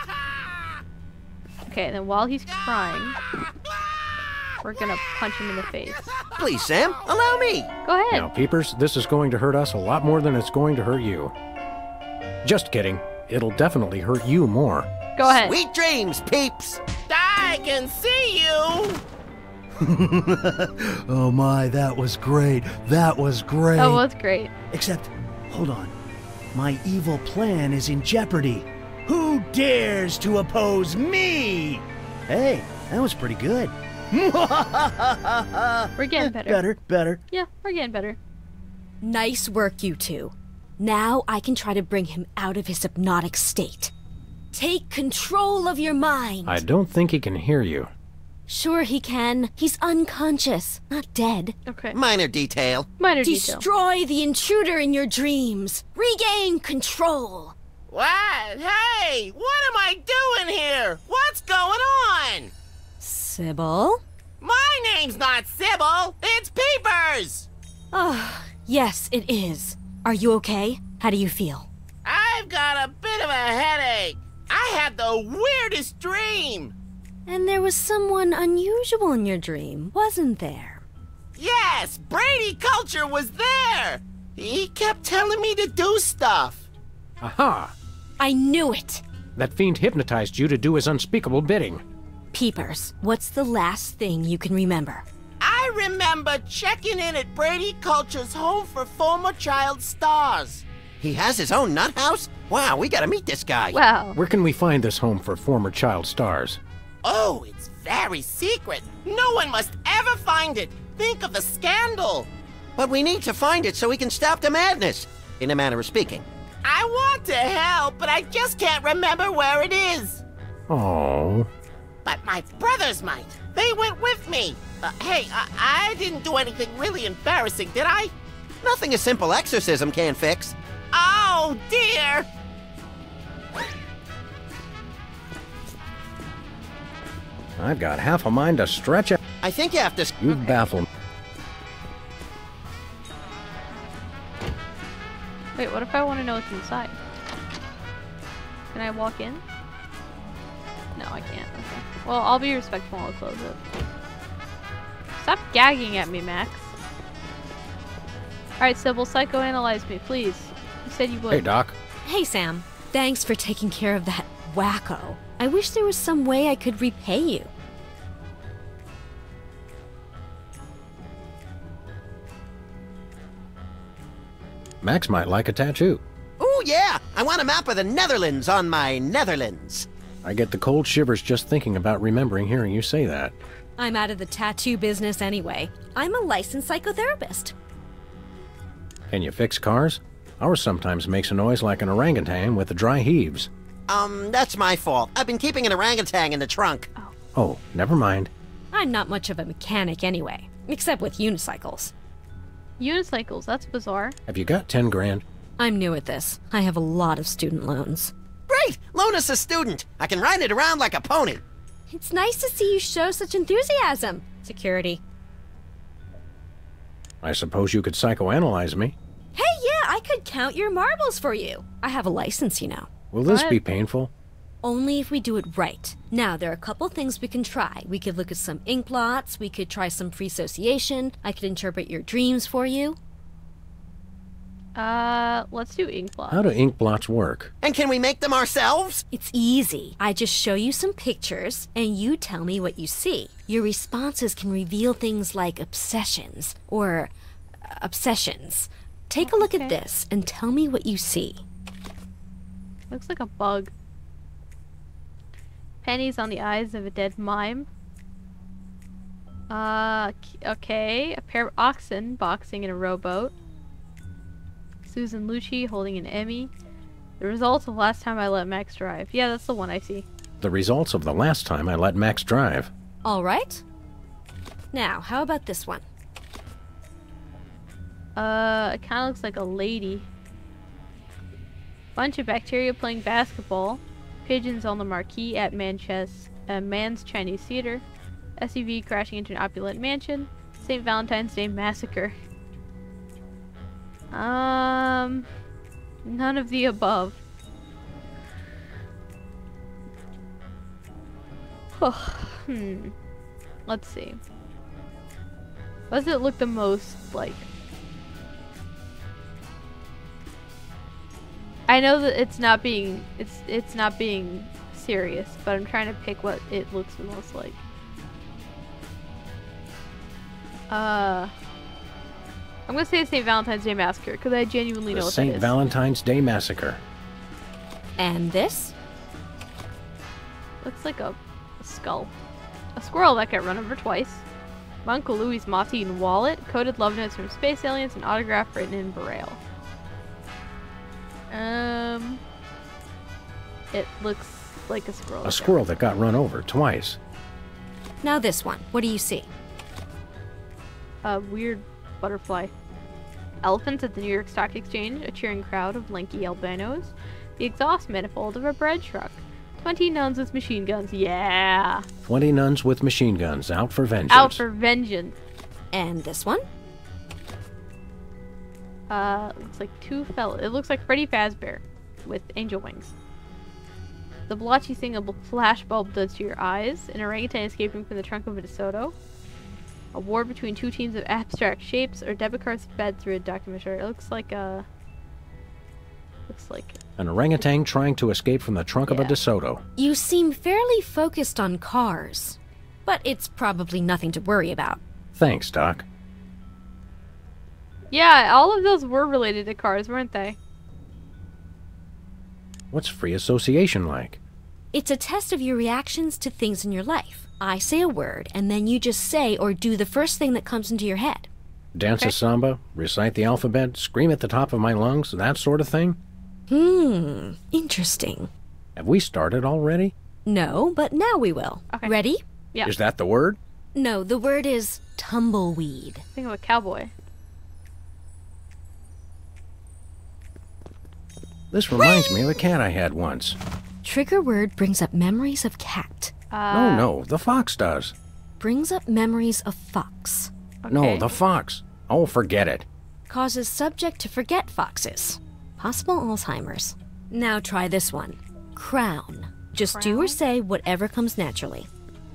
Okay, and then while he's crying, we're gonna punch him in the face. Please, Sam, allow me. Go ahead. Now, Peepers, this is going to hurt us a lot more than it's going to hurt you. Just kidding. It'll definitely hurt you more. Go ahead. Sweet dreams, peeps. I can see you. Oh my, that was great. That was great. That was great. Except, hold on. My evil plan is in jeopardy. Who dares to oppose me? Hey, that was pretty good. We're getting better. Better, better. Yeah, we're getting better. Nice work, you two. Now I can try to bring him out of his hypnotic state. Take control of your mind. I don't think he can hear you. Sure he can. He's unconscious, not dead. Okay. Minor detail. Minor detail. Destroy the intruder in your dreams. Regain control. What? Hey, what am I doing here? What's going on? Sybil? My name's not Sybil. It's Peepers. Oh, yes, it is. Are you okay? How do you feel? I've got a bit of a headache. I had the weirdest dream. And there was someone unusual in your dream, wasn't there? Yes, Brady Culture was there. He kept telling me to do stuff. Aha! I knew it. That fiend hypnotized you to do his unspeakable bidding. Peepers, what's the last thing you can remember? I remember checking in at Brady Culture's home for former child stars. He has his own nut house? Wow, we gotta meet this guy. Wow. Where can we find this home for former child stars? Oh, it's very secret. No one must ever find it. Think of the scandal. But we need to find it so we can stop the madness, in a manner of speaking. I want to help, but I just can't remember where it is. Oh. But my brothers might. They went with me. Uh, hey, I, I didn't do anything really embarrassing, did I? Nothing a simple exorcism can't fix. Oh, dear. I've got half a mind to stretch it. I think you have to... You baffle me. Wait, what if I want to know what's inside? Can I walk in? No, I can't. Okay. Well, I'll be respectful and I'll close it. Stop gagging at me, Max. Alright, Sybil, psychoanalyze me, please. You said you would. Hey, Doc. Hey, Sam. Thanks for taking care of that wacko. I wish there was some way I could repay you. Max might like a tattoo. Ooh, yeah! I want a map of the Netherlands on my Netherlands. I get the cold shivers just thinking about remembering hearing you say that. I'm out of the tattoo business anyway. I'm a licensed psychotherapist. Can you fix cars? Ours sometimes makes a noise like an orangutan with the dry heaves. Um, that's my fault. I've been keeping an orangutan in the trunk. Oh. Oh, never mind. I'm not much of a mechanic anyway, except with unicycles. Unicycles, that's bizarre. Have you got ten grand? I'm new at this. I have a lot of student loans. Great! Loan us a student. I can ride it around like a pony. It's nice to see you show such enthusiasm. Security. I suppose you could psychoanalyze me. Hey, yeah, I could count your marbles for you. I have a license, you know. Will this What? be painful? Only if we do it right. Now, there are a couple things we can try. We could look at some ink blots, we could try some free association, I could interpret your dreams for you. Uh, let's do ink blot. How do ink blots work? And can we make them ourselves? It's easy. I just show you some pictures, and you tell me what you see. Your responses can reveal things like obsessions, or uh, obsessions. Take a look Okay. at this, and tell me what you see. Looks like a bug. Pennies on the eyes of a dead mime. Uh, k- okay. A pair of oxen boxing in a rowboat. Susan Lucci holding an Emmy. The results of last time I let Max drive. Yeah, that's the one I see. The results of the last time I let Max drive. All right. Now, how about this one? Uh, it kind of looks like a lady. Bunch of bacteria playing basketball. Pigeons on the marquee at Manchester, uh, Man's Chinese Theater. S U V crashing into an opulent mansion. Saint Valentine's Day Massacre. Um, none of the above. hmm. Let's see. What does it look the most like? I know that it's not being it's it's not being serious, but I'm trying to pick what it looks the most like. Uh, I'm gonna say the Saint Valentine's Day Massacre because I genuinely know The what Saint that is. Valentine's Day Massacre. And this? Looks like a, a skull. A squirrel that got run over twice. My Uncle Louie's moth-eaten wallet. Coded love notes from space aliens. An autograph written in Braille. Um, it looks like a squirrel. A that squirrel that got run over twice. Now this one. What do you see? got A weird butterfly. Elephants at the New York Stock Exchange. A cheering crowd of lanky albinos. The exhaust manifold of a bread truck. Twenty nuns with machine guns. Yeah. Twenty nuns with machine guns out for vengeance. Out for vengeance. And this one? Uh, looks like two fellas. It looks like Freddy Fazbear with angel wings. The blotchy thing a bl- flashbulb does to your eyes. An orangutan escaping from the trunk of a DeSoto. A war between two teams of abstract shapes, or debit cards fed through a documentary. It looks like a. Looks like. An orangutan trying to escape from the trunk of a Yeah. DeSoto. You seem fairly focused on cars, but it's probably nothing to worry about. Thanks, Doc. Yeah, all of those were related to cars, weren't they? What's free association like? It's a test of your reactions to things in your life. I say a word, and then you just say or do the first thing that comes into your head. Dance Okay. a samba, recite the alphabet, scream at the top of my lungs, that sort of thing? Hmm, interesting. Have we started already? No, but now we will. Okay. Ready? Yeah. Is that the word? No, the word is tumbleweed. Think of a cowboy. This reminds me of a cat I had once. Trigger word brings up memories of cat. Uh, no, no, the fox does. Brings up memories of fox. No, okay. the fox. Oh, forget it. Causes subject to forget foxes. Possible Alzheimer's. Now try this one. Crown. Just do or Crown? say whatever comes naturally.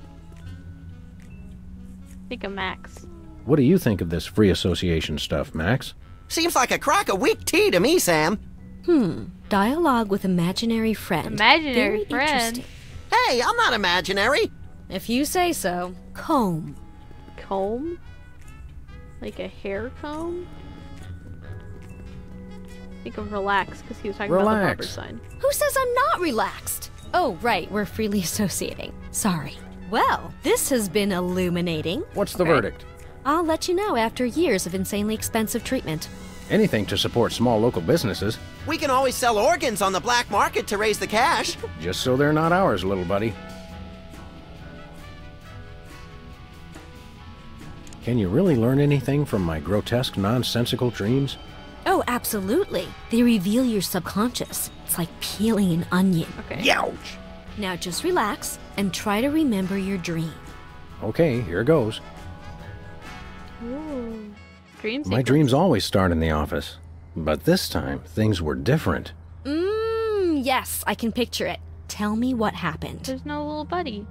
Think of Max. What do you think of this free association stuff, Max? Seems like a crock of weak tea to me, Sam. Hmm. Dialogue with imaginary friend. Imaginary Very friend? interesting. Hey, I'm not imaginary. If you say so. Comb. Comb? Like a hair comb? Think of relax, because he was talking about the barber Relax. sign. Who says I'm not relaxed? Oh, right, we're freely associating. Sorry. Well, this has been illuminating. What's the verdict? I'll let you know after years of insanely expensive treatment. Anything to support small local businesses. We can always sell organs on the black market to raise the cash. Just so they're not ours, little buddy. Can you really learn anything from my grotesque, nonsensical dreams? Oh, absolutely. They reveal your subconscious. It's like peeling an onion. Okay. Youch! Now just relax and try to remember your dream. Okay, here goes. Ooh. Dream My sequence. dreams always start in the office. But this time, things were different. Mmm, yes, I can picture it. Tell me what happened. There's no little buddy.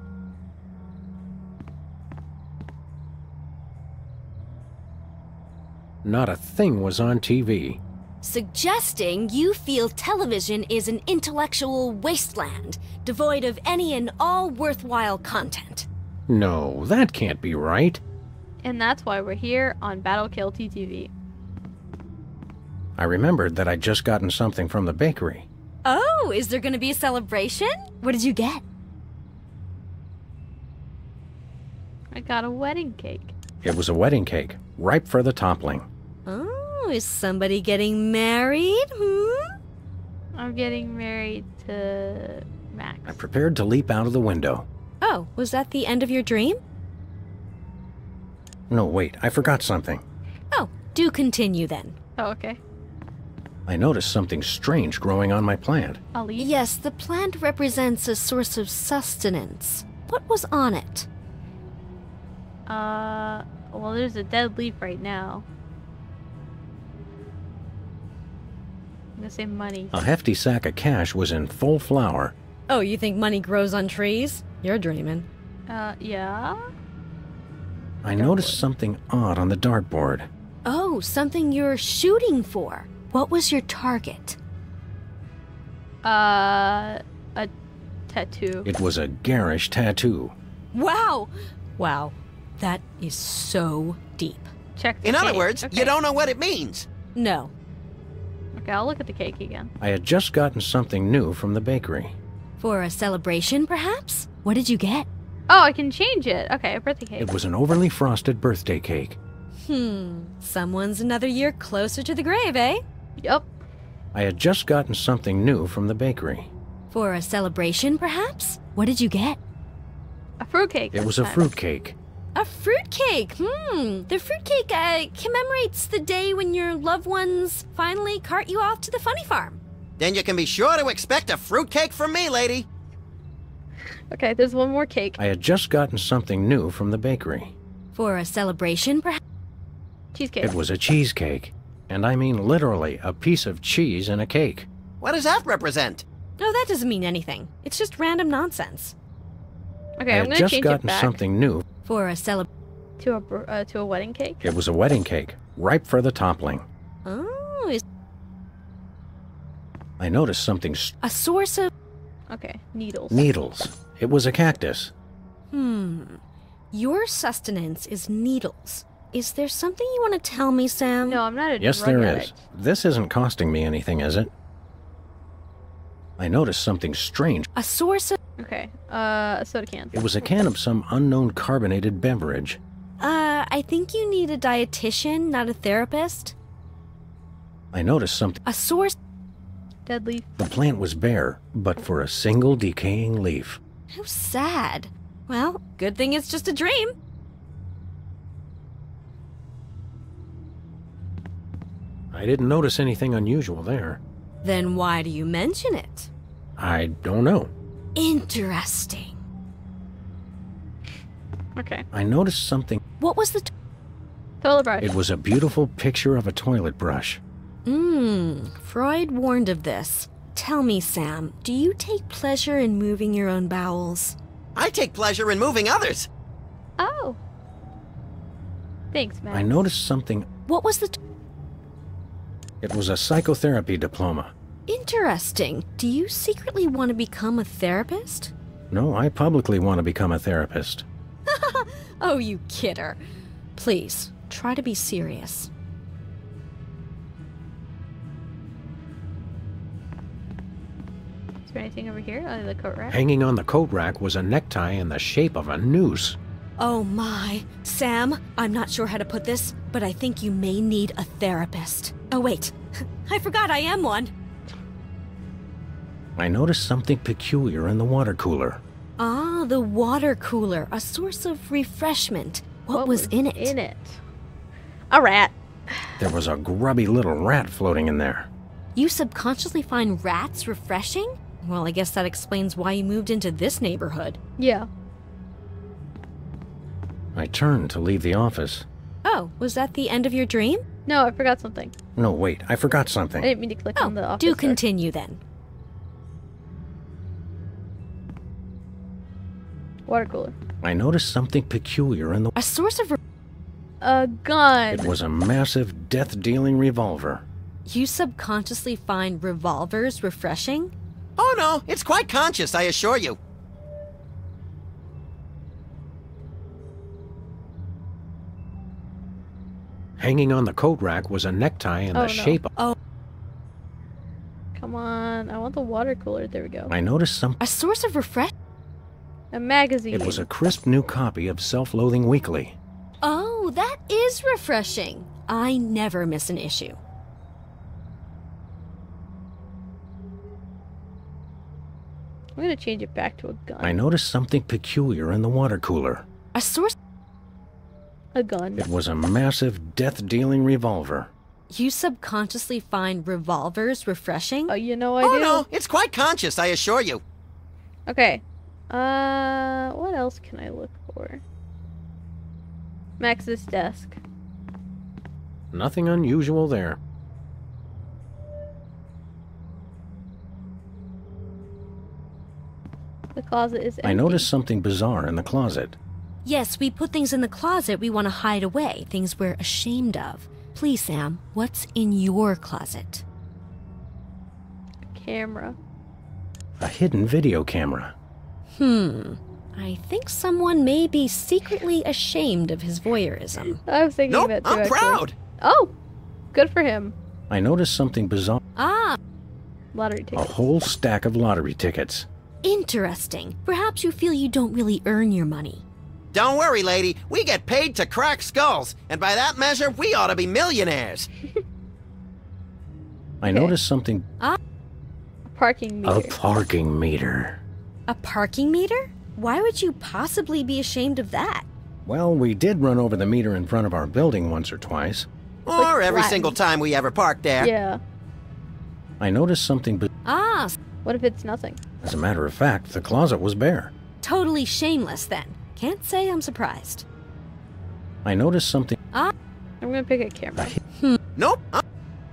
Not a thing was on T V. Suggesting you feel television is an intellectual wasteland, devoid of any and all worthwhile content. No, that can't be right. And that's why we're here on Battle Kill T T V. I remembered that I'd just gotten something from the bakery. Oh, is there gonna be a celebration? What did you get? I got a wedding cake. It was a wedding cake, ripe for the toppling. Oh, is somebody getting married? Hmm? I'm getting married to Max. I prepared to leap out of the window. Oh, was that the end of your dream? No, wait, I forgot something. Oh, do continue then. Oh, okay. I noticed something strange growing on my plant. I'll eat. Yes, the plant represents a source of sustenance. What was on it? Uh, well, there's a dead leaf right now. I'm gonna say money. A hefty sack of cash was in full flower. Oh, you think money grows on trees? You're dreaming. Uh, yeah? I noticed something odd on the dartboard. Oh, something you're shooting for. What was your target? Uh, a tattoo. It was a garish tattoo. Wow! Wow, that is so deep. Check the In other cake. words, Okay. you don't know what it means. No. Okay, I'll look at the cake again. I had just gotten something new from the bakery. For a celebration, perhaps? What did you get? Oh, I can change it. Okay, a birthday cake. It was an overly frosted birthday cake. Hmm, someone's another year closer to the grave, eh? Yup. I had just gotten something new from the bakery. For a celebration, perhaps? What did you get? A fruitcake. It was a fruitcake. A fruitcake! Hmm, the fruitcake uh, commemorates the day when your loved ones finally cart you off to the funny farm. Then you can be sure to expect a fruitcake from me, lady. Okay, there's one more cake. I had just gotten something new from the bakery. For a celebration, perhaps? Cheesecake. It was a cheesecake. And I mean literally a piece of cheese in a cake. What does that represent? No, that doesn't mean anything. It's just random nonsense. Okay, I I'm had gonna just change gotten it back something new. For a celeb... to a br- uh, to a wedding cake. It was a wedding cake, ripe for the toppling. Oh, is I noticed something st- a source of... Okay, needles. needles. It was a cactus. Hmm. Your sustenance is needles. Is there something you want to tell me, Sam? No, I'm not a Yes, drug there addict. is. This isn't costing me anything, is it? I noticed something strange. A source of... Okay, uh, a soda can. It was a can of some unknown carbonated beverage. Uh, I think you need a dietitian, not a therapist. I noticed something. A source... Dead leaf. The plant was bare, but for a single decaying leaf. How sad. Well, good thing it's just a dream. I didn't notice anything unusual there. Then why do you mention it? I don't know. Interesting. Okay. I noticed something. What was the... T- Toilet brush. It was a beautiful picture of a toilet brush. Mmm, Freud warned of this. Tell me, Sam, do you take pleasure in moving your own bowels? I take pleasure in moving others. Oh. Thanks, man. I noticed something. What was the... T- It was a psychotherapy diploma. Interesting. Do you secretly want to become a therapist? No, I publicly want to become a therapist. Oh, you kidder. Please, try to be serious. Is there there anything over here under the coat rack? Hanging on the coat rack was a necktie in the shape of a noose. Oh my. Sam, I'm not sure how to put this, but I think you may need a therapist. Oh wait, I forgot I am one. I noticed something peculiar in the water cooler. Ah, the water cooler, a source of refreshment. What, What was, was in it? in it? A rat. There was a grubby little rat floating in there. You subconsciously find rats refreshing? Well, I guess that explains why you moved into this neighborhood. Yeah. I turned to leave the office. Oh, was that the end of your dream? No, I forgot something. No, wait, I forgot I something. didn't mean to click Oh, on the office. do door. continue then. Water cooler. I noticed something peculiar in the... A source of... Re- A gun. It was a massive, death-dealing revolver. you subconsciously find revolvers refreshing? Oh no, it's quite conscious, I assure you. Hanging on the coat rack was a necktie in Oh, the no. shape of... Oh. Come on, I want the water cooler. There we go. I noticed some... A source of refresh... A magazine. It was a crisp new copy of Self-Loathing Weekly. Oh, that is refreshing. I never miss an issue. I'm gonna change it back to a gun. I noticed something peculiar in the water cooler. A source... A gun. It was a massive, death-dealing revolver. You subconsciously find revolvers refreshing? Oh, you know I oh do. no, it's quite conscious, I assure you. Okay. Uh, what else can I look for? Max's desk. Nothing unusual there. The closet is empty. I noticed something bizarre in the closet. Yes, we put things in the closet we want to hide away, things we're ashamed of. Please, Sam, what's in your closet? Camera. A hidden video camera. Hmm. I think someone may be secretly ashamed of his voyeurism. I was thinking Nope, that too, I'm actually. proud. Oh, good for him. I noticed something bizarre. Ah, Lottery A ticket. whole stack of lottery tickets. interesting. Perhaps you feel you don't really earn your money. Don't worry, lady, we get paid to crack skulls, and by that measure, we ought to be millionaires. I noticed something... Ah, Parking A meter. parking meter. a parking meter? Why would you possibly be ashamed of that? Well, we did run over the meter in front of our building once or twice. Or every flat. single time we ever park there. Yeah. I noticed something... Bi- Ah, What if it's nothing? As a matter of fact, the closet was bare. totally shameless then. Can't say I'm surprised. I noticed something... Ah, I'm gonna pick a camera. Nope. uh,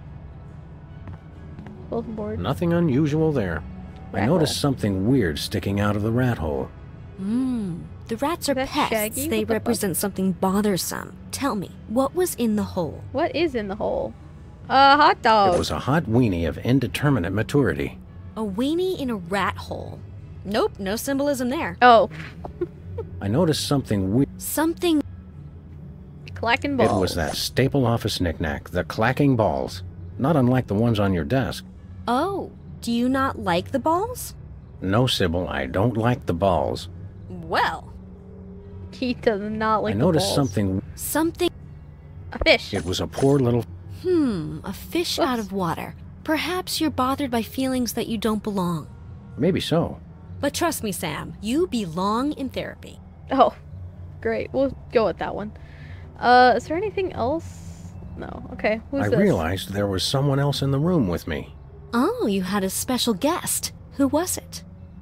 Bulletin board. Nothing unusual there. I Rat noticed hole. something weird sticking out of the rat hole. hmm. The rats are That's pests. Shaggy? They What the fuck? represent something bothersome. Tell me, what was in the hole? What is in the hole? A hot dog. It was a hot weenie of indeterminate maturity. A weenie in a rat hole. Nope, no symbolism there. Oh, I noticed something weird. Something... clacking It balls. was that staple office knickknack, the clacking balls. Not unlike the ones on your desk. Oh, do you not like the balls? No, Sybil, I don't like the balls. Well, He does not like I the noticed balls. something... something... A fish. It was a poor little... Hmm, a fish out of water. Perhaps you're bothered by feelings that you don't belong. Maybe so. But trust me, Sam, you belong in therapy. Oh, great. We'll go with that one. Uh, is there anything else? No. Okay. Who's I this? realized there was someone else in the room with me. Oh, you had a special guest. Who was it?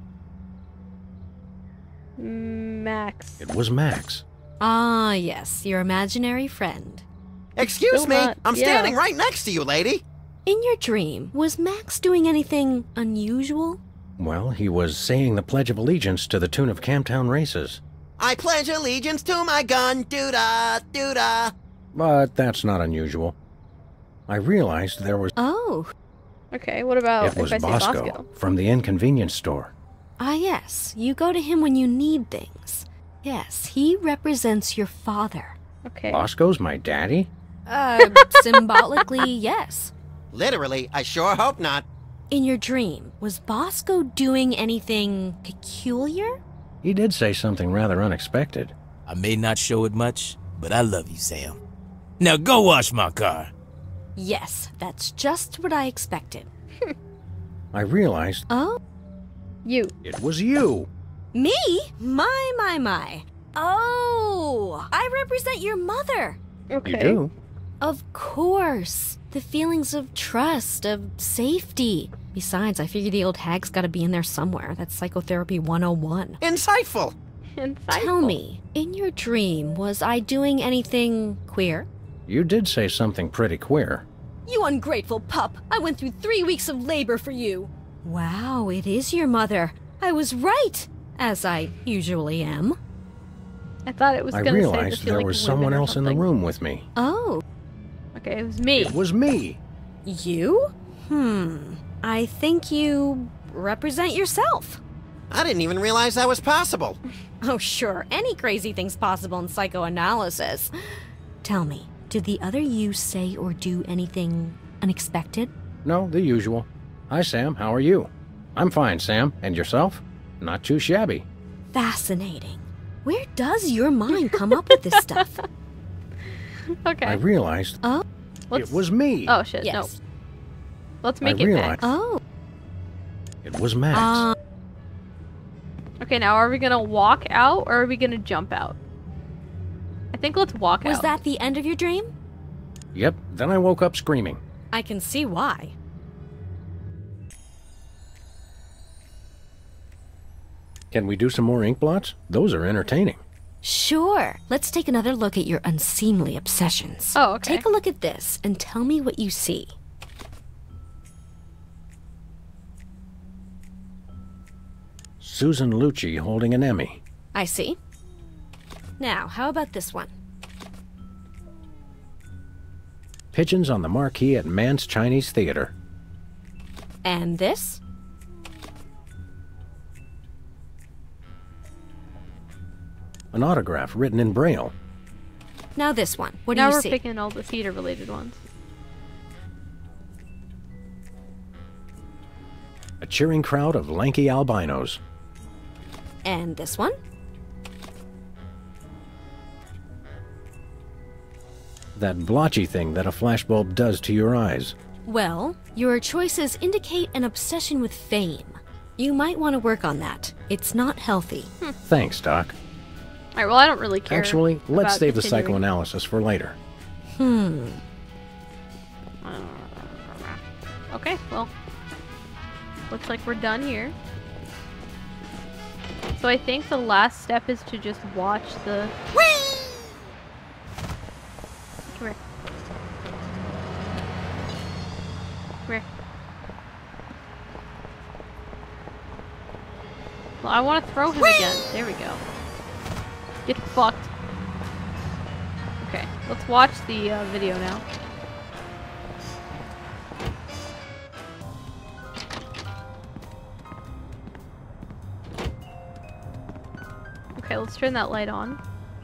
Max. It was Max. Ah, yes, your imaginary friend. Excuse Still me, not- I'm yeah. standing right next to you, lady. In your dream, was Max doing anything unusual? Well, he was saying the Pledge of Allegiance to the tune of Camptown Races. I pledge allegiance to my gun, doo-da, doo-da. But that's not unusual. I realized there was... Oh, Okay. What about it was if I say Bosco, Bosco? from the inconvenience store. ah, yes, you go to him when you need things. Yes, he represents your father. Okay. Bosco's my daddy? Uh, symbolically, yes. Literally, I sure hope not. In your dream, was Bosco doing anything peculiar? He did say something rather unexpected. I may not show it much, but I love you, Sam. Now go wash my car. Yes, that's just what I expected. I realized Oh? You. it was you. Me? My, my, my. Oh, I represent your mother. Okay. You do? Of course. The feelings of trust, of safety. Besides, I figure the old hag's gotta be in there somewhere. That's psychotherapy one oh one. Insightful. Insightful. Tell me, in your dream, was I doing anything queer? You did say something pretty queer. You ungrateful pup! I went through three weeks of labor for you! Wow, it is your mother. I was right, as I usually am. I thought it was I gonna say the realized there feeling was of someone women or else in the something. room with me. Oh. Okay, it was me. It was me. You? Hmm. I think you represent yourself. I didn't even realize that was possible. Oh, sure. Any crazy thing's possible in psychoanalysis. Tell me, did the other you say or do anything unexpected? No, the usual. Hi, Sam. How are you? I'm fine, Sam. And yourself? Not too shabby. Fascinating. Where does your mind come up with this stuff? Okay. I realized Oh. Let's- it was me. Oh shit, Yes. no. Let's I make it realized- Max. Oh. It was Max. Uh, Okay, now are we gonna walk out or are we gonna jump out? I think let's walk was out. that the end of your dream? Yep. Then I woke up screaming. I can see why. Can we do some more ink blots? Those are entertaining. Sure. Let's take another look at your unseemly obsessions. Oh, okay. Take a look at this and tell me what you see. Susan Lucci holding an Emmy. I see. Now, how about this one? Pigeons on the marquee at Mann's Chinese Theater. And this? An autograph written in Braille. Now this one. What now do you we're see? picking all the theater related ones. A cheering crowd of lanky albinos. And this one? That blotchy thing that a flashbulb does to your eyes. Well, your choices indicate an obsession with fame. You might want to work on that. It's not healthy. Thanks, Doc. Alright, well I don't really care. Actually, let's about save the continuing. psychoanalysis for later. Hmm. Okay, well. Looks like we're done here. So I think the last step is to just watch the... Whee! Come here. Come here. Well, I want to throw him again. There we go. Get fucked. Okay, let's watch the uh, video now. Okay, let's turn that light on.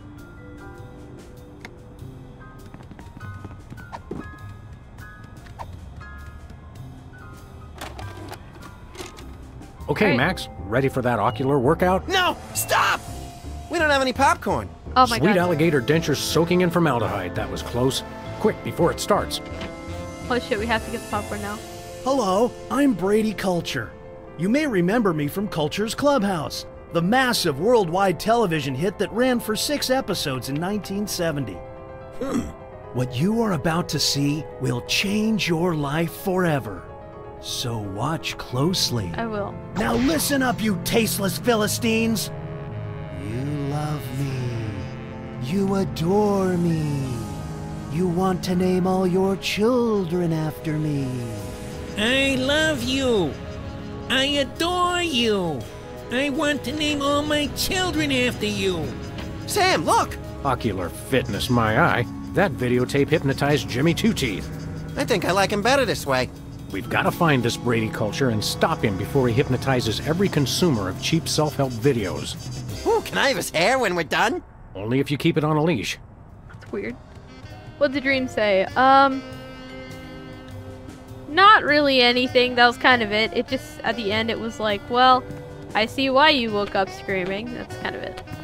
Okay, Alright. Max, ready for that ocular workout? No! Stop! We don't have any popcorn. Oh my Sweet god. alligator dentures soaking in formaldehyde. That was close. Quick, before it starts. Oh shit, we have to get the popcorn now. Hello, I'm Brady Culture. You may remember me from Culture's Clubhouse, the massive worldwide television hit that ran for six episodes in nineteen seventy. Hmm. What you are about to see will change your life forever. So watch closely. I will. Now listen up, you tasteless Philistines! You love me. You adore me. You want to name all your children after me. I love you. I adore you. I want to name all my children after you. Sam, look! Ocular fitness, my eye. That videotape hypnotized Jimmy Two Teeth. I think I like him better this way. We've got to find this Brady Culture and stop him before he hypnotizes every consumer of cheap self-help videos. Ooh, can I have his hair when we're done? Only if you keep it on a leash. That's weird. What'd the dream say? Um... Not really anything. That was kind of it. It just, at the end, it was like, well, I see why you woke up screaming. That's kind of it.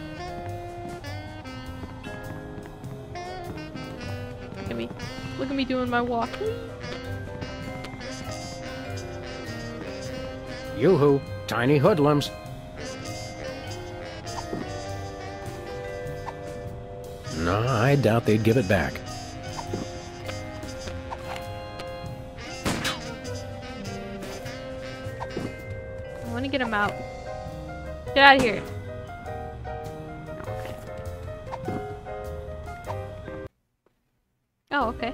Look at me. Look at me doing my walk. Yoo-hoo, tiny hoodlums. No, I doubt they'd give it back. I want to get him out. Get out of here. Okay. Oh, okay.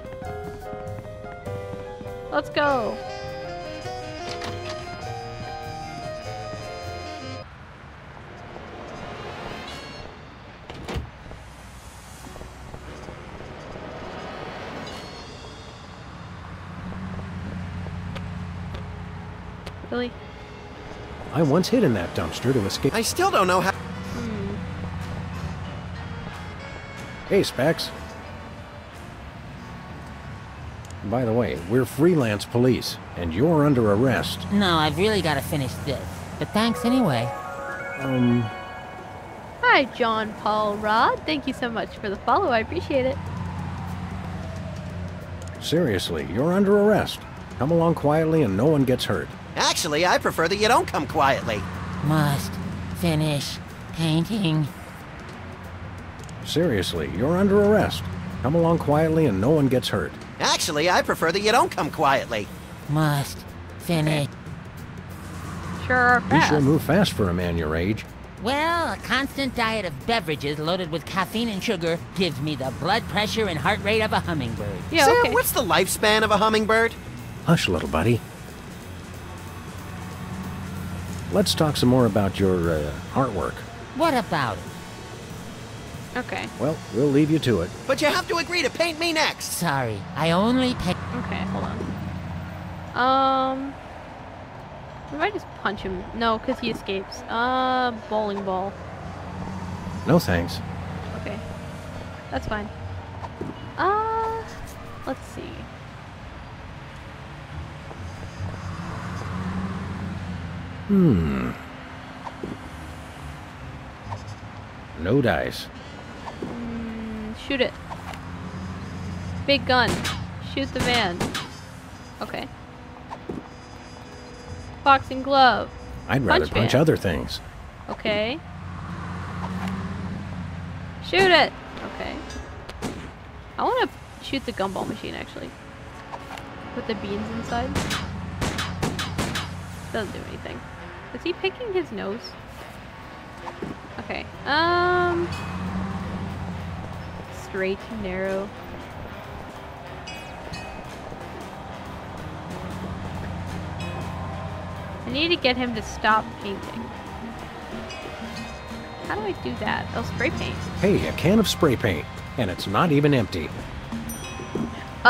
Let's go. Really? I once hid in that dumpster to escape. I still don't know how. Hmm. Hey, Specs. By the way, we're freelance police, and you're under arrest. No, I've really got to finish this. But thanks anyway. Um... Hi, John Paul Rod. Thank you so much for the follow. I appreciate it. Seriously, you're under arrest. Come along quietly and no one gets hurt. Actually, I prefer that you don't come quietly. Must finish painting. Seriously, you're under arrest. Come along quietly and no one gets hurt. Actually, I prefer that you don't come quietly. Must finish. Sure, You fast. sure move fast for a man your age. Well, a constant diet of beverages loaded with caffeine and sugar gives me the blood pressure and heart rate of a hummingbird. Yeah, Sam, okay. what's the lifespan of a hummingbird? Hush, little buddy. Let's talk some more about your uh, artwork. What about it? Okay. Well, we'll leave you to it. But you have to agree to paint me next. Sorry, I only pick. Okay, hold on. Um... If I just punch him? No, because he escapes. Uh, bowling ball. No thanks. Okay. That's fine. Uh, let's see. Hmm. No dice. Mm, shoot it. Big gun. Shoot the man. Okay. Boxing glove. I'd rather Punch punch man. other things. Okay. Shoot it! Okay. I want to shoot the gumball machine, actually. Put the beans inside. Doesn't do anything. Is he picking his nose? Okay. Um... Straight, narrow. I need to get him to stop painting. How do I do that? Oh, spray paint. Hey, a can of spray paint. And it's not even empty. Oh.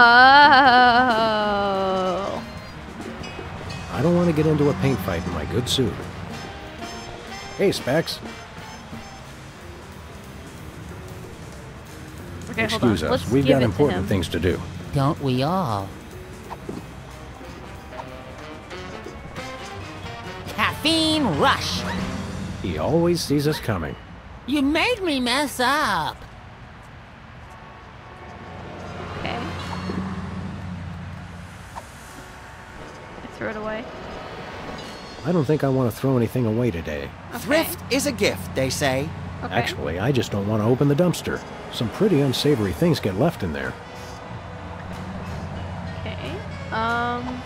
I don't want to get into a paint fight in my good suit. Hey, Specs. Okay, Excuse hold on. us. Let's We've give got it to important him. things to do. Don't we all? Caffeine rush! He always sees us coming. You made me mess up! Okay. I throw it away. I don't think I want to throw anything away today. Okay. Thrift is a gift, they say. Okay. Actually, I just don't want to open the dumpster. Some pretty unsavory things get left in there. Okay. Um.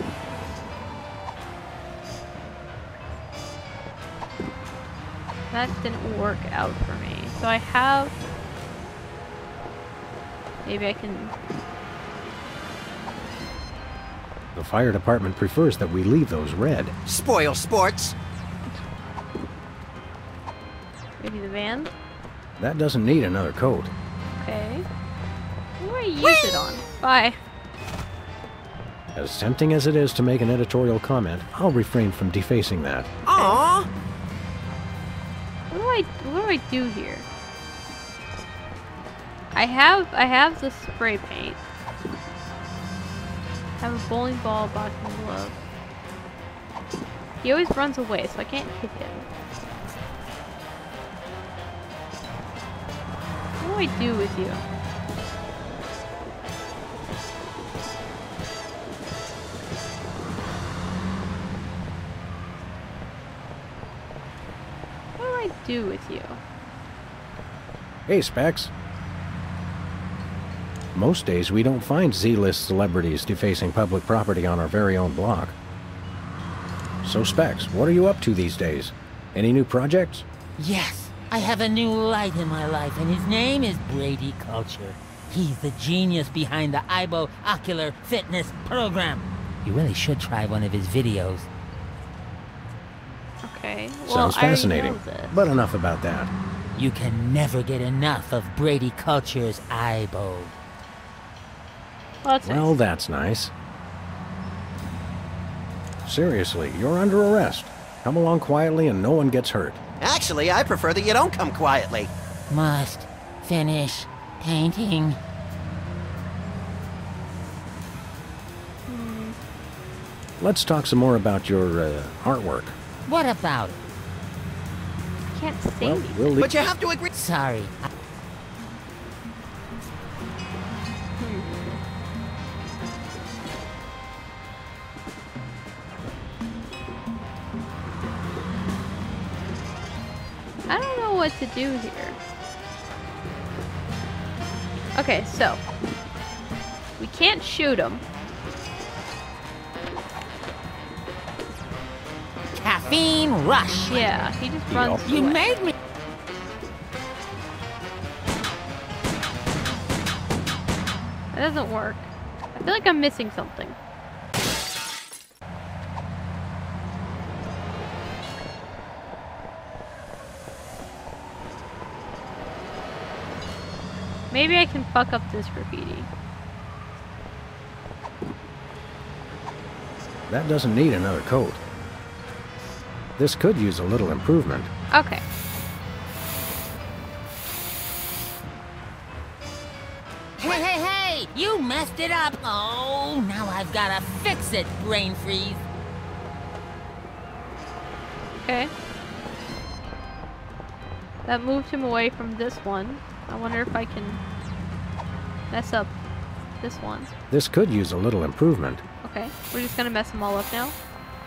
That didn't work out for me. So I have. Maybe I can. The fire department prefers that we leave those red. Spoil sports. Maybe the van? That doesn't need another coat. Okay. What do I use it on? Bye. As tempting as it is to make an editorial comment, I'll refrain from defacing that. Aww. What do I what do I do here? I have I have the spray paint. Have a bowling ball, boxing glove. He always runs away, so I can't hit him. What do I do with you? What do I do with you? Hey, Specs. Most days we don't find Z-list celebrities defacing public property on our very own block. So, Specs, what are you up to these days? Any new projects? Yes, I have a new light in my life, and his name is Brady Culture. He's the genius behind the I B O Ocular Fitness Program. You really should try one of his videos. Okay, well, Sounds I already fascinating, know this. but enough about that. You can never get enough of Brady Culture's I B O. Well, that's Well, nice. that's nice. Seriously, you're under arrest. Come along quietly and no one gets hurt. Actually, I prefer that you don't come quietly. Must finish painting. Let's talk some more about your uh, artwork. What about it? I can't say Well, anything. we'll leave. But you have to agree. Sorry. I I don't know what to do here. Okay, so we can't shoot him. Caffeine rush. Yeah, he just runs You away. made me. That doesn't work. I feel like I'm missing something. Maybe I can fuck up this graffiti. That doesn't need another coat. This could use a little improvement. Okay. Hey, hey, hey! You messed it up! Oh, now I've gotta fix it, brain freeze. Okay. That moved him away from this one. I wonder if I can mess up this one. This could use a little improvement. Okay, we're just gonna mess them all up now.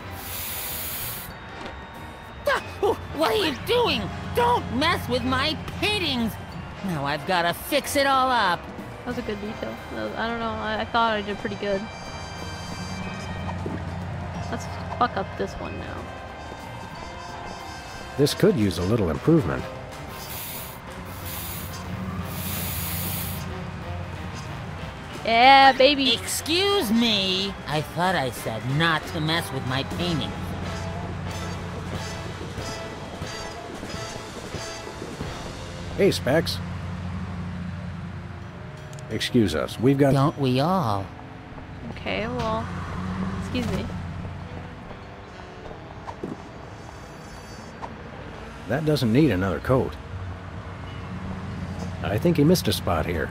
Ah, what are you doing? Don't mess with my paintings! Now I've gotta fix it all up. That was a good detail. That was- I don't know, I, I thought I did pretty good. Let's fuck up this one now. This could use a little improvement. Yeah, baby! Excuse me. I thought I said not to mess with my painting. Hey, Specs. Excuse us, we've got... Don't we all? Okay, well, excuse me. That doesn't need another coat. I think he missed a spot here.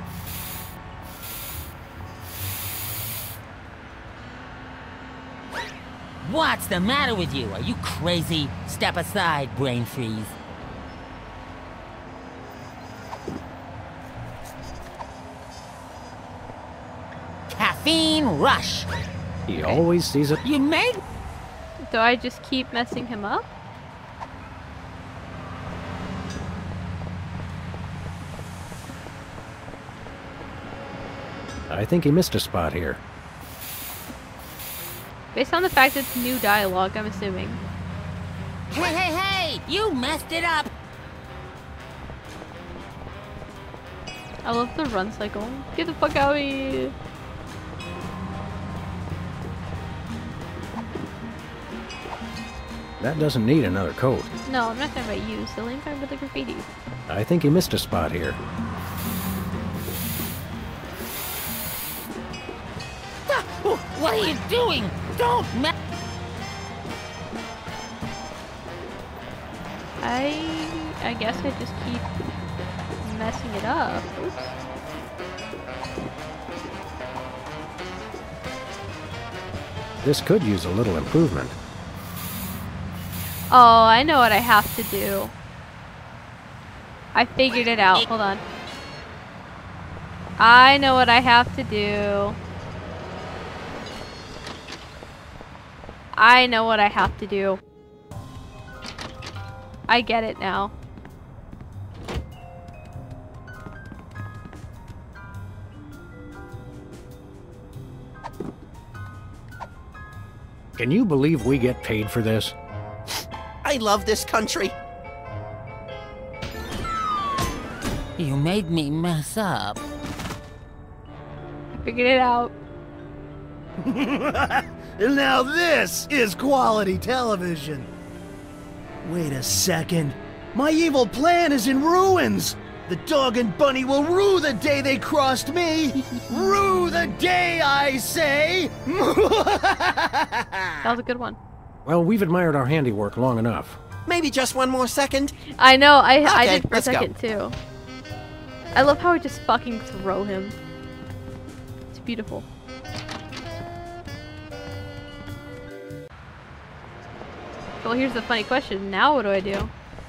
What's the matter with you? Are you crazy? Step aside, brain freeze. Caffeine rush. He always sees it. You made... Do I just keep messing him up? I think he missed a spot here. Based on the fact it's new dialogue, I'm assuming. Hey, hey, hey! You messed it up! I love the run cycle. Get the fuck out of here! That doesn't need another coat. No, I'm not talking about you, silly. I'm talking about the graffiti. I think he missed a spot here. What are you doing? Don't mess... I... I guess I just keep messing it up. Oops. This could use a little improvement. Oh, I know what I have to do. I figured it out. Hold on. I know what I have to do. I know what I have to do. I get it now. Can you believe we get paid for this? I love this country. You made me mess up. Figured it out. And now this is quality television. Wait a second. My evil plan is in ruins. The dog and bunny will rue the day they crossed me. Rue the day, I say. That was a good one. Well, we've admired our handiwork long enough. Maybe just one more second? I know, I, okay, I did for a let's second go. too. I love how I just fucking throw him. It's beautiful. Well, here's the funny question. Now what do I do?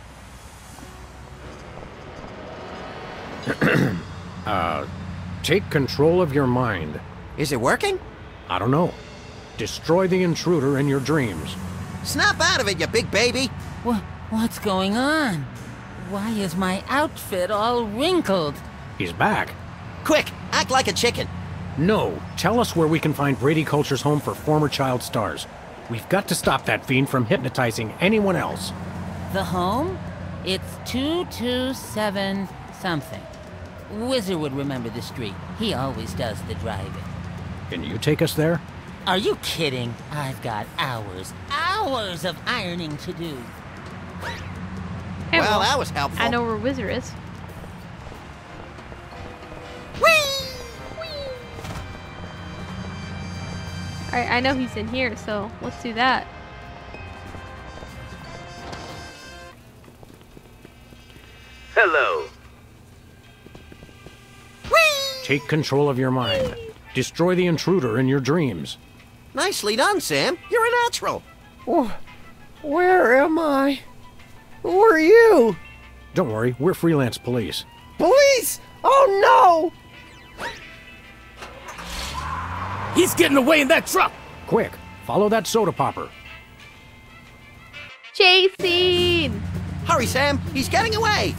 uh, take control of your mind. Is it working? I don't know. Destroy the intruder in your dreams. Snap out of it, you big baby! What, what's going on? Why is my outfit all wrinkled? He's back. Quick, act like a chicken. No, tell us where we can find Brady Culture's home for former child stars. We've got to stop that fiend from hypnotizing anyone else. The home? It's two two seven something. Whizzer would remember the street. He always does the driving. Can you take us there? Are you kidding? I've got hours, hours of ironing to do. Hey, well, that was helpful. I know where Whizzer is. Alright, I know he's in here, so let's do that. Hello. Take control of your mind. Destroy the intruder in your dreams. Nicely done, Sam. You're a natural. Oh, where am I? Who are you? Don't worry, we're freelance police. Police? Oh no! He's getting away in that truck! Quick, follow that soda popper. Chasing! Hurry, Sam. He's getting away.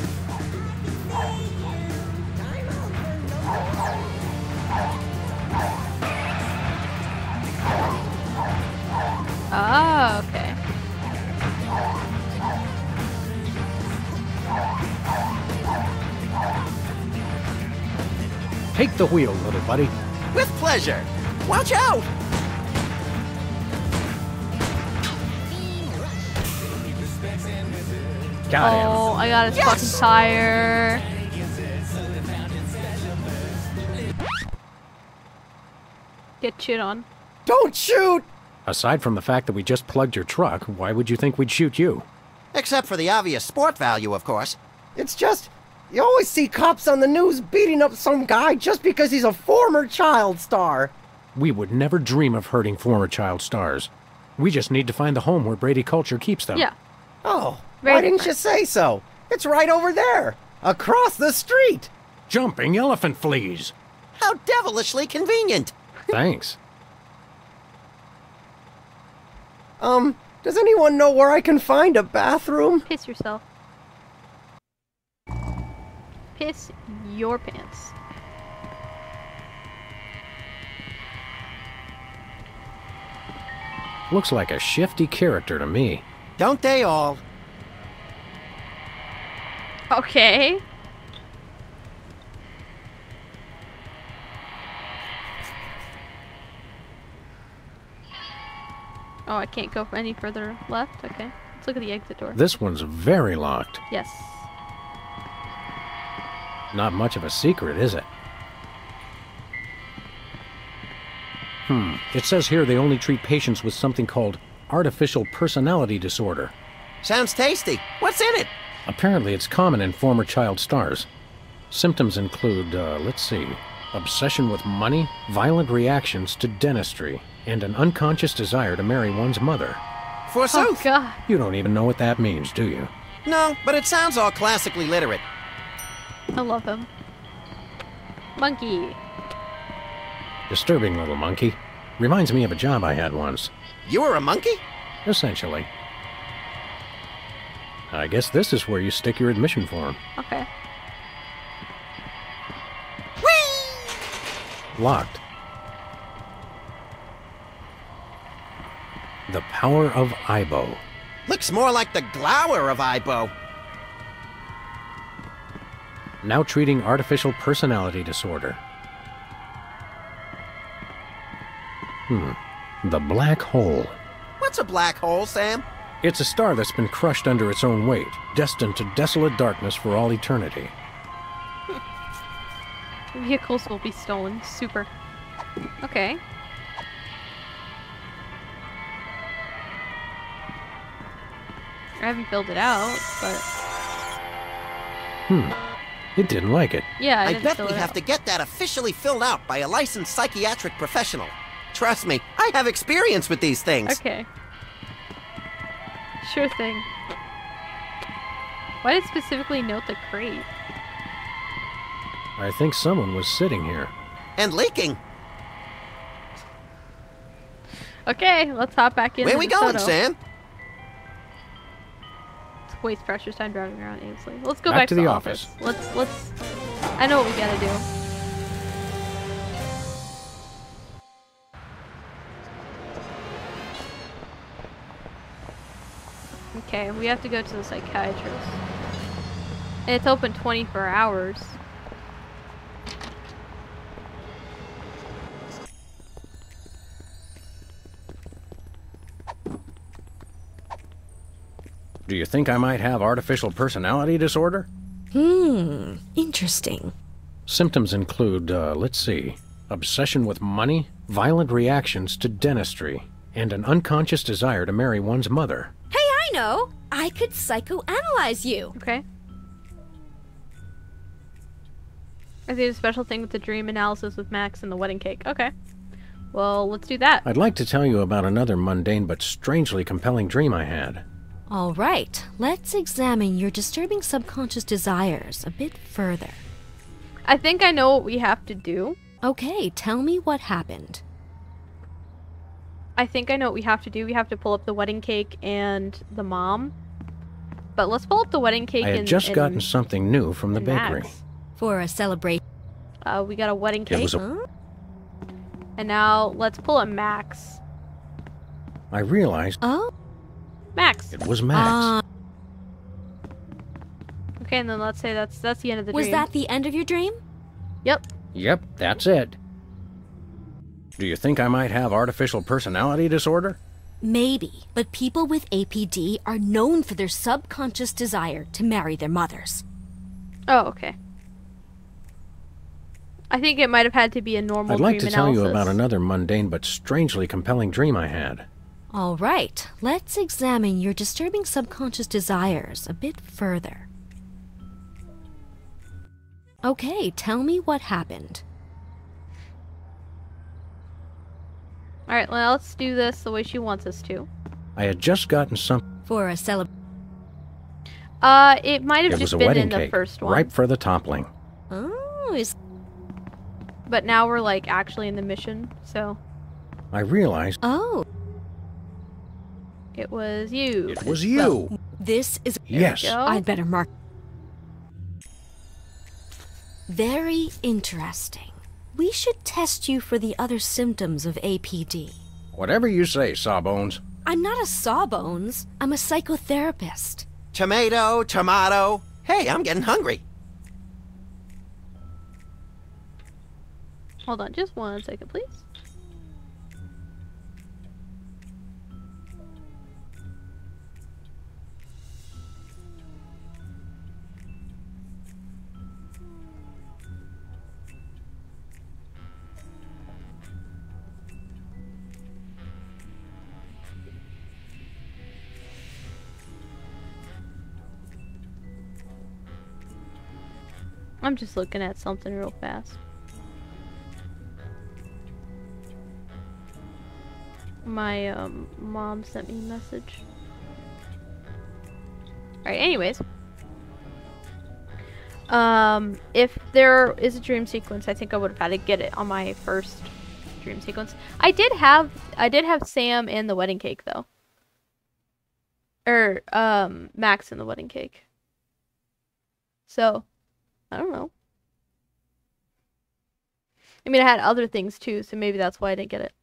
Oh, okay. Take the wheel, little buddy. With pleasure. Watch out! Got him. Oh, I got his Yes! fucking tire. Get shit on. Don't shoot! Aside from the fact that we just plugged your truck, why would you think we'd shoot you? Except for the obvious sport value, of course. It's just, you always see cops on the news beating up some guy just because he's a former child star. We would never dream of hurting former child stars. We just need to find the home where Brady Culture keeps them. Yeah. Oh, Very why didn't different. you say so? It's right over there, across the street. Jumping elephant fleas. How devilishly convenient. Thanks. Um, does anyone know where I can find a bathroom? Piss yourself. Piss your pants. Looks like a shifty character to me. Don't they all? Okay. Oh, I can't go any further left? Okay. Let's look at the exit door. This one's very locked. Yes. Not much of a secret, is it? Hmm. It says here they only treat patients with something called artificial personality disorder. Sounds tasty. What's in it? Apparently it's common in former child stars. Symptoms include, uh, let's see, obsession with money, violent reactions to dentistry, and an unconscious desire to marry one's mother. Forsooth! Oh, God. You don't even know what that means, do you? No, but it sounds all classically literate. I love him. Monkey. Disturbing little monkey. Reminds me of a job I had once. You were a monkey? Essentially. I guess this is where you stick your admission form. Okay. Locked. The power of Aibo. Looks more like the glower of Aibo. Now treating artificial personality disorder. Hmm. The black hole. What's a black hole, Sam? It's a star that's been crushed under its own weight, destined to desolate darkness for all eternity. Vehicles will be stolen. Super. Okay. I haven't filled it out, but... Hmm. It didn't like it. Yeah, I, I didn't bet fill we it have out. to get that officially filled out by a licensed psychiatric professional. Trust me, I have experience with these things. Okay. Sure thing. Why did it specifically note the crate? I think someone was sitting here. And leaking. Okay, let's hop back in. Where we going, DeSoto. Sam? It's waste precious time driving around aimlessly. Let's go Back back, to the office. Let's let's. I know what we gotta do. Okay, we have to go to the psychiatrist. And it's open twenty-four hours. Do you think I might have artificial personality disorder? Hmm, interesting. Symptoms include, uh, let's see, obsession with money, violent reactions to dentistry, and an unconscious desire to marry one's mother. Hey, I know! I could psychoanalyze you! Okay. I did a special thing with the dream analysis with Max and the wedding cake. Okay. Well, let's do that. I'd like to tell you about another mundane but strangely compelling dream I had. All right, let's examine your disturbing subconscious desires a bit further. I think I know what we have to do. Okay, tell me what happened. I think I know what we have to do. We have to pull up the wedding cake and the mom. But let's pull up the wedding cake I had and, just and, gotten something new from the and bakery. Max. For a celebration. Uh, we got a wedding cake. It was a... Huh? And now let's pull up Max. I realized Oh? Max. it was Max. Uh, Okay, and then let's say that's that's the end of the was dream. that the end of your dream? Yep. Yep, that's it. Do you think I might have artificial personality disorder? Maybe, but people with A P D are known for their subconscious desire to marry their mothers. Oh, okay. I think it might have had to be a normal I'd like to dream tell you analysis. about another mundane but strangely compelling dream I had. All right, let's examine your disturbing subconscious desires a bit further. Okay, tell me what happened. Alright, well, let's do this the way she wants us to. I had just gotten some... For a celeb... Uh, it might have It was just a been wedding in the cake, first one. ripe for the toppling. Oh, is... But now we're, like, actually in the mission, so... I realized Oh. It was you. it was you. Well, this is... Yes. There we go. I'd better mark... Very interesting. We should test you for the other symptoms of A P D. Whatever you say, Sawbones. I'm not a sawbones. I'm a psychotherapist. Tomato, tomato. Hey, I'm getting hungry. Hold on, just one second, please. I'm just looking at something real fast. My um, mom sent me a message. Alright, anyways. Um, if there is a dream sequence, I think I would have had to get it on my first dream sequence. I did have, I did have Sam in the wedding cake though. Or, um, Max in the wedding cake. So, I don't know. I mean, I had other things too, so maybe that's why I didn't get it.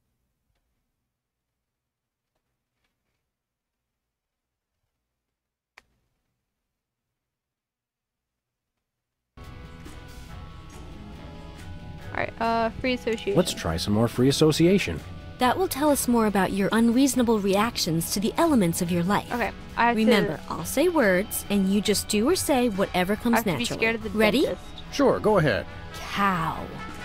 Alright, uh, free association. Let's try some more free association. That will tell us more about your unreasonable reactions to the elements of your life. Okay, I have Remember, to... I'll say words, and you just do or say whatever comes I have to naturally. be scared of the Ready? dentist. Sure, go ahead. Cow.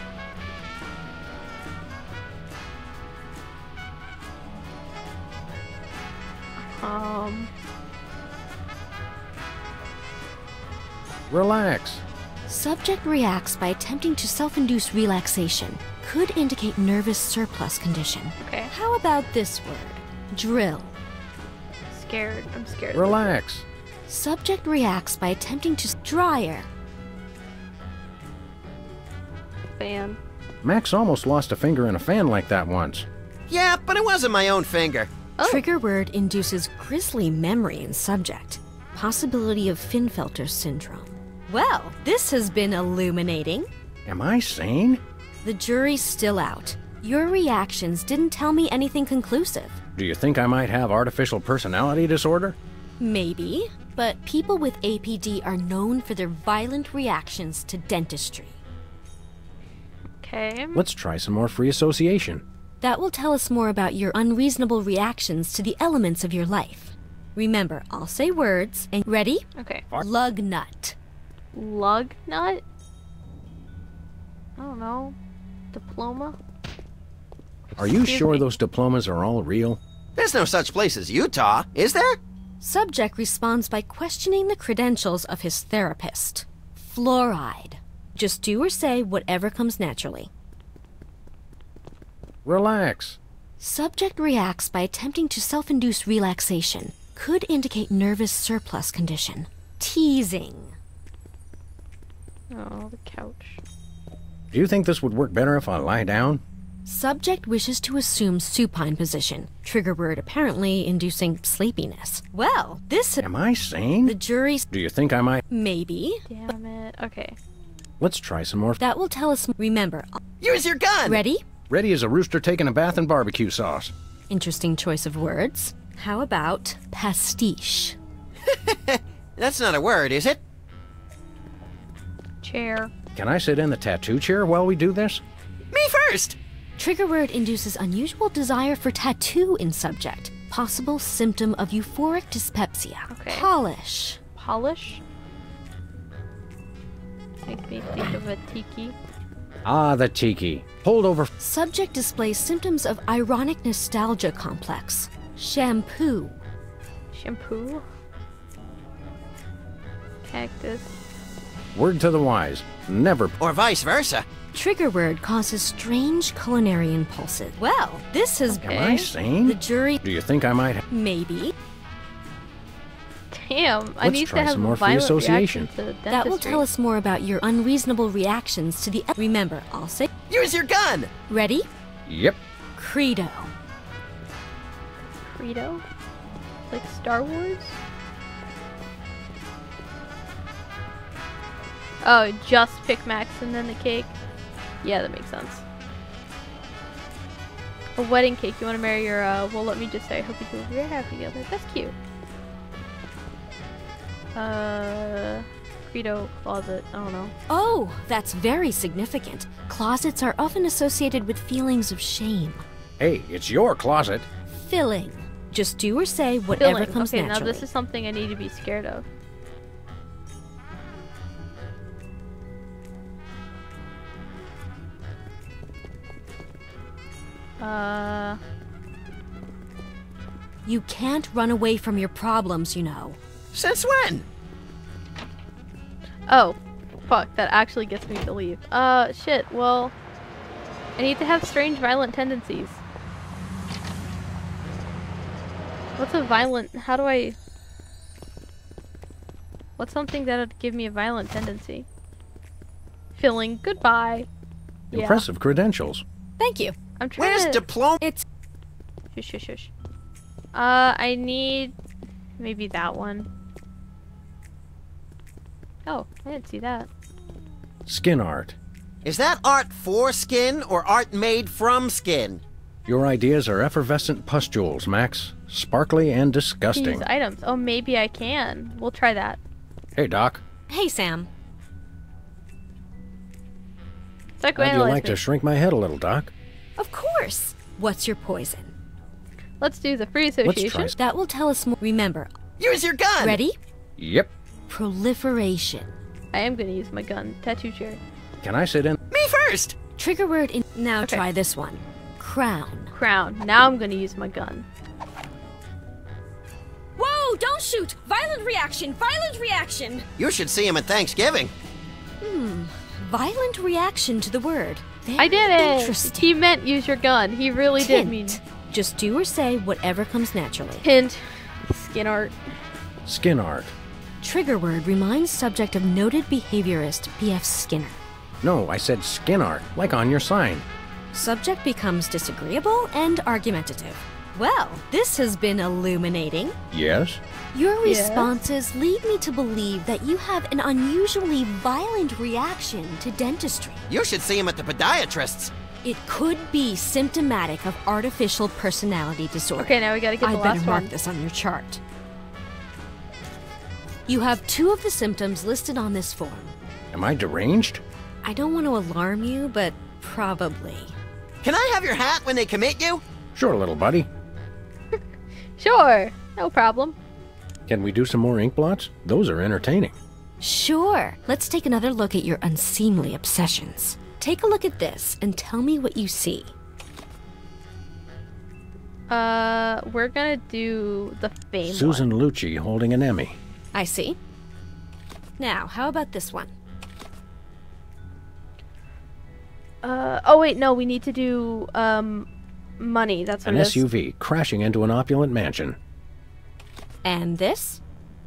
Um... Relax. Subject reacts by attempting to self-induce relaxation. Could indicate nervous surplus condition. Okay. How about this word? Drill. Scared. I'm scared. Relax. Subject reacts by attempting to dryer. Fan. Max almost lost a finger in a fan like that once. Yeah, but it wasn't my own finger. Oh. Trigger word induces grisly memory in subject. Possibility of Finfelter syndrome. Well, this has been illuminating. Am I sane? The jury's still out. Your reactions didn't tell me anything conclusive. Do you think I might have artificial personality disorder? Maybe, but people with A P D are known for their violent reactions to dentistry. Okay. Let's try some more free association. That will tell us more about your unreasonable reactions to the elements of your life. Remember, I'll say words, and ready? Okay. Lug nut. Lug nut? I don't know. Diploma? Are you Excuse sure me? those diplomas are all real? There's no such place as Utah, is there? Subject responds by questioning the credentials of his therapist. Fluoride. Just do or say whatever comes naturally. Relax. Subject reacts by attempting to self-induce relaxation. Could indicate nervous surplus condition. Teasing. Oh, the couch. Do you think this would work better if I lie down? Subject wishes to assume supine position. Trigger word apparently inducing sleepiness. Well, this... Am I sane? The jury's... Do you think I might... Maybe. Damn it. Okay. Let's try some more... That will tell us... Remember... Use your gun! Ready? Ready as a rooster taking a bath in barbecue sauce. Interesting choice of words. How about pastiche? That's not a word, is it? Chair. Can I sit in the tattoo chair while we do this? Me first! Trigger word induces unusual desire for tattoo in subject. Possible symptom of euphoric dyspepsia. Okay. Polish. Polish? Make me think of a tiki. Ah, the tiki. Hold over. Subject displays symptoms of ironic nostalgia complex. Shampoo. Shampoo? Cactus. Word to the wise. Never. Or vice versa. Trigger word causes strange culinary impulses. Well, this has Am I sane? The jury... Do you think I might... ha- Maybe. Damn, I Let's need try to have some a more free violent association. reaction to dentistry. That will tell us more about your unreasonable reactions to the... Remember, I'll say... Use your gun! Ready? Yep. Credo. Credo? Like Star Wars? Oh, just pick Max and then the cake? Yeah, that makes sense. A wedding cake. You want to marry your, uh, well, let me just say, I hope you two will be very happy together. That's cute. Uh, Credo closet. I don't know. Oh, that's very significant. Closets are often associated with feelings of shame. Hey, it's your closet. Filling. Just do or say whatever Filling. comes okay, naturally. now this is something I need to be scared of. Uh... You can't run away from your problems, you know. Since when? Oh, fuck, that actually gets me to leave. Uh, shit, well, I need to have strange violent tendencies. What's a violent... How do I... What's something that would give me a violent tendency? Filling. Goodbye. Impressive yeah. credentials. Thank you. I'm trying Where's to... diploma? It's... Shush, shush, shush. Uh, I need... Maybe that one. Oh, I didn't see that. Skin art. Is that art for skin or art made from skin? Your ideas are effervescent pustules, Max. Sparkly and disgusting. These items. Oh, maybe I can. We'll try that. Hey, Doc. Hey, Sam. How'd you like me. to shrink my head a little, Doc? Of course. What's your poison? Let's do the free association. Let's try. That will tell us more. Remember. Use your gun! Ready? Yep. Proliferation. I am going to use my gun. Tattoo chair. Can I sit in? Me first! Trigger word in... Now okay. try this one. Crown. Crown. Now I'm going to use my gun. Whoa! Don't shoot! Violent reaction! Violent reaction! You should see him at Thanksgiving. Hmm. Violent reaction to the word. Very I did it! Interesting. He meant use your gun. He really Tint. did mean... Just do or say whatever comes naturally. Hint. Skin art. Skin art. Trigger word reminds subject of noted behaviorist P F Skinner. No, I said skin art, like on your sign. Subject becomes disagreeable and argumentative. Well, this has been illuminating. Yes? Your responses yes. lead me to believe that you have an unusually violent reaction to dentistry. You should see him at the podiatrist's. It could be symptomatic of artificial personality disorder. Okay, now we gotta get the I last better mark one. this on your chart. You have two of the symptoms listed on this form. Am I deranged? I don't want to alarm you, but probably. Can I have your hat when they commit you? Sure, little buddy. Sure, no problem. Can we do some more ink blots? Those are entertaining. Sure. Let's take another look at your unseemly obsessions. Take a look at this and tell me what you see. Uh, we're gonna do the fame Susan one. Lucci holding an Emmy. I see. Now, how about this one? Uh, oh wait, no, we need to do, um, money. That's what An it is. S U V crashing into an opulent mansion. And this?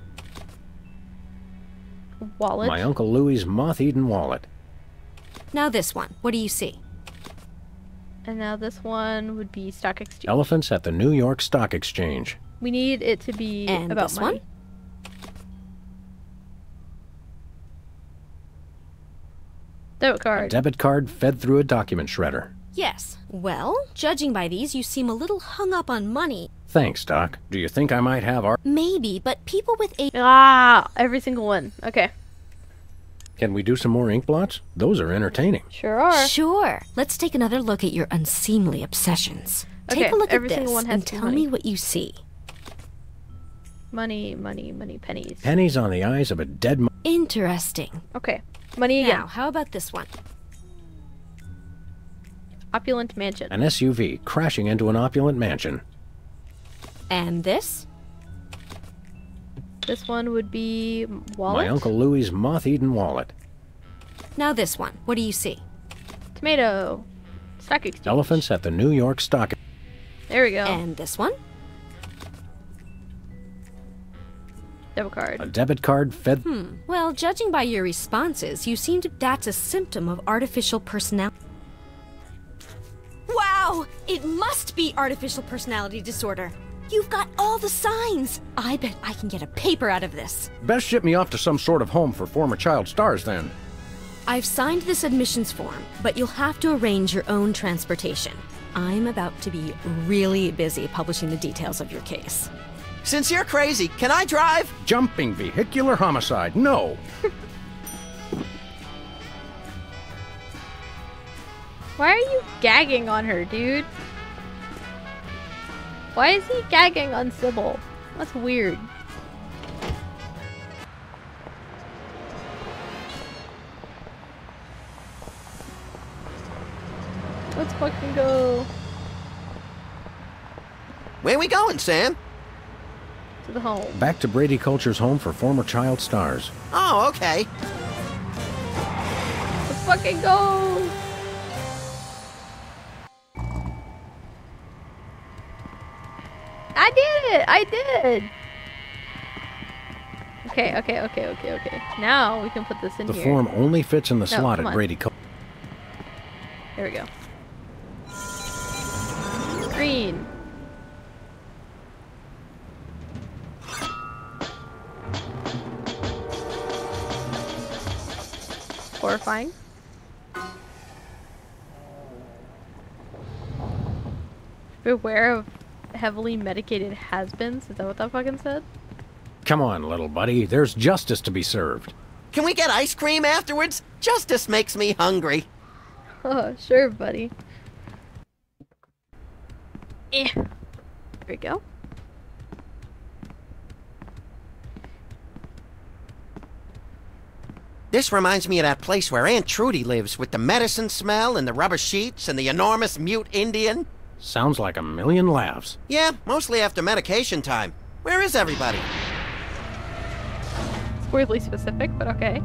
Wallet. My Uncle Louie's moth-eaten wallet. Now this one. What do you see? And now this one would be stock exchange. Elephants at the New York Stock Exchange. We need it to be and about this money. One? Debit card. A debit card fed through a document shredder. Yes. Well, judging by these, you seem a little hung up on money. Thanks, Doc. Do you think I might have art? Maybe, but people with a... Ah, every single one. Okay. Can we do some more ink blots? Those are entertaining. Sure are. Sure. Let's take another look at your unseemly obsessions. Okay, take a look every at single this one has and to be tell money. me what you see. Money, money, money, pennies. Pennies on the eyes of a dead mo- Interesting. Okay. Money again. Now, how about this one? Opulent mansion. An S U V crashing into an opulent mansion. And this? This one would be wallet. My Uncle Louie's moth-eaten wallet. Now this one. What do you see? Tomato. Stock exchange. Elephants at the New York Stock. There we go. And this one? Debit card. A debit card fed... Hmm. Well, judging by your responses, you seem to... That's a symptom of artificial personality. Wow! It must be artificial personality disorder. You've got all the signs. I bet I can get a paper out of this. Best ship me off to some sort of home for former child stars, then. I've signed this admissions form, but you'll have to arrange your own transportation. I'm about to be really busy publishing the details of your case. Since you're crazy, can I drive? Jumping vehicular homicide, no. Why are you gagging on her, dude? Why is he gagging on Sybil? That's weird. Let's fucking go. Where we going, Sam? To the home. Back to Brady Culture's home for former child stars. Oh, okay. Let's fucking go. I I did it! I did! Okay, okay, okay, okay, okay. Now we can put this in The here. form only fits in the No, slot come at on. Brady Culture. There we go. Green. Horrifying. Beware of heavily medicated has-beens. Is that what that fucking said? Come on, little buddy. There's justice to be served. Can we get ice cream afterwards? Justice makes me hungry. Oh, sure, buddy. Eh. There we go. This reminds me of that place where Aunt Trudy lives with the medicine smell and the rubber sheets and the enormous mute Indian. Sounds like a million laughs. Yeah, mostly after medication time. Where is everybody? It's weirdly specific, but okay.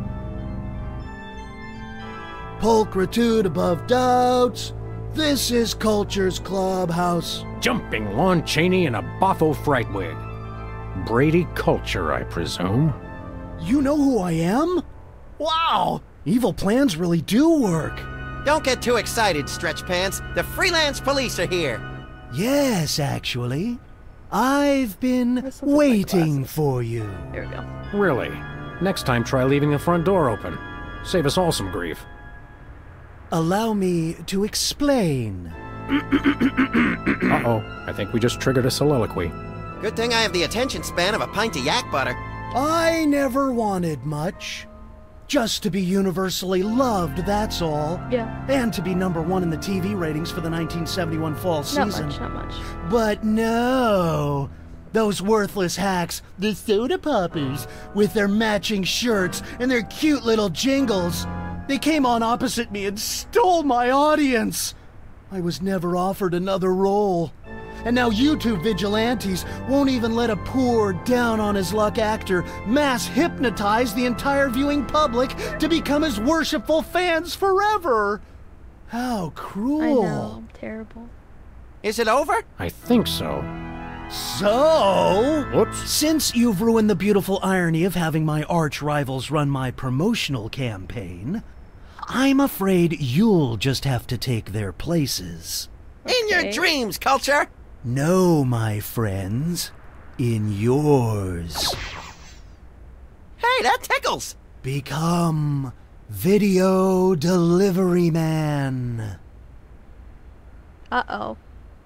Pulchritude above doubts. This is Culture's Clubhouse. Jumping Lon Chaney in a boffo fright wig. Brady Culture, I presume. You know who I am? Wow! Evil plans really do work. Don't get too excited, Stretch Pants. The freelance police are here. Yes, actually. I've been waiting for you. There we go. Really? Next time, try leaving the front door open. Save us all some grief. Allow me to explain. Uh-oh. I think we just triggered a soliloquy. Good thing I have the attention span of a pint of yak butter. I never wanted much. Just to be universally loved, that's all. Yeah. And to be number one in the T V ratings for the nineteen seventy-one fall Not season. much, not much. But no. Those worthless hacks, the soda poppers, with their matching shirts and their cute little jingles. They came on opposite me and stole my audience. I was never offered another role. And now YouTube vigilantes won't even let a poor, down-on-his-luck actor mass hypnotize the entire viewing public to become his worshipful fans forever. How cruel. I know, terrible. Is it over? I think so. So, Whoops. Since you've ruined the beautiful irony of having my arch rivals run my promotional campaign, I'm afraid you'll just have to take their places. In your dreams, Culture! No, my friends. In yours. Hey, that tickles! Become Video Delivery Man. Uh-oh.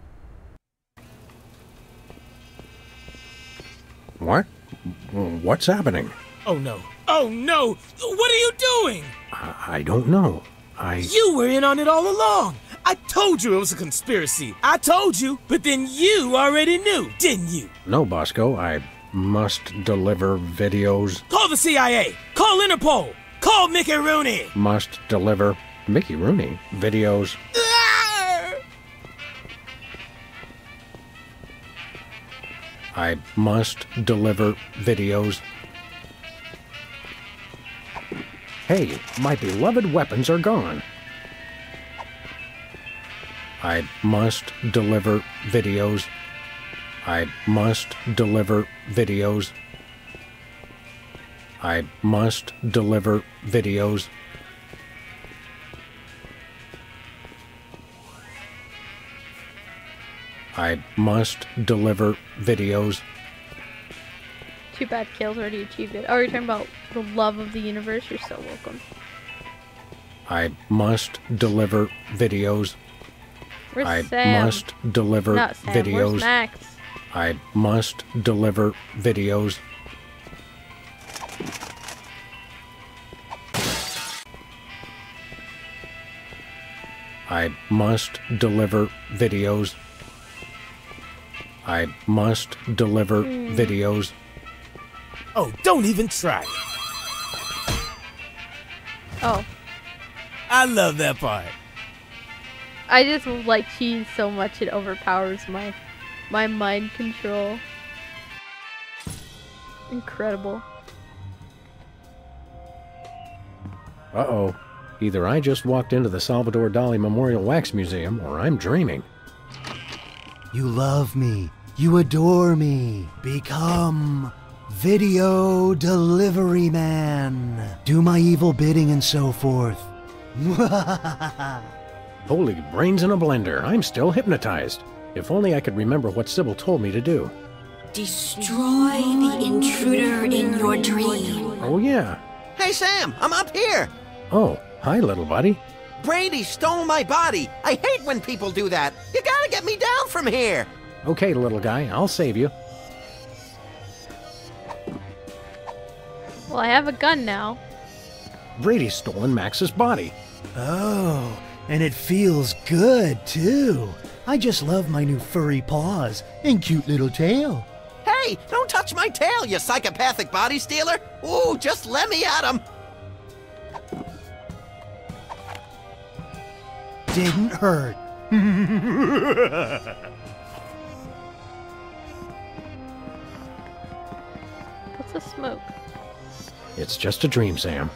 What? What's happening? Oh no. Oh no! What are you doing? I, I don't know. I... You were in on it all along! I told you it was a conspiracy. I told you, but then you already knew, didn't you? No, Bosco. I must deliver videos. Call the C I A! Call Interpol! Call Mickey Rooney! Must deliver... Mickey Rooney? Videos. I must deliver videos. Hey, my beloved weapons are gone. I must deliver videos. I must deliver videos. I must deliver videos. I must deliver videos. Too bad Kale's already achieved it. Oh, you're talking about the love of the universe? You're so welcome. I must deliver videos. Where's I Sam? must deliver Not Sam. videos. Where's Max? I must deliver videos. I must deliver videos. I must deliver Hmm. videos. Oh, don't even try. Oh. I love that part. I just like cheese so much it overpowers my my mind control. Incredible. Uh-oh. Either I just walked into the Salvador Dali Memorial Wax Museum, or I'm dreaming. You love me, You adore me. Become Video Delivery Man. Do my evil bidding and so forth. Holy brains in a blender. I'm still hypnotized. If only I could remember what Sybil told me to do. Destroy the intruder in your dream. Oh, yeah. Hey, Sam, I'm up here. Oh, hi, little buddy. Brady stole my body. I hate when people do that. You gotta get me down from here. Okay, little guy, I'll save you. Well, I have a gun now. Brady's stolen Max's body. Oh, and it feels good, too. I just love my new furry paws and cute little tail. Hey, don't touch my tail, you psychopathic body stealer. Ooh, just let me at him. Didn't hurt. What's the smoke? It's just a dream, Sam.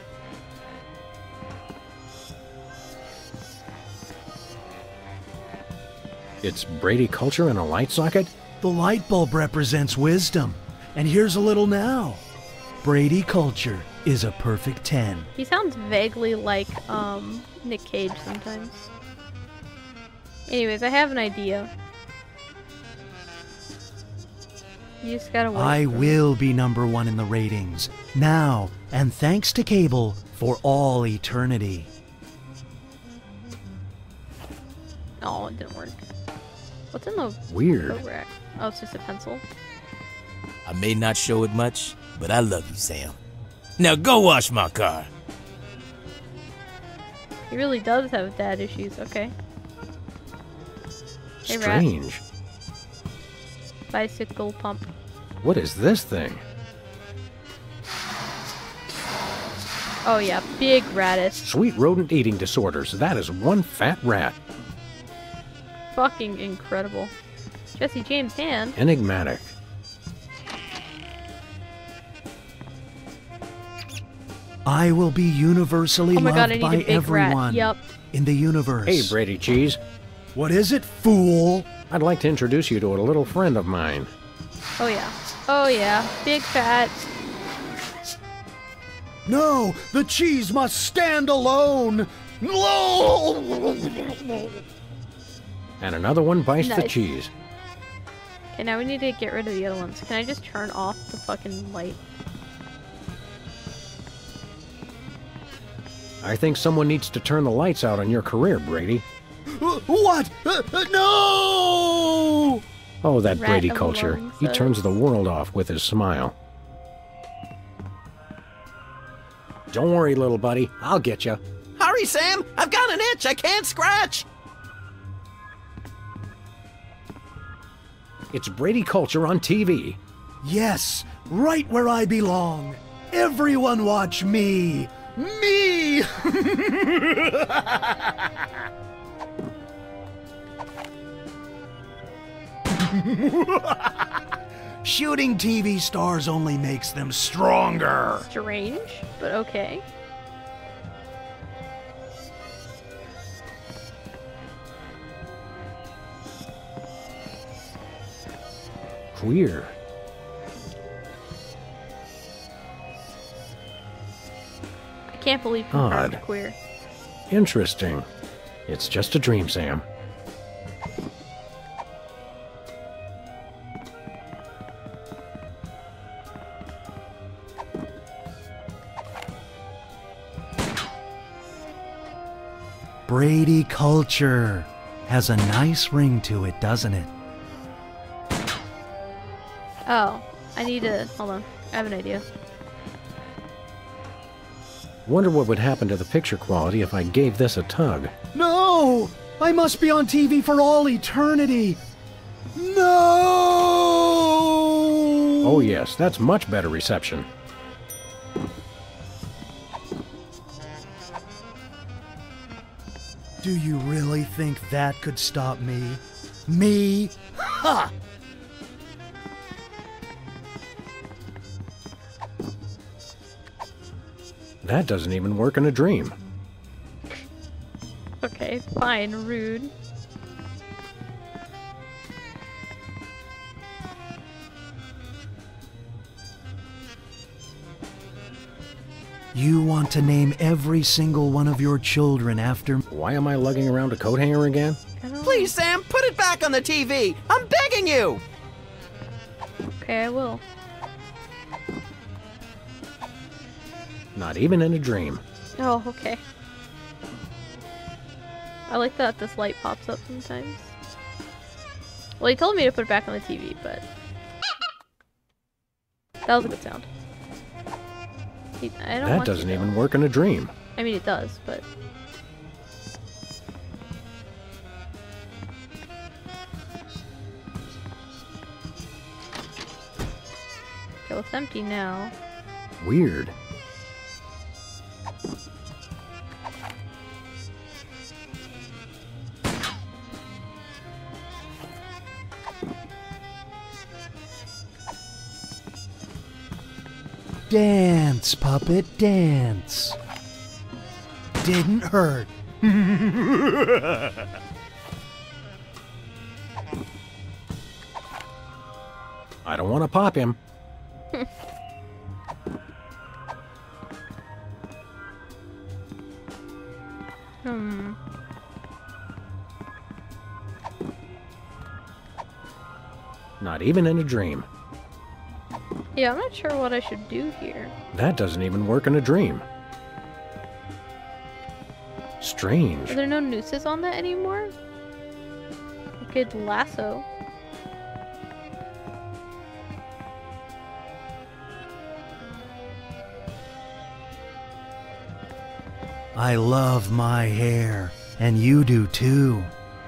It's Brady culture in a light socket? The light bulb represents wisdom. And here's a little now. Brady culture is a perfect ten. He sounds vaguely like, um, Nick Cage sometimes. Anyways, I have an idea. You just gotta wait. I will be number one in the ratings. Now, and thanks to cable for all eternity. Oh, it didn't work. What's in the Weird. coat rack? Oh, it's just a pencil. I may not show it much, but I love you, Sam. Now go wash my car. He really does have dad issues, okay. Hey, Rat. Strange. Bicycle pump. What is this thing? Oh yeah, big radish. Sweet rodent eating disorders. That is one fat rat. Fucking incredible. Jesse James' hand. Enigmatic. I will be universally Oh my God, I loved need a by big rat. everyone Yup. in the universe. Hey, Brady Cheese. What is it, fool? I'd like to introduce you to a little friend of mine. Oh yeah. Oh yeah. Big fat. No, the cheese must stand alone. No. And another one bites the Nice. cheese. Okay, now we need to get rid of the other ones. Can I just turn off the fucking light? I think someone needs to turn the lights out on your career, Brady. What? Uh, uh, no! Oh, that Rat Brady of culture. lungs, He uh. turns the world off with his smile. Don't worry, little buddy. I'll get you. Hurry, Sam. I've got an itch. I can't scratch. It's Brady culture on T V. Yes, right where I belong. Everyone watch me. Me! Shooting T V stars only makes them stronger. Strange, but okay. Queer. I can't believe confirmed Odd. queer. Interesting. It's just a dream, Sam. Brady culture has a nice ring to it, doesn't it? Oh, I need to. Hold on. I have an idea. Wonder what would happen to the picture quality if I gave this a tug. No! I must be on T V for all eternity. No! Oh yes, that's much better reception. Do you really think that could stop me? Me? Ha! That doesn't even work in a dream. Okay, fine, rude. You want to name every single one of your children after... Why am I lugging around a coat hanger again? Please, Sam, put it back on the T V. I'm begging you. Okay, I will. Not even in a dream. Oh, okay. I like that this light pops up sometimes. Well, he told me to put it back on the T V, but... that was a good sound. He, I don't That want doesn't to, even work in a dream. I mean, it does, but... okay, well, it's empty now. Weird. Dance, puppet, dance. Didn't hurt. I don't want to pop him. Hmm. Not even in a dream. Yeah, I'm not sure what I should do here. That doesn't even work in a dream. Strange. Are there no nooses on that anymore? You could lasso. I love my hair, and you do too.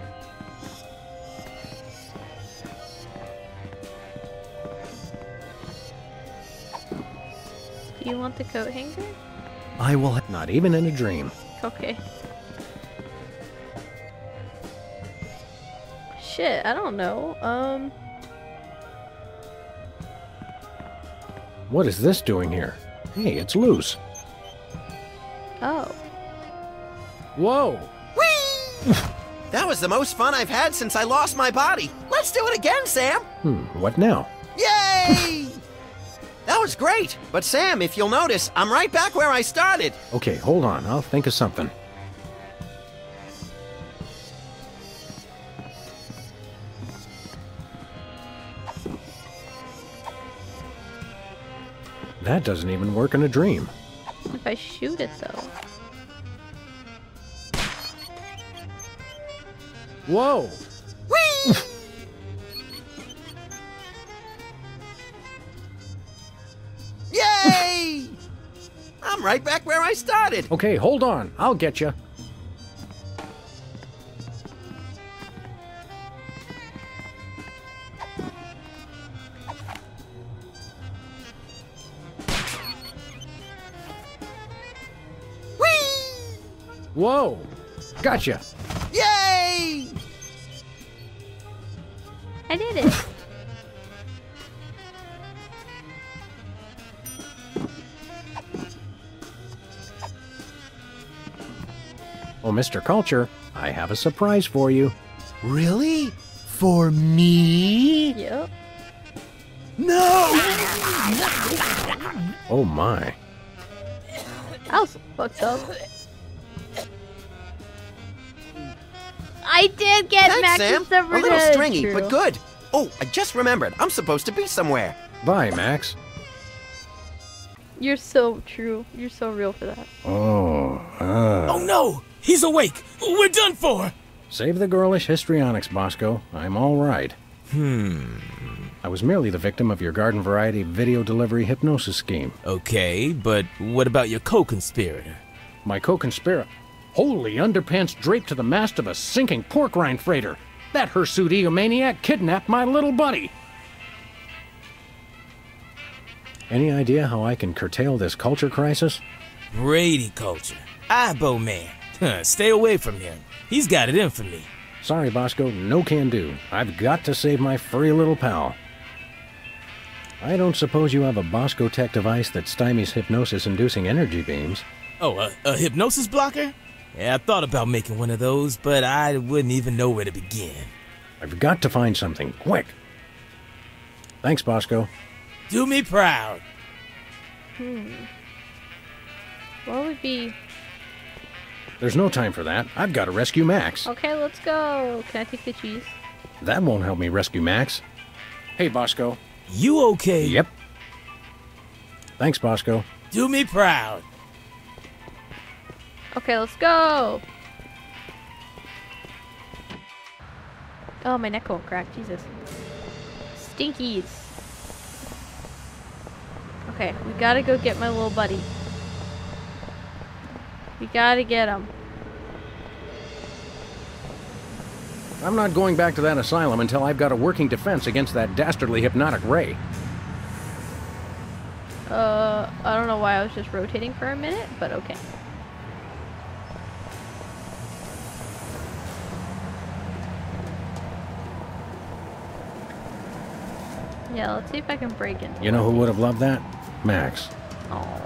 Do you want the coat hanger? I will. Not even in a dream. Okay. Shit, I don't know. Um. What is this doing here? Hey, it's loose. Oh. Whoa! That was the most fun I've had since I lost my body. Let's do it again, Sam. Hmm, what now? Yay! That was great. But Sam, if you'll notice, I'm right back where I started. Okay, hold on. I'll think of something. That doesn't even work in a dream. If I shoot it, though. Whoa! Whee! Yay! I'm right back where I started. Okay, hold on. I'll get you. Whee! Whoa! Gotcha! Yay! I did it. Oh, Mister Culture, I have a surprise for you. Really? For me? Yep. No! Oh my. That was fucked up. I did get Thanks, Max's Sam. severed A little head. stringy, True. but good. Oh, I just remembered. I'm supposed to be somewhere. Bye, Max. You're so true. You're so real for that. Oh, uh. Oh no! He's awake! We're done for! Save the girlish histrionics, Bosco. I'm all right. Hmm. I was merely the victim of your garden variety video delivery hypnosis scheme. Okay, but what about your co-conspirator? My co-conspirator? Holy underpants draped to the mast of a sinking pork rind freighter. That hirsute eomaniac kidnapped my little buddy. Any idea how I can curtail this culture crisis? Brady culture. Ibo man. Stay away from him. He's got it in for me. Sorry, Bosco, no can do. I've got to save my furry little pal. I don't suppose you have a Bosco Tech device that stymies hypnosis-inducing energy beams. Oh, a, a hypnosis blocker? Yeah, I thought about making one of those, but I wouldn't even know where to begin. I've got to find something, quick. Thanks, Bosco. Do me proud. Hmm. What would be... There's no time for that. I've got to rescue Max. Okay, let's go. Can I take the cheese? That won't help me rescue Max. Hey, Bosco. You okay? Yep. Thanks, Bosco. Do me proud. Okay, let's go. Oh, my neck won't crack. Jesus. Stinkies. Okay, we gotta go get my little buddy. We gotta get him. I'm not going back to that asylum until I've got a working defense against that dastardly hypnotic ray. Uh, I don't know why I was just rotating for a minute, but okay. Yeah, let's see if I can break in. You know who would have loved that? Max. Aww.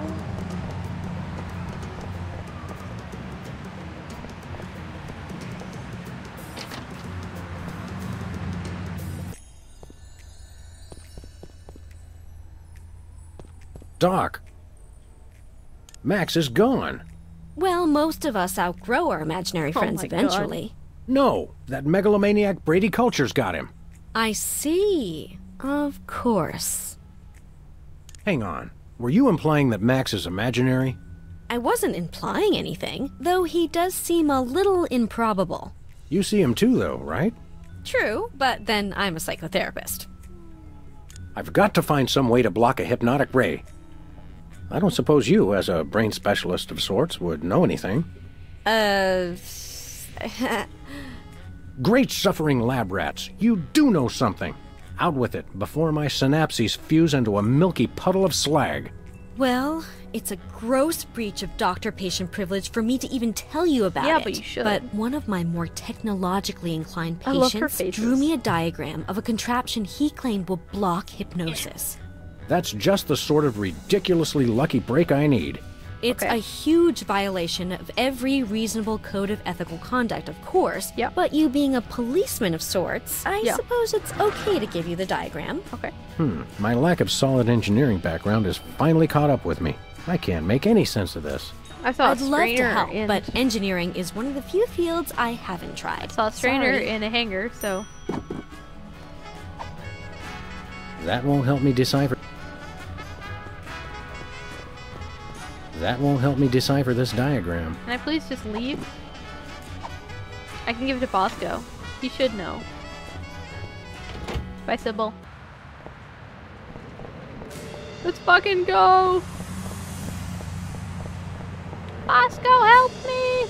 Doc. Max is gone. Well, most of us outgrow our imaginary Oh friends my eventually. No, that megalomaniac Brady Culture's got him. I see. Of course. Hang on. Were you implying that Max is imaginary? I wasn't implying anything, though he does seem a little improbable. You see him too, though, right? True, but then I'm a psychotherapist. I've got to find some way to block a hypnotic ray. I don't suppose you, as a brain specialist of sorts, would know anything. Uh... Great suffering lab rats, you do know something. Out with it, before my synapses fuse into a milky puddle of slag. Well, it's a gross breach of doctor-patient privilege for me to even tell you about Yeah, it. but you should. But one of my more technologically inclined I love her patients faces. drew me a diagram of a contraption he claimed will block hypnosis. That's just the sort of ridiculously lucky break I need. It's Okay. a huge violation of every reasonable code of ethical conduct, of course. Yep. But you being a policeman of sorts, I Yeah. suppose it's okay to give you the diagram. Okay. Hmm, my lack of solid engineering background has finally caught up with me. I can't make any sense of this. I saw a I'd love to strainer help, in... but engineering is one of the few fields I haven't tried. I saw a strainer Sorry. in a hangar, so... That won't help me decipher... That won't help me decipher this diagram. Can I please just leave? I can give it to Bosco. He should know. Bye, Sybil. Let's fucking go! Bosco, help me!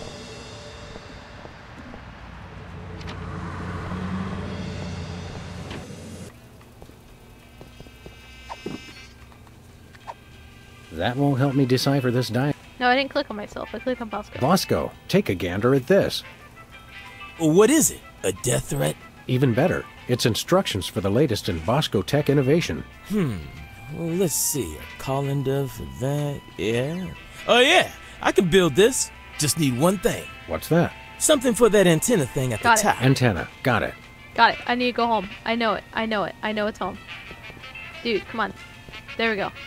That won't help me decipher this diagram. No, I didn't click on myself. I clicked on Bosco. Bosco, take a gander at this. What is it? A death threat? Even better, it's instructions for the latest in Bosco tech innovation. Hmm. Well, let's see. A colander for that. Yeah. Oh, yeah. I can build this. Just need one thing. What's that? Something for that antenna thing at Got the it. top. Antenna. Got it. Got it. I need to go home. I know it. I know it. I know it's home. Dude, come on. There we go.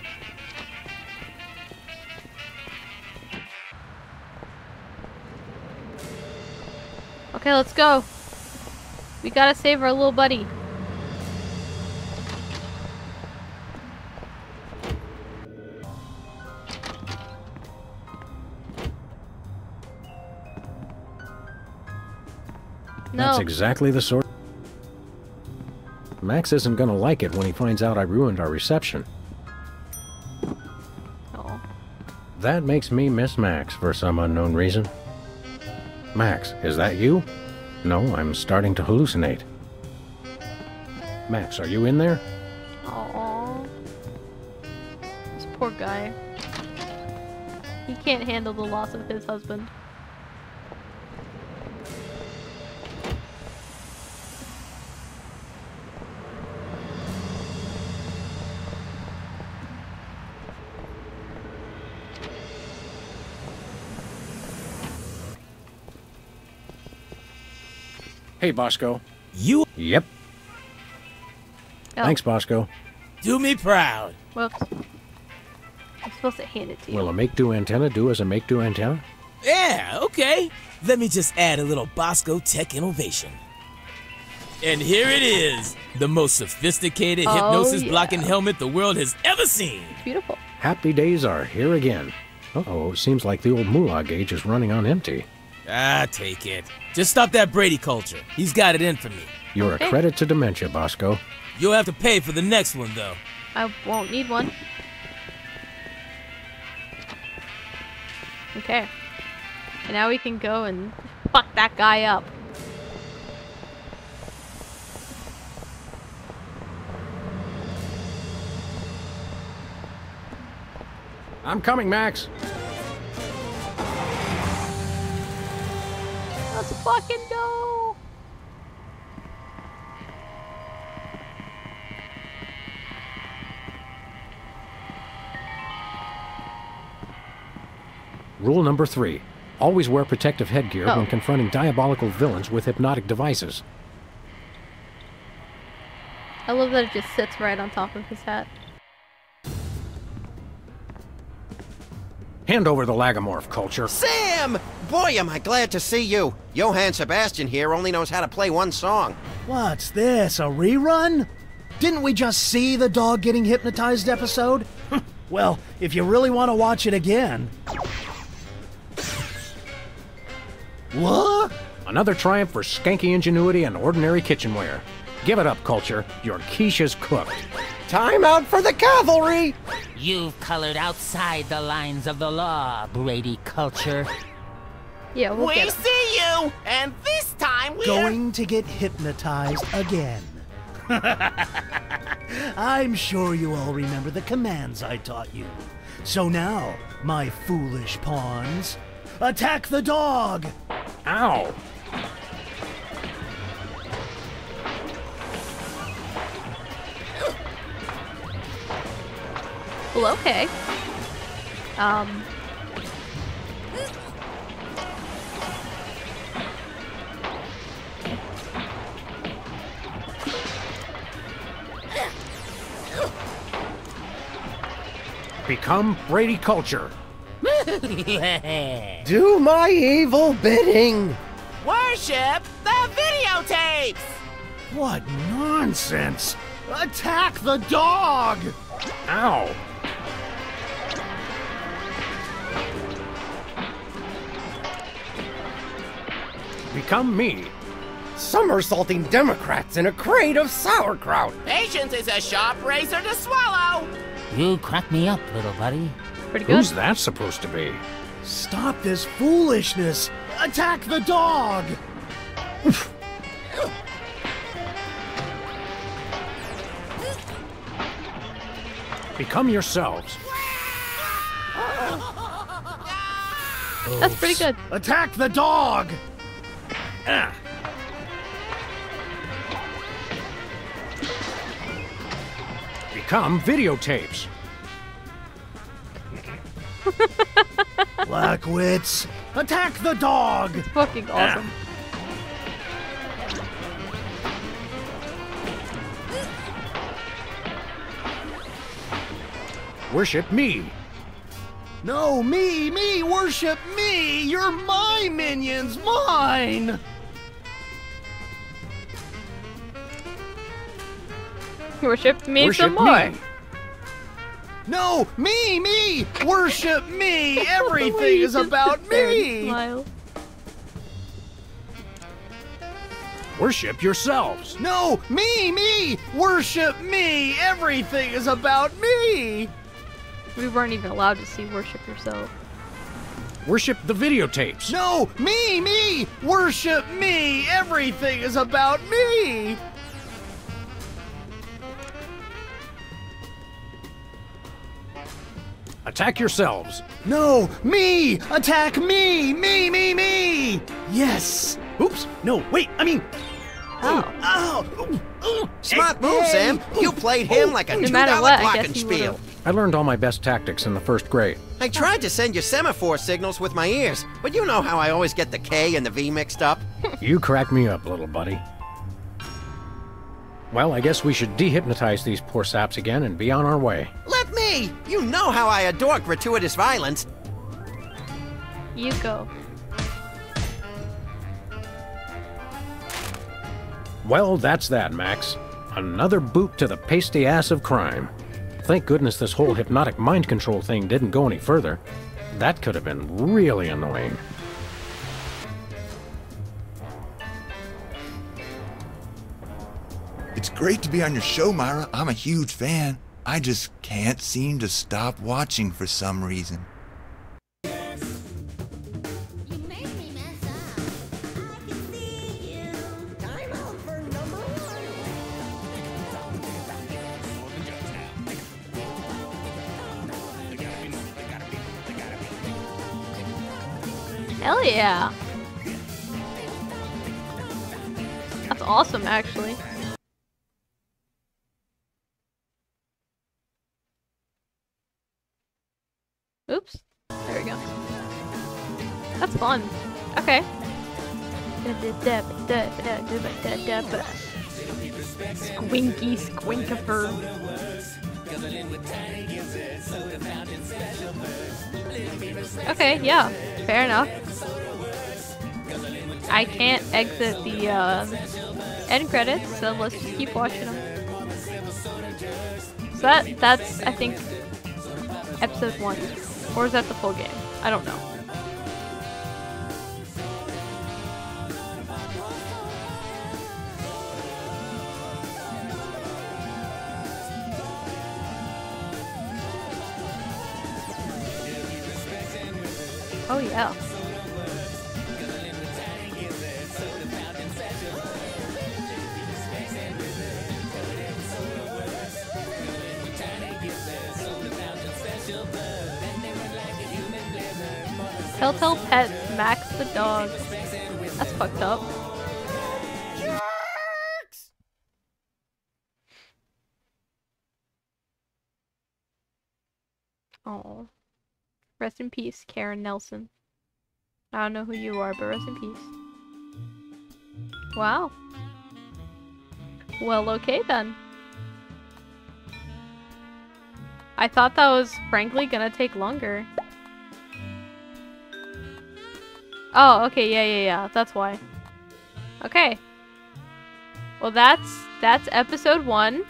Okay, let's go. We gotta save our little buddy. No. That's exactly the sort... Max isn't gonna like it when he finds out I ruined our reception. Oh. That makes me miss Max for some unknown reason. Max, is that you? No, I'm starting to hallucinate. Max, are you in there? Aww. This poor guy. He can't handle the loss of his husband. Hey, Bosco. You? Yep. Oh. Thanks, Bosco. Do me proud. Whoops. It's supposed to hand it to you. Will a make-do antenna do as a make-do antenna? Yeah, okay. Let me just add a little Bosco tech innovation. And here it is, the most sophisticated Oh, hypnosis-blocking yeah. helmet the world has ever seen. Beautiful. Happy days are here again. Uh-oh, it seems like the old moolah gauge is running on empty. Ah, take it. Just stop that Brady culture. He's got it in for me. You're a credit to dementia, Bosco. You'll have to pay for the next one, though. I won't need one. Okay. And now we can go and fuck that guy up. I'm coming, Max. Let's fucking go! Rule number three. Always wear protective headgear Oh. when confronting diabolical villains with hypnotic devices. I love that it just sits right on top of his hat. Hand over the Lagomorph, Culture. Sam! Boy, am I glad to see you. Johann Sebastian here only knows how to play one song. What's this, a rerun? Didn't we just see the dog getting hypnotized episode? Well, if you really want to watch it again... What? Another triumph for skanky ingenuity and ordinary kitchenware. Give it up, Culture. Your quiche is cooked. Time out for the cavalry! You've colored outside the lines of the law, Brady Culture. Yeah, we'll we get him. see you, and this time we're Going to get hypnotized again. I'm sure you all remember the commands I taught you. So now, my foolish pawns, attack the dog! Ow! Well, okay. Um. Become Brady Culture. Do my evil bidding! worship the videotapes! What nonsense! Attack the dog! Ow! Become me. Somersaulting Democrats in a crate of sauerkraut! Patience is a sharp razor to swallow! You crack me up, little buddy. Pretty good. Who's that supposed to be? Stop this foolishness! Attack the dog! Become yourselves. That's pretty good. Attack the dog! Ah. Become videotapes. Blackwits, attack the dog! It's fucking awesome. Worship me. No, me, me, worship me! You're my minions, mine! Worship me Worship some more. me. No, me, me! Worship me! The way Everything you is just about sit there and me! smile. Worship yourselves. No, me, me! Worship me! Everything is about me! We weren't even allowed to see worship yourself. Worship the videotapes. No, me, me! Worship me! Everything is about me! Attack yourselves. No, me! Attack me! Me, me, me! Yes! Oops, no, wait, I mean... Oh. Ow! Ooh, ooh. Smart Hey, move, hey. Sam. You played him like a No two matter dollar what, I guess he glockenspiel. would've- I learned all my best tactics in the first grade. I tried to send you semaphore signals with my ears, but you know how I always get the K and the V mixed up. You crack me up, little buddy. Well, I guess we should dehypnotize these poor saps again and be on our way. Let me! Me? You know how I adore gratuitous violence. You go. Well, that's that, Max. Another boot to the pasty ass of crime. Thank goodness this whole hypnotic mind control thing didn't go any further. That could have been really annoying. It's great to be on your show, Myra. I'm a huge fan. I just can't seem to stop watching for some reason. Hell yeah! That's awesome, actually. Oops. There we go. That's fun. Okay. Squinky Squinkifer. Okay, yeah. Fair enough. I can't exit the uh, end credits, so let's just keep watching them. So that, that's, I think, episode one. Or is that the full game? I don't know. Oh yeah. Telltale Pets, Max the dog. That's fucked up. Oh. Rest in peace, Karen Nelson. I don't know who you are, but rest in peace. Wow. Well, okay then. I thought that was frankly gonna take longer. Oh, okay, yeah, yeah, yeah, that's why. Okay. Well, that's, that's episode one.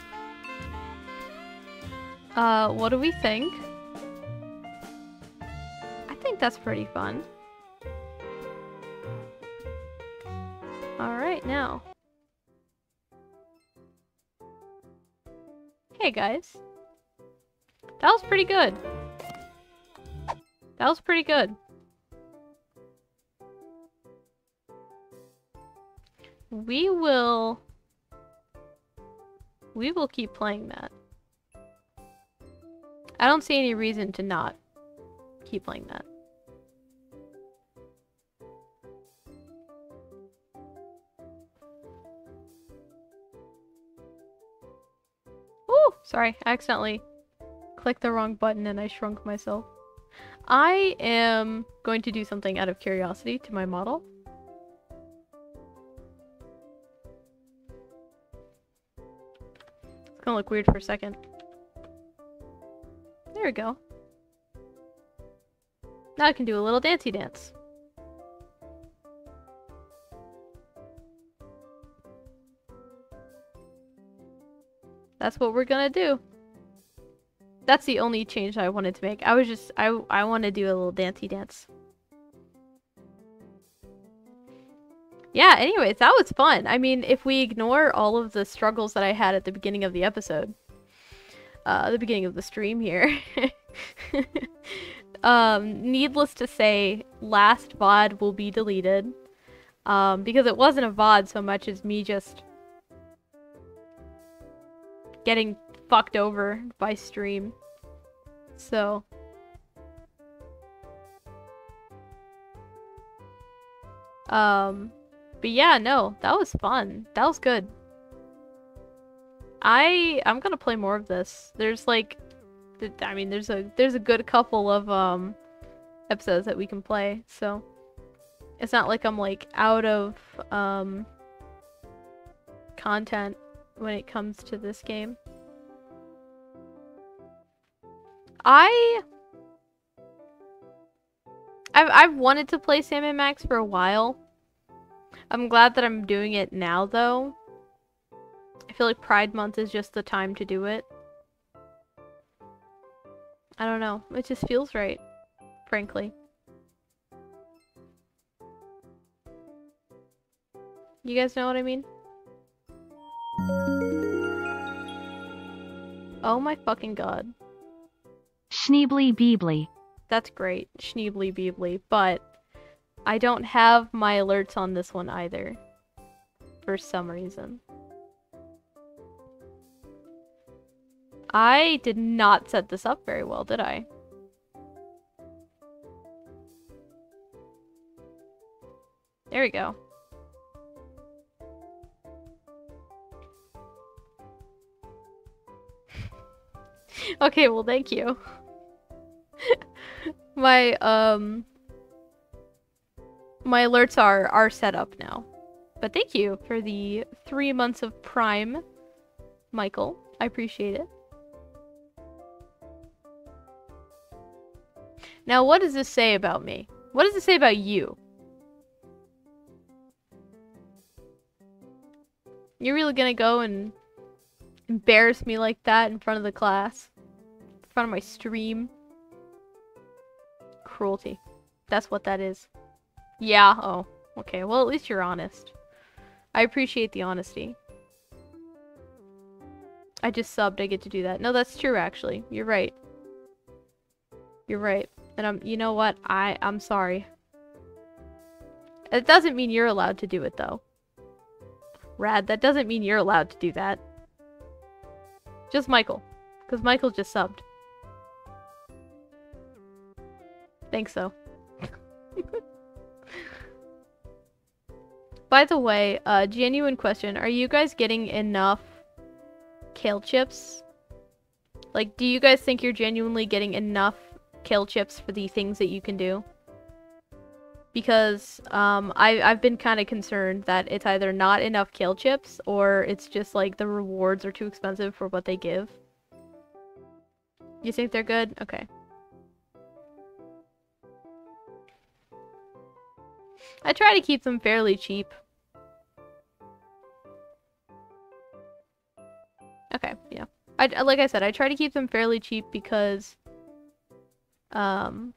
Uh, what do we think? I think that's pretty fun. Alright, now. Hey, guys. That was pretty good. That was pretty good. We will... We will keep playing that. I don't see any reason to not keep playing that. Ooh! Sorry, I accidentally clicked the wrong button and I shrunk myself. I am going to do something out of curiosity to my model. It's gonna look weird for a second. There we go. Now I can do a little dancey dance. That's what we're gonna do. That's the only change I wanted to make. I was just, I, I want to do a little dancey dance. Yeah, anyways, that was fun. I mean, if we ignore all of the struggles that I had at the beginning of the episode, uh, the beginning of the stream here, um, needless to say, last V O D will be deleted, um, because it wasn't a V O D so much as me just getting fucked over by stream. So um but yeah, no, that was fun. That was good. I I'm gonna play more of this. There's like th I mean there's a there's a good couple of um episodes that we can play, so it's not like I'm like out of um content when it comes to this game. I... I've, I've wanted to play Sam and Max for a while. I'm glad that I'm doing it now, though. I feel like Pride Month is just the time to do it. I don't know. It just feels right, frankly. You guys know what I mean? Oh my fucking god. Schneebly Beebly. That's great. Schneebly Beebly. But I don't have my alerts on this one either. For some reason. I did not set this up very well, did I? There we go. Okay, well, thank you. my, um... My alerts are, are set up now. But thank you for the three months of Prime, Michael. I appreciate it. Now, what does this say about me? What does it say about you? You're really gonna go and embarrass me like that in front of the class? In front of my stream? Cruelty. That's what that is. Yeah, oh. Okay, well at least you're honest. I appreciate the honesty. I just subbed, I get to do that. No, that's true actually. You're right. You're right. And I'm, you know what? I, I'm sorry. It doesn't mean you're allowed to do it though. Rad, that doesn't mean you're allowed to do that. Just Michael. Because Michael just subbed. Thanks though. By the way, uh, genuine question. Are you guys getting enough kale chips? Like, do you guys think you're genuinely getting enough kale chips for the things that you can do? Because um, I, I've been kind of concerned that it's either not enough kale chips or it's just like the rewards are too expensive for what they give. You think they're good? Okay. I try to keep them fairly cheap. Okay, yeah. I, like I said, I try to keep them fairly cheap because... Um...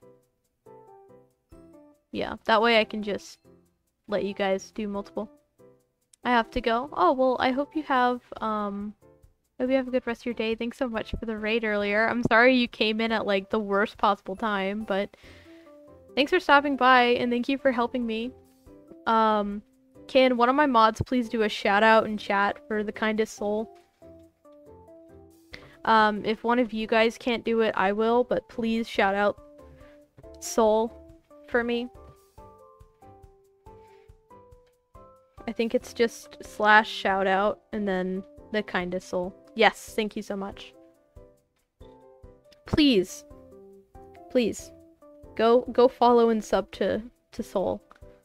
Yeah, that way I can just let you guys do multiple. I have to go. Oh, well, I hope you have, um... hope you have a good rest of your day. Thanks so much for the raid earlier. I'm sorry you came in at, like, the worst possible time, but... Thanks for stopping by, and thank you for helping me. Um, can one of my mods please do a shout out in chat for the kindest soul? Um, if one of you guys can't do it, I will, but please shout out soul for me. I think it's just slash shout out and then the kindest soul. Yes, thank you so much. Please. Please. Go go follow and sub to, to Soul.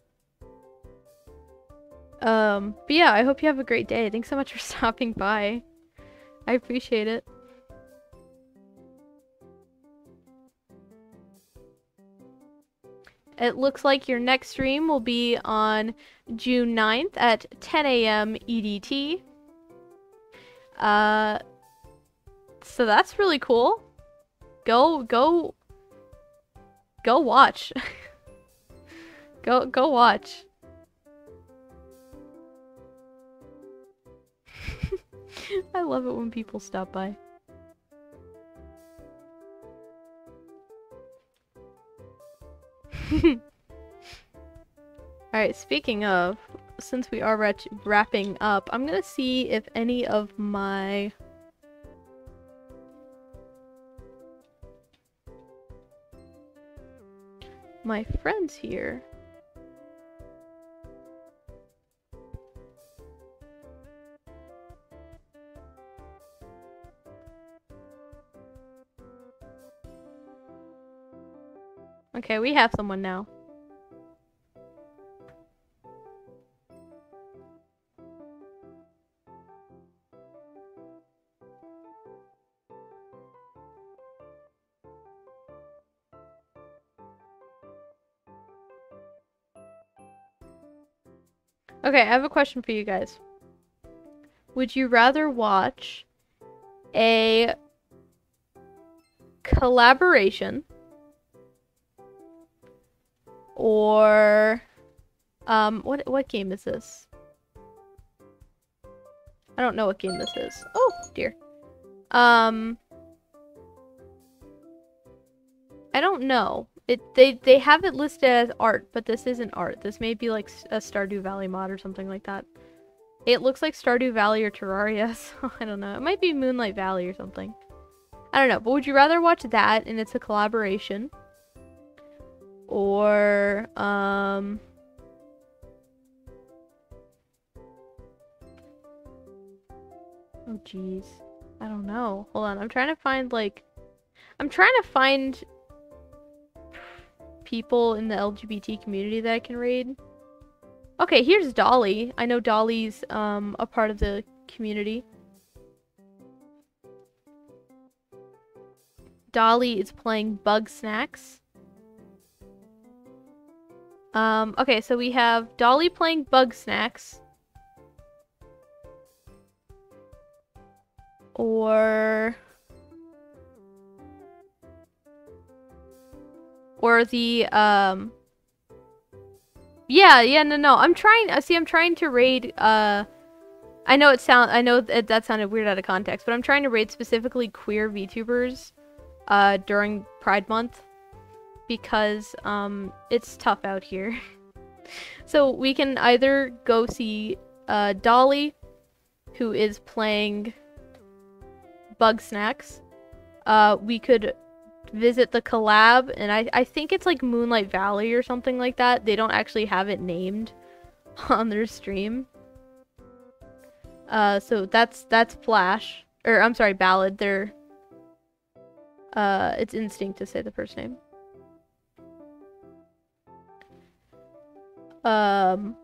Um, but yeah, I hope you have a great day. Thanks so much for stopping by. I appreciate it. It looks like your next stream will be on June ninth at ten A M E D T. Uh, so that's really cool. Go, go, go watch. go, go watch. I love it when people stop by. Alright, speaking of, since we are wrap wrapping up, I'm gonna see if any of my... my friends here... Okay, we have someone now. Okay, I have a question for you guys. Would you rather watch a collaboration or um what what game is this? I don't know what game this is. Oh dear. Um I don't know. It they they have it listed as art, but this isn't art. This may be like a Stardew Valley mod or something like that. It looks like Stardew Valley or Terraria, so I don't know. It might be Moonlight Valley or something. I don't know, but would you rather watch that and it's a collaboration? Or, um... oh, jeez. I don't know. Hold on, I'm trying to find, like... I'm trying to find people in the L G B T community that I can raid. Okay, here's Dolly. I know Dolly's um, a part of the community. Dolly is playing Bug Snacks. Um, okay, so we have Dolly playing Bug Snacks. Or... Or the, um... Yeah, yeah, no, no. I'm trying. Uh, see, I'm trying to raid. Uh, I know it sound. I know that that sounded weird out of context, but I'm trying to raid specifically queer VTubers, uh, during Pride Month, because um, it's tough out here. So we can either go see uh Dolly, who is playing Bug Snacks. Uh, we could visit the collab, and I, I think it's like Moonlight Valley or something like that. They don't actually have it named on their stream. Uh, so that's that's Flash, or I'm sorry, Ballad. They're uh, it's Instinct to say the first name. Um,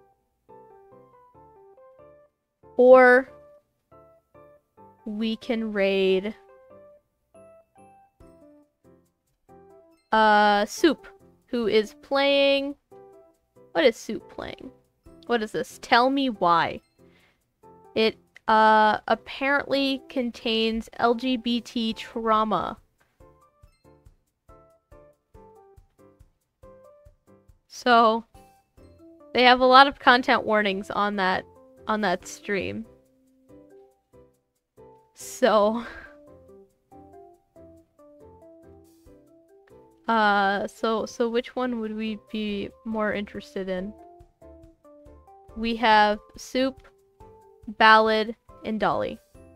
or we can raid Uh, Soup, who is playing... What is Soup playing? What is this? Tell Me Why. It, uh, apparently contains L G B T trauma. So, they have a lot of content warnings on that, on that stream. So... Uh, so, so which one would we be more interested in? We have Soup, Ballad, and Dolly.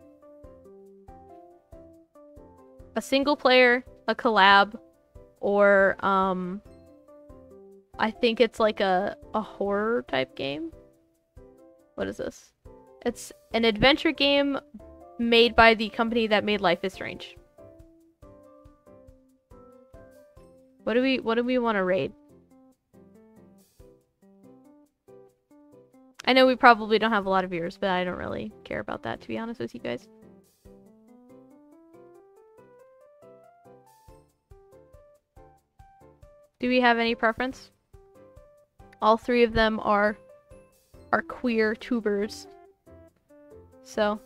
A single player, a collab, or, um, I think it's like a, a horror type game. What is this? It's an adventure game made by the company that made Life is Strange. What do we what do we want to raid? I know we probably don't have a lot of viewers, but I don't really care about that, to be honest with you guys. Do we have any preference? All three of them are are queer tubers. So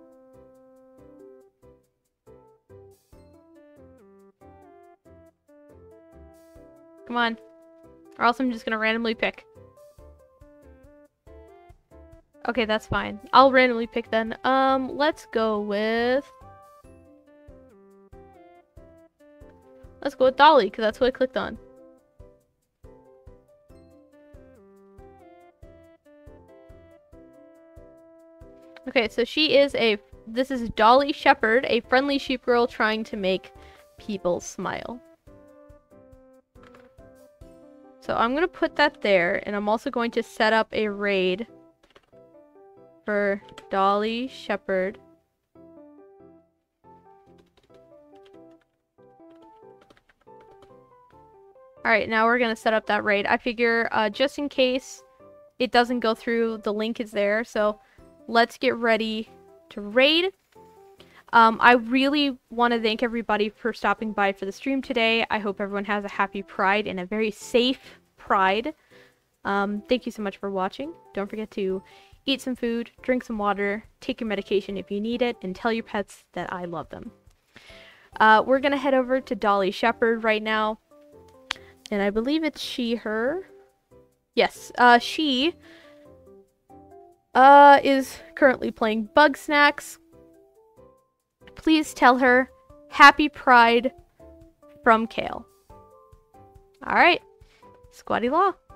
come on. Or else I'm just gonna randomly pick. Okay, that's fine. I'll randomly pick then. Um, let's go with... Let's go with Dolly, because that's what I clicked on. Okay, so she is a... This is Dolly Shepherd, a friendly sheep girl trying to make people smile. So I'm going to put that there, and I'm also going to set up a raid for Dolly Shepherd. Alright, now we're going to set up that raid. I figure, uh, just in case it doesn't go through, the link is there. So let's get ready to raid. Um, I really want to thank everybody for stopping by for the stream today. I hope everyone has a happy Pride and a very safe Pride. Um, thank you so much for watching. Don't forget to eat some food, drink some water, take your medication if you need it, and tell your pets that I love them. Uh, we're gonna head over to Dolly Shepherd right now. And I believe it's she, her. Yes, uh, she uh, is currently playing Bugsnax. Please tell her Happy Pride from Kale. Alright, Squatty Law.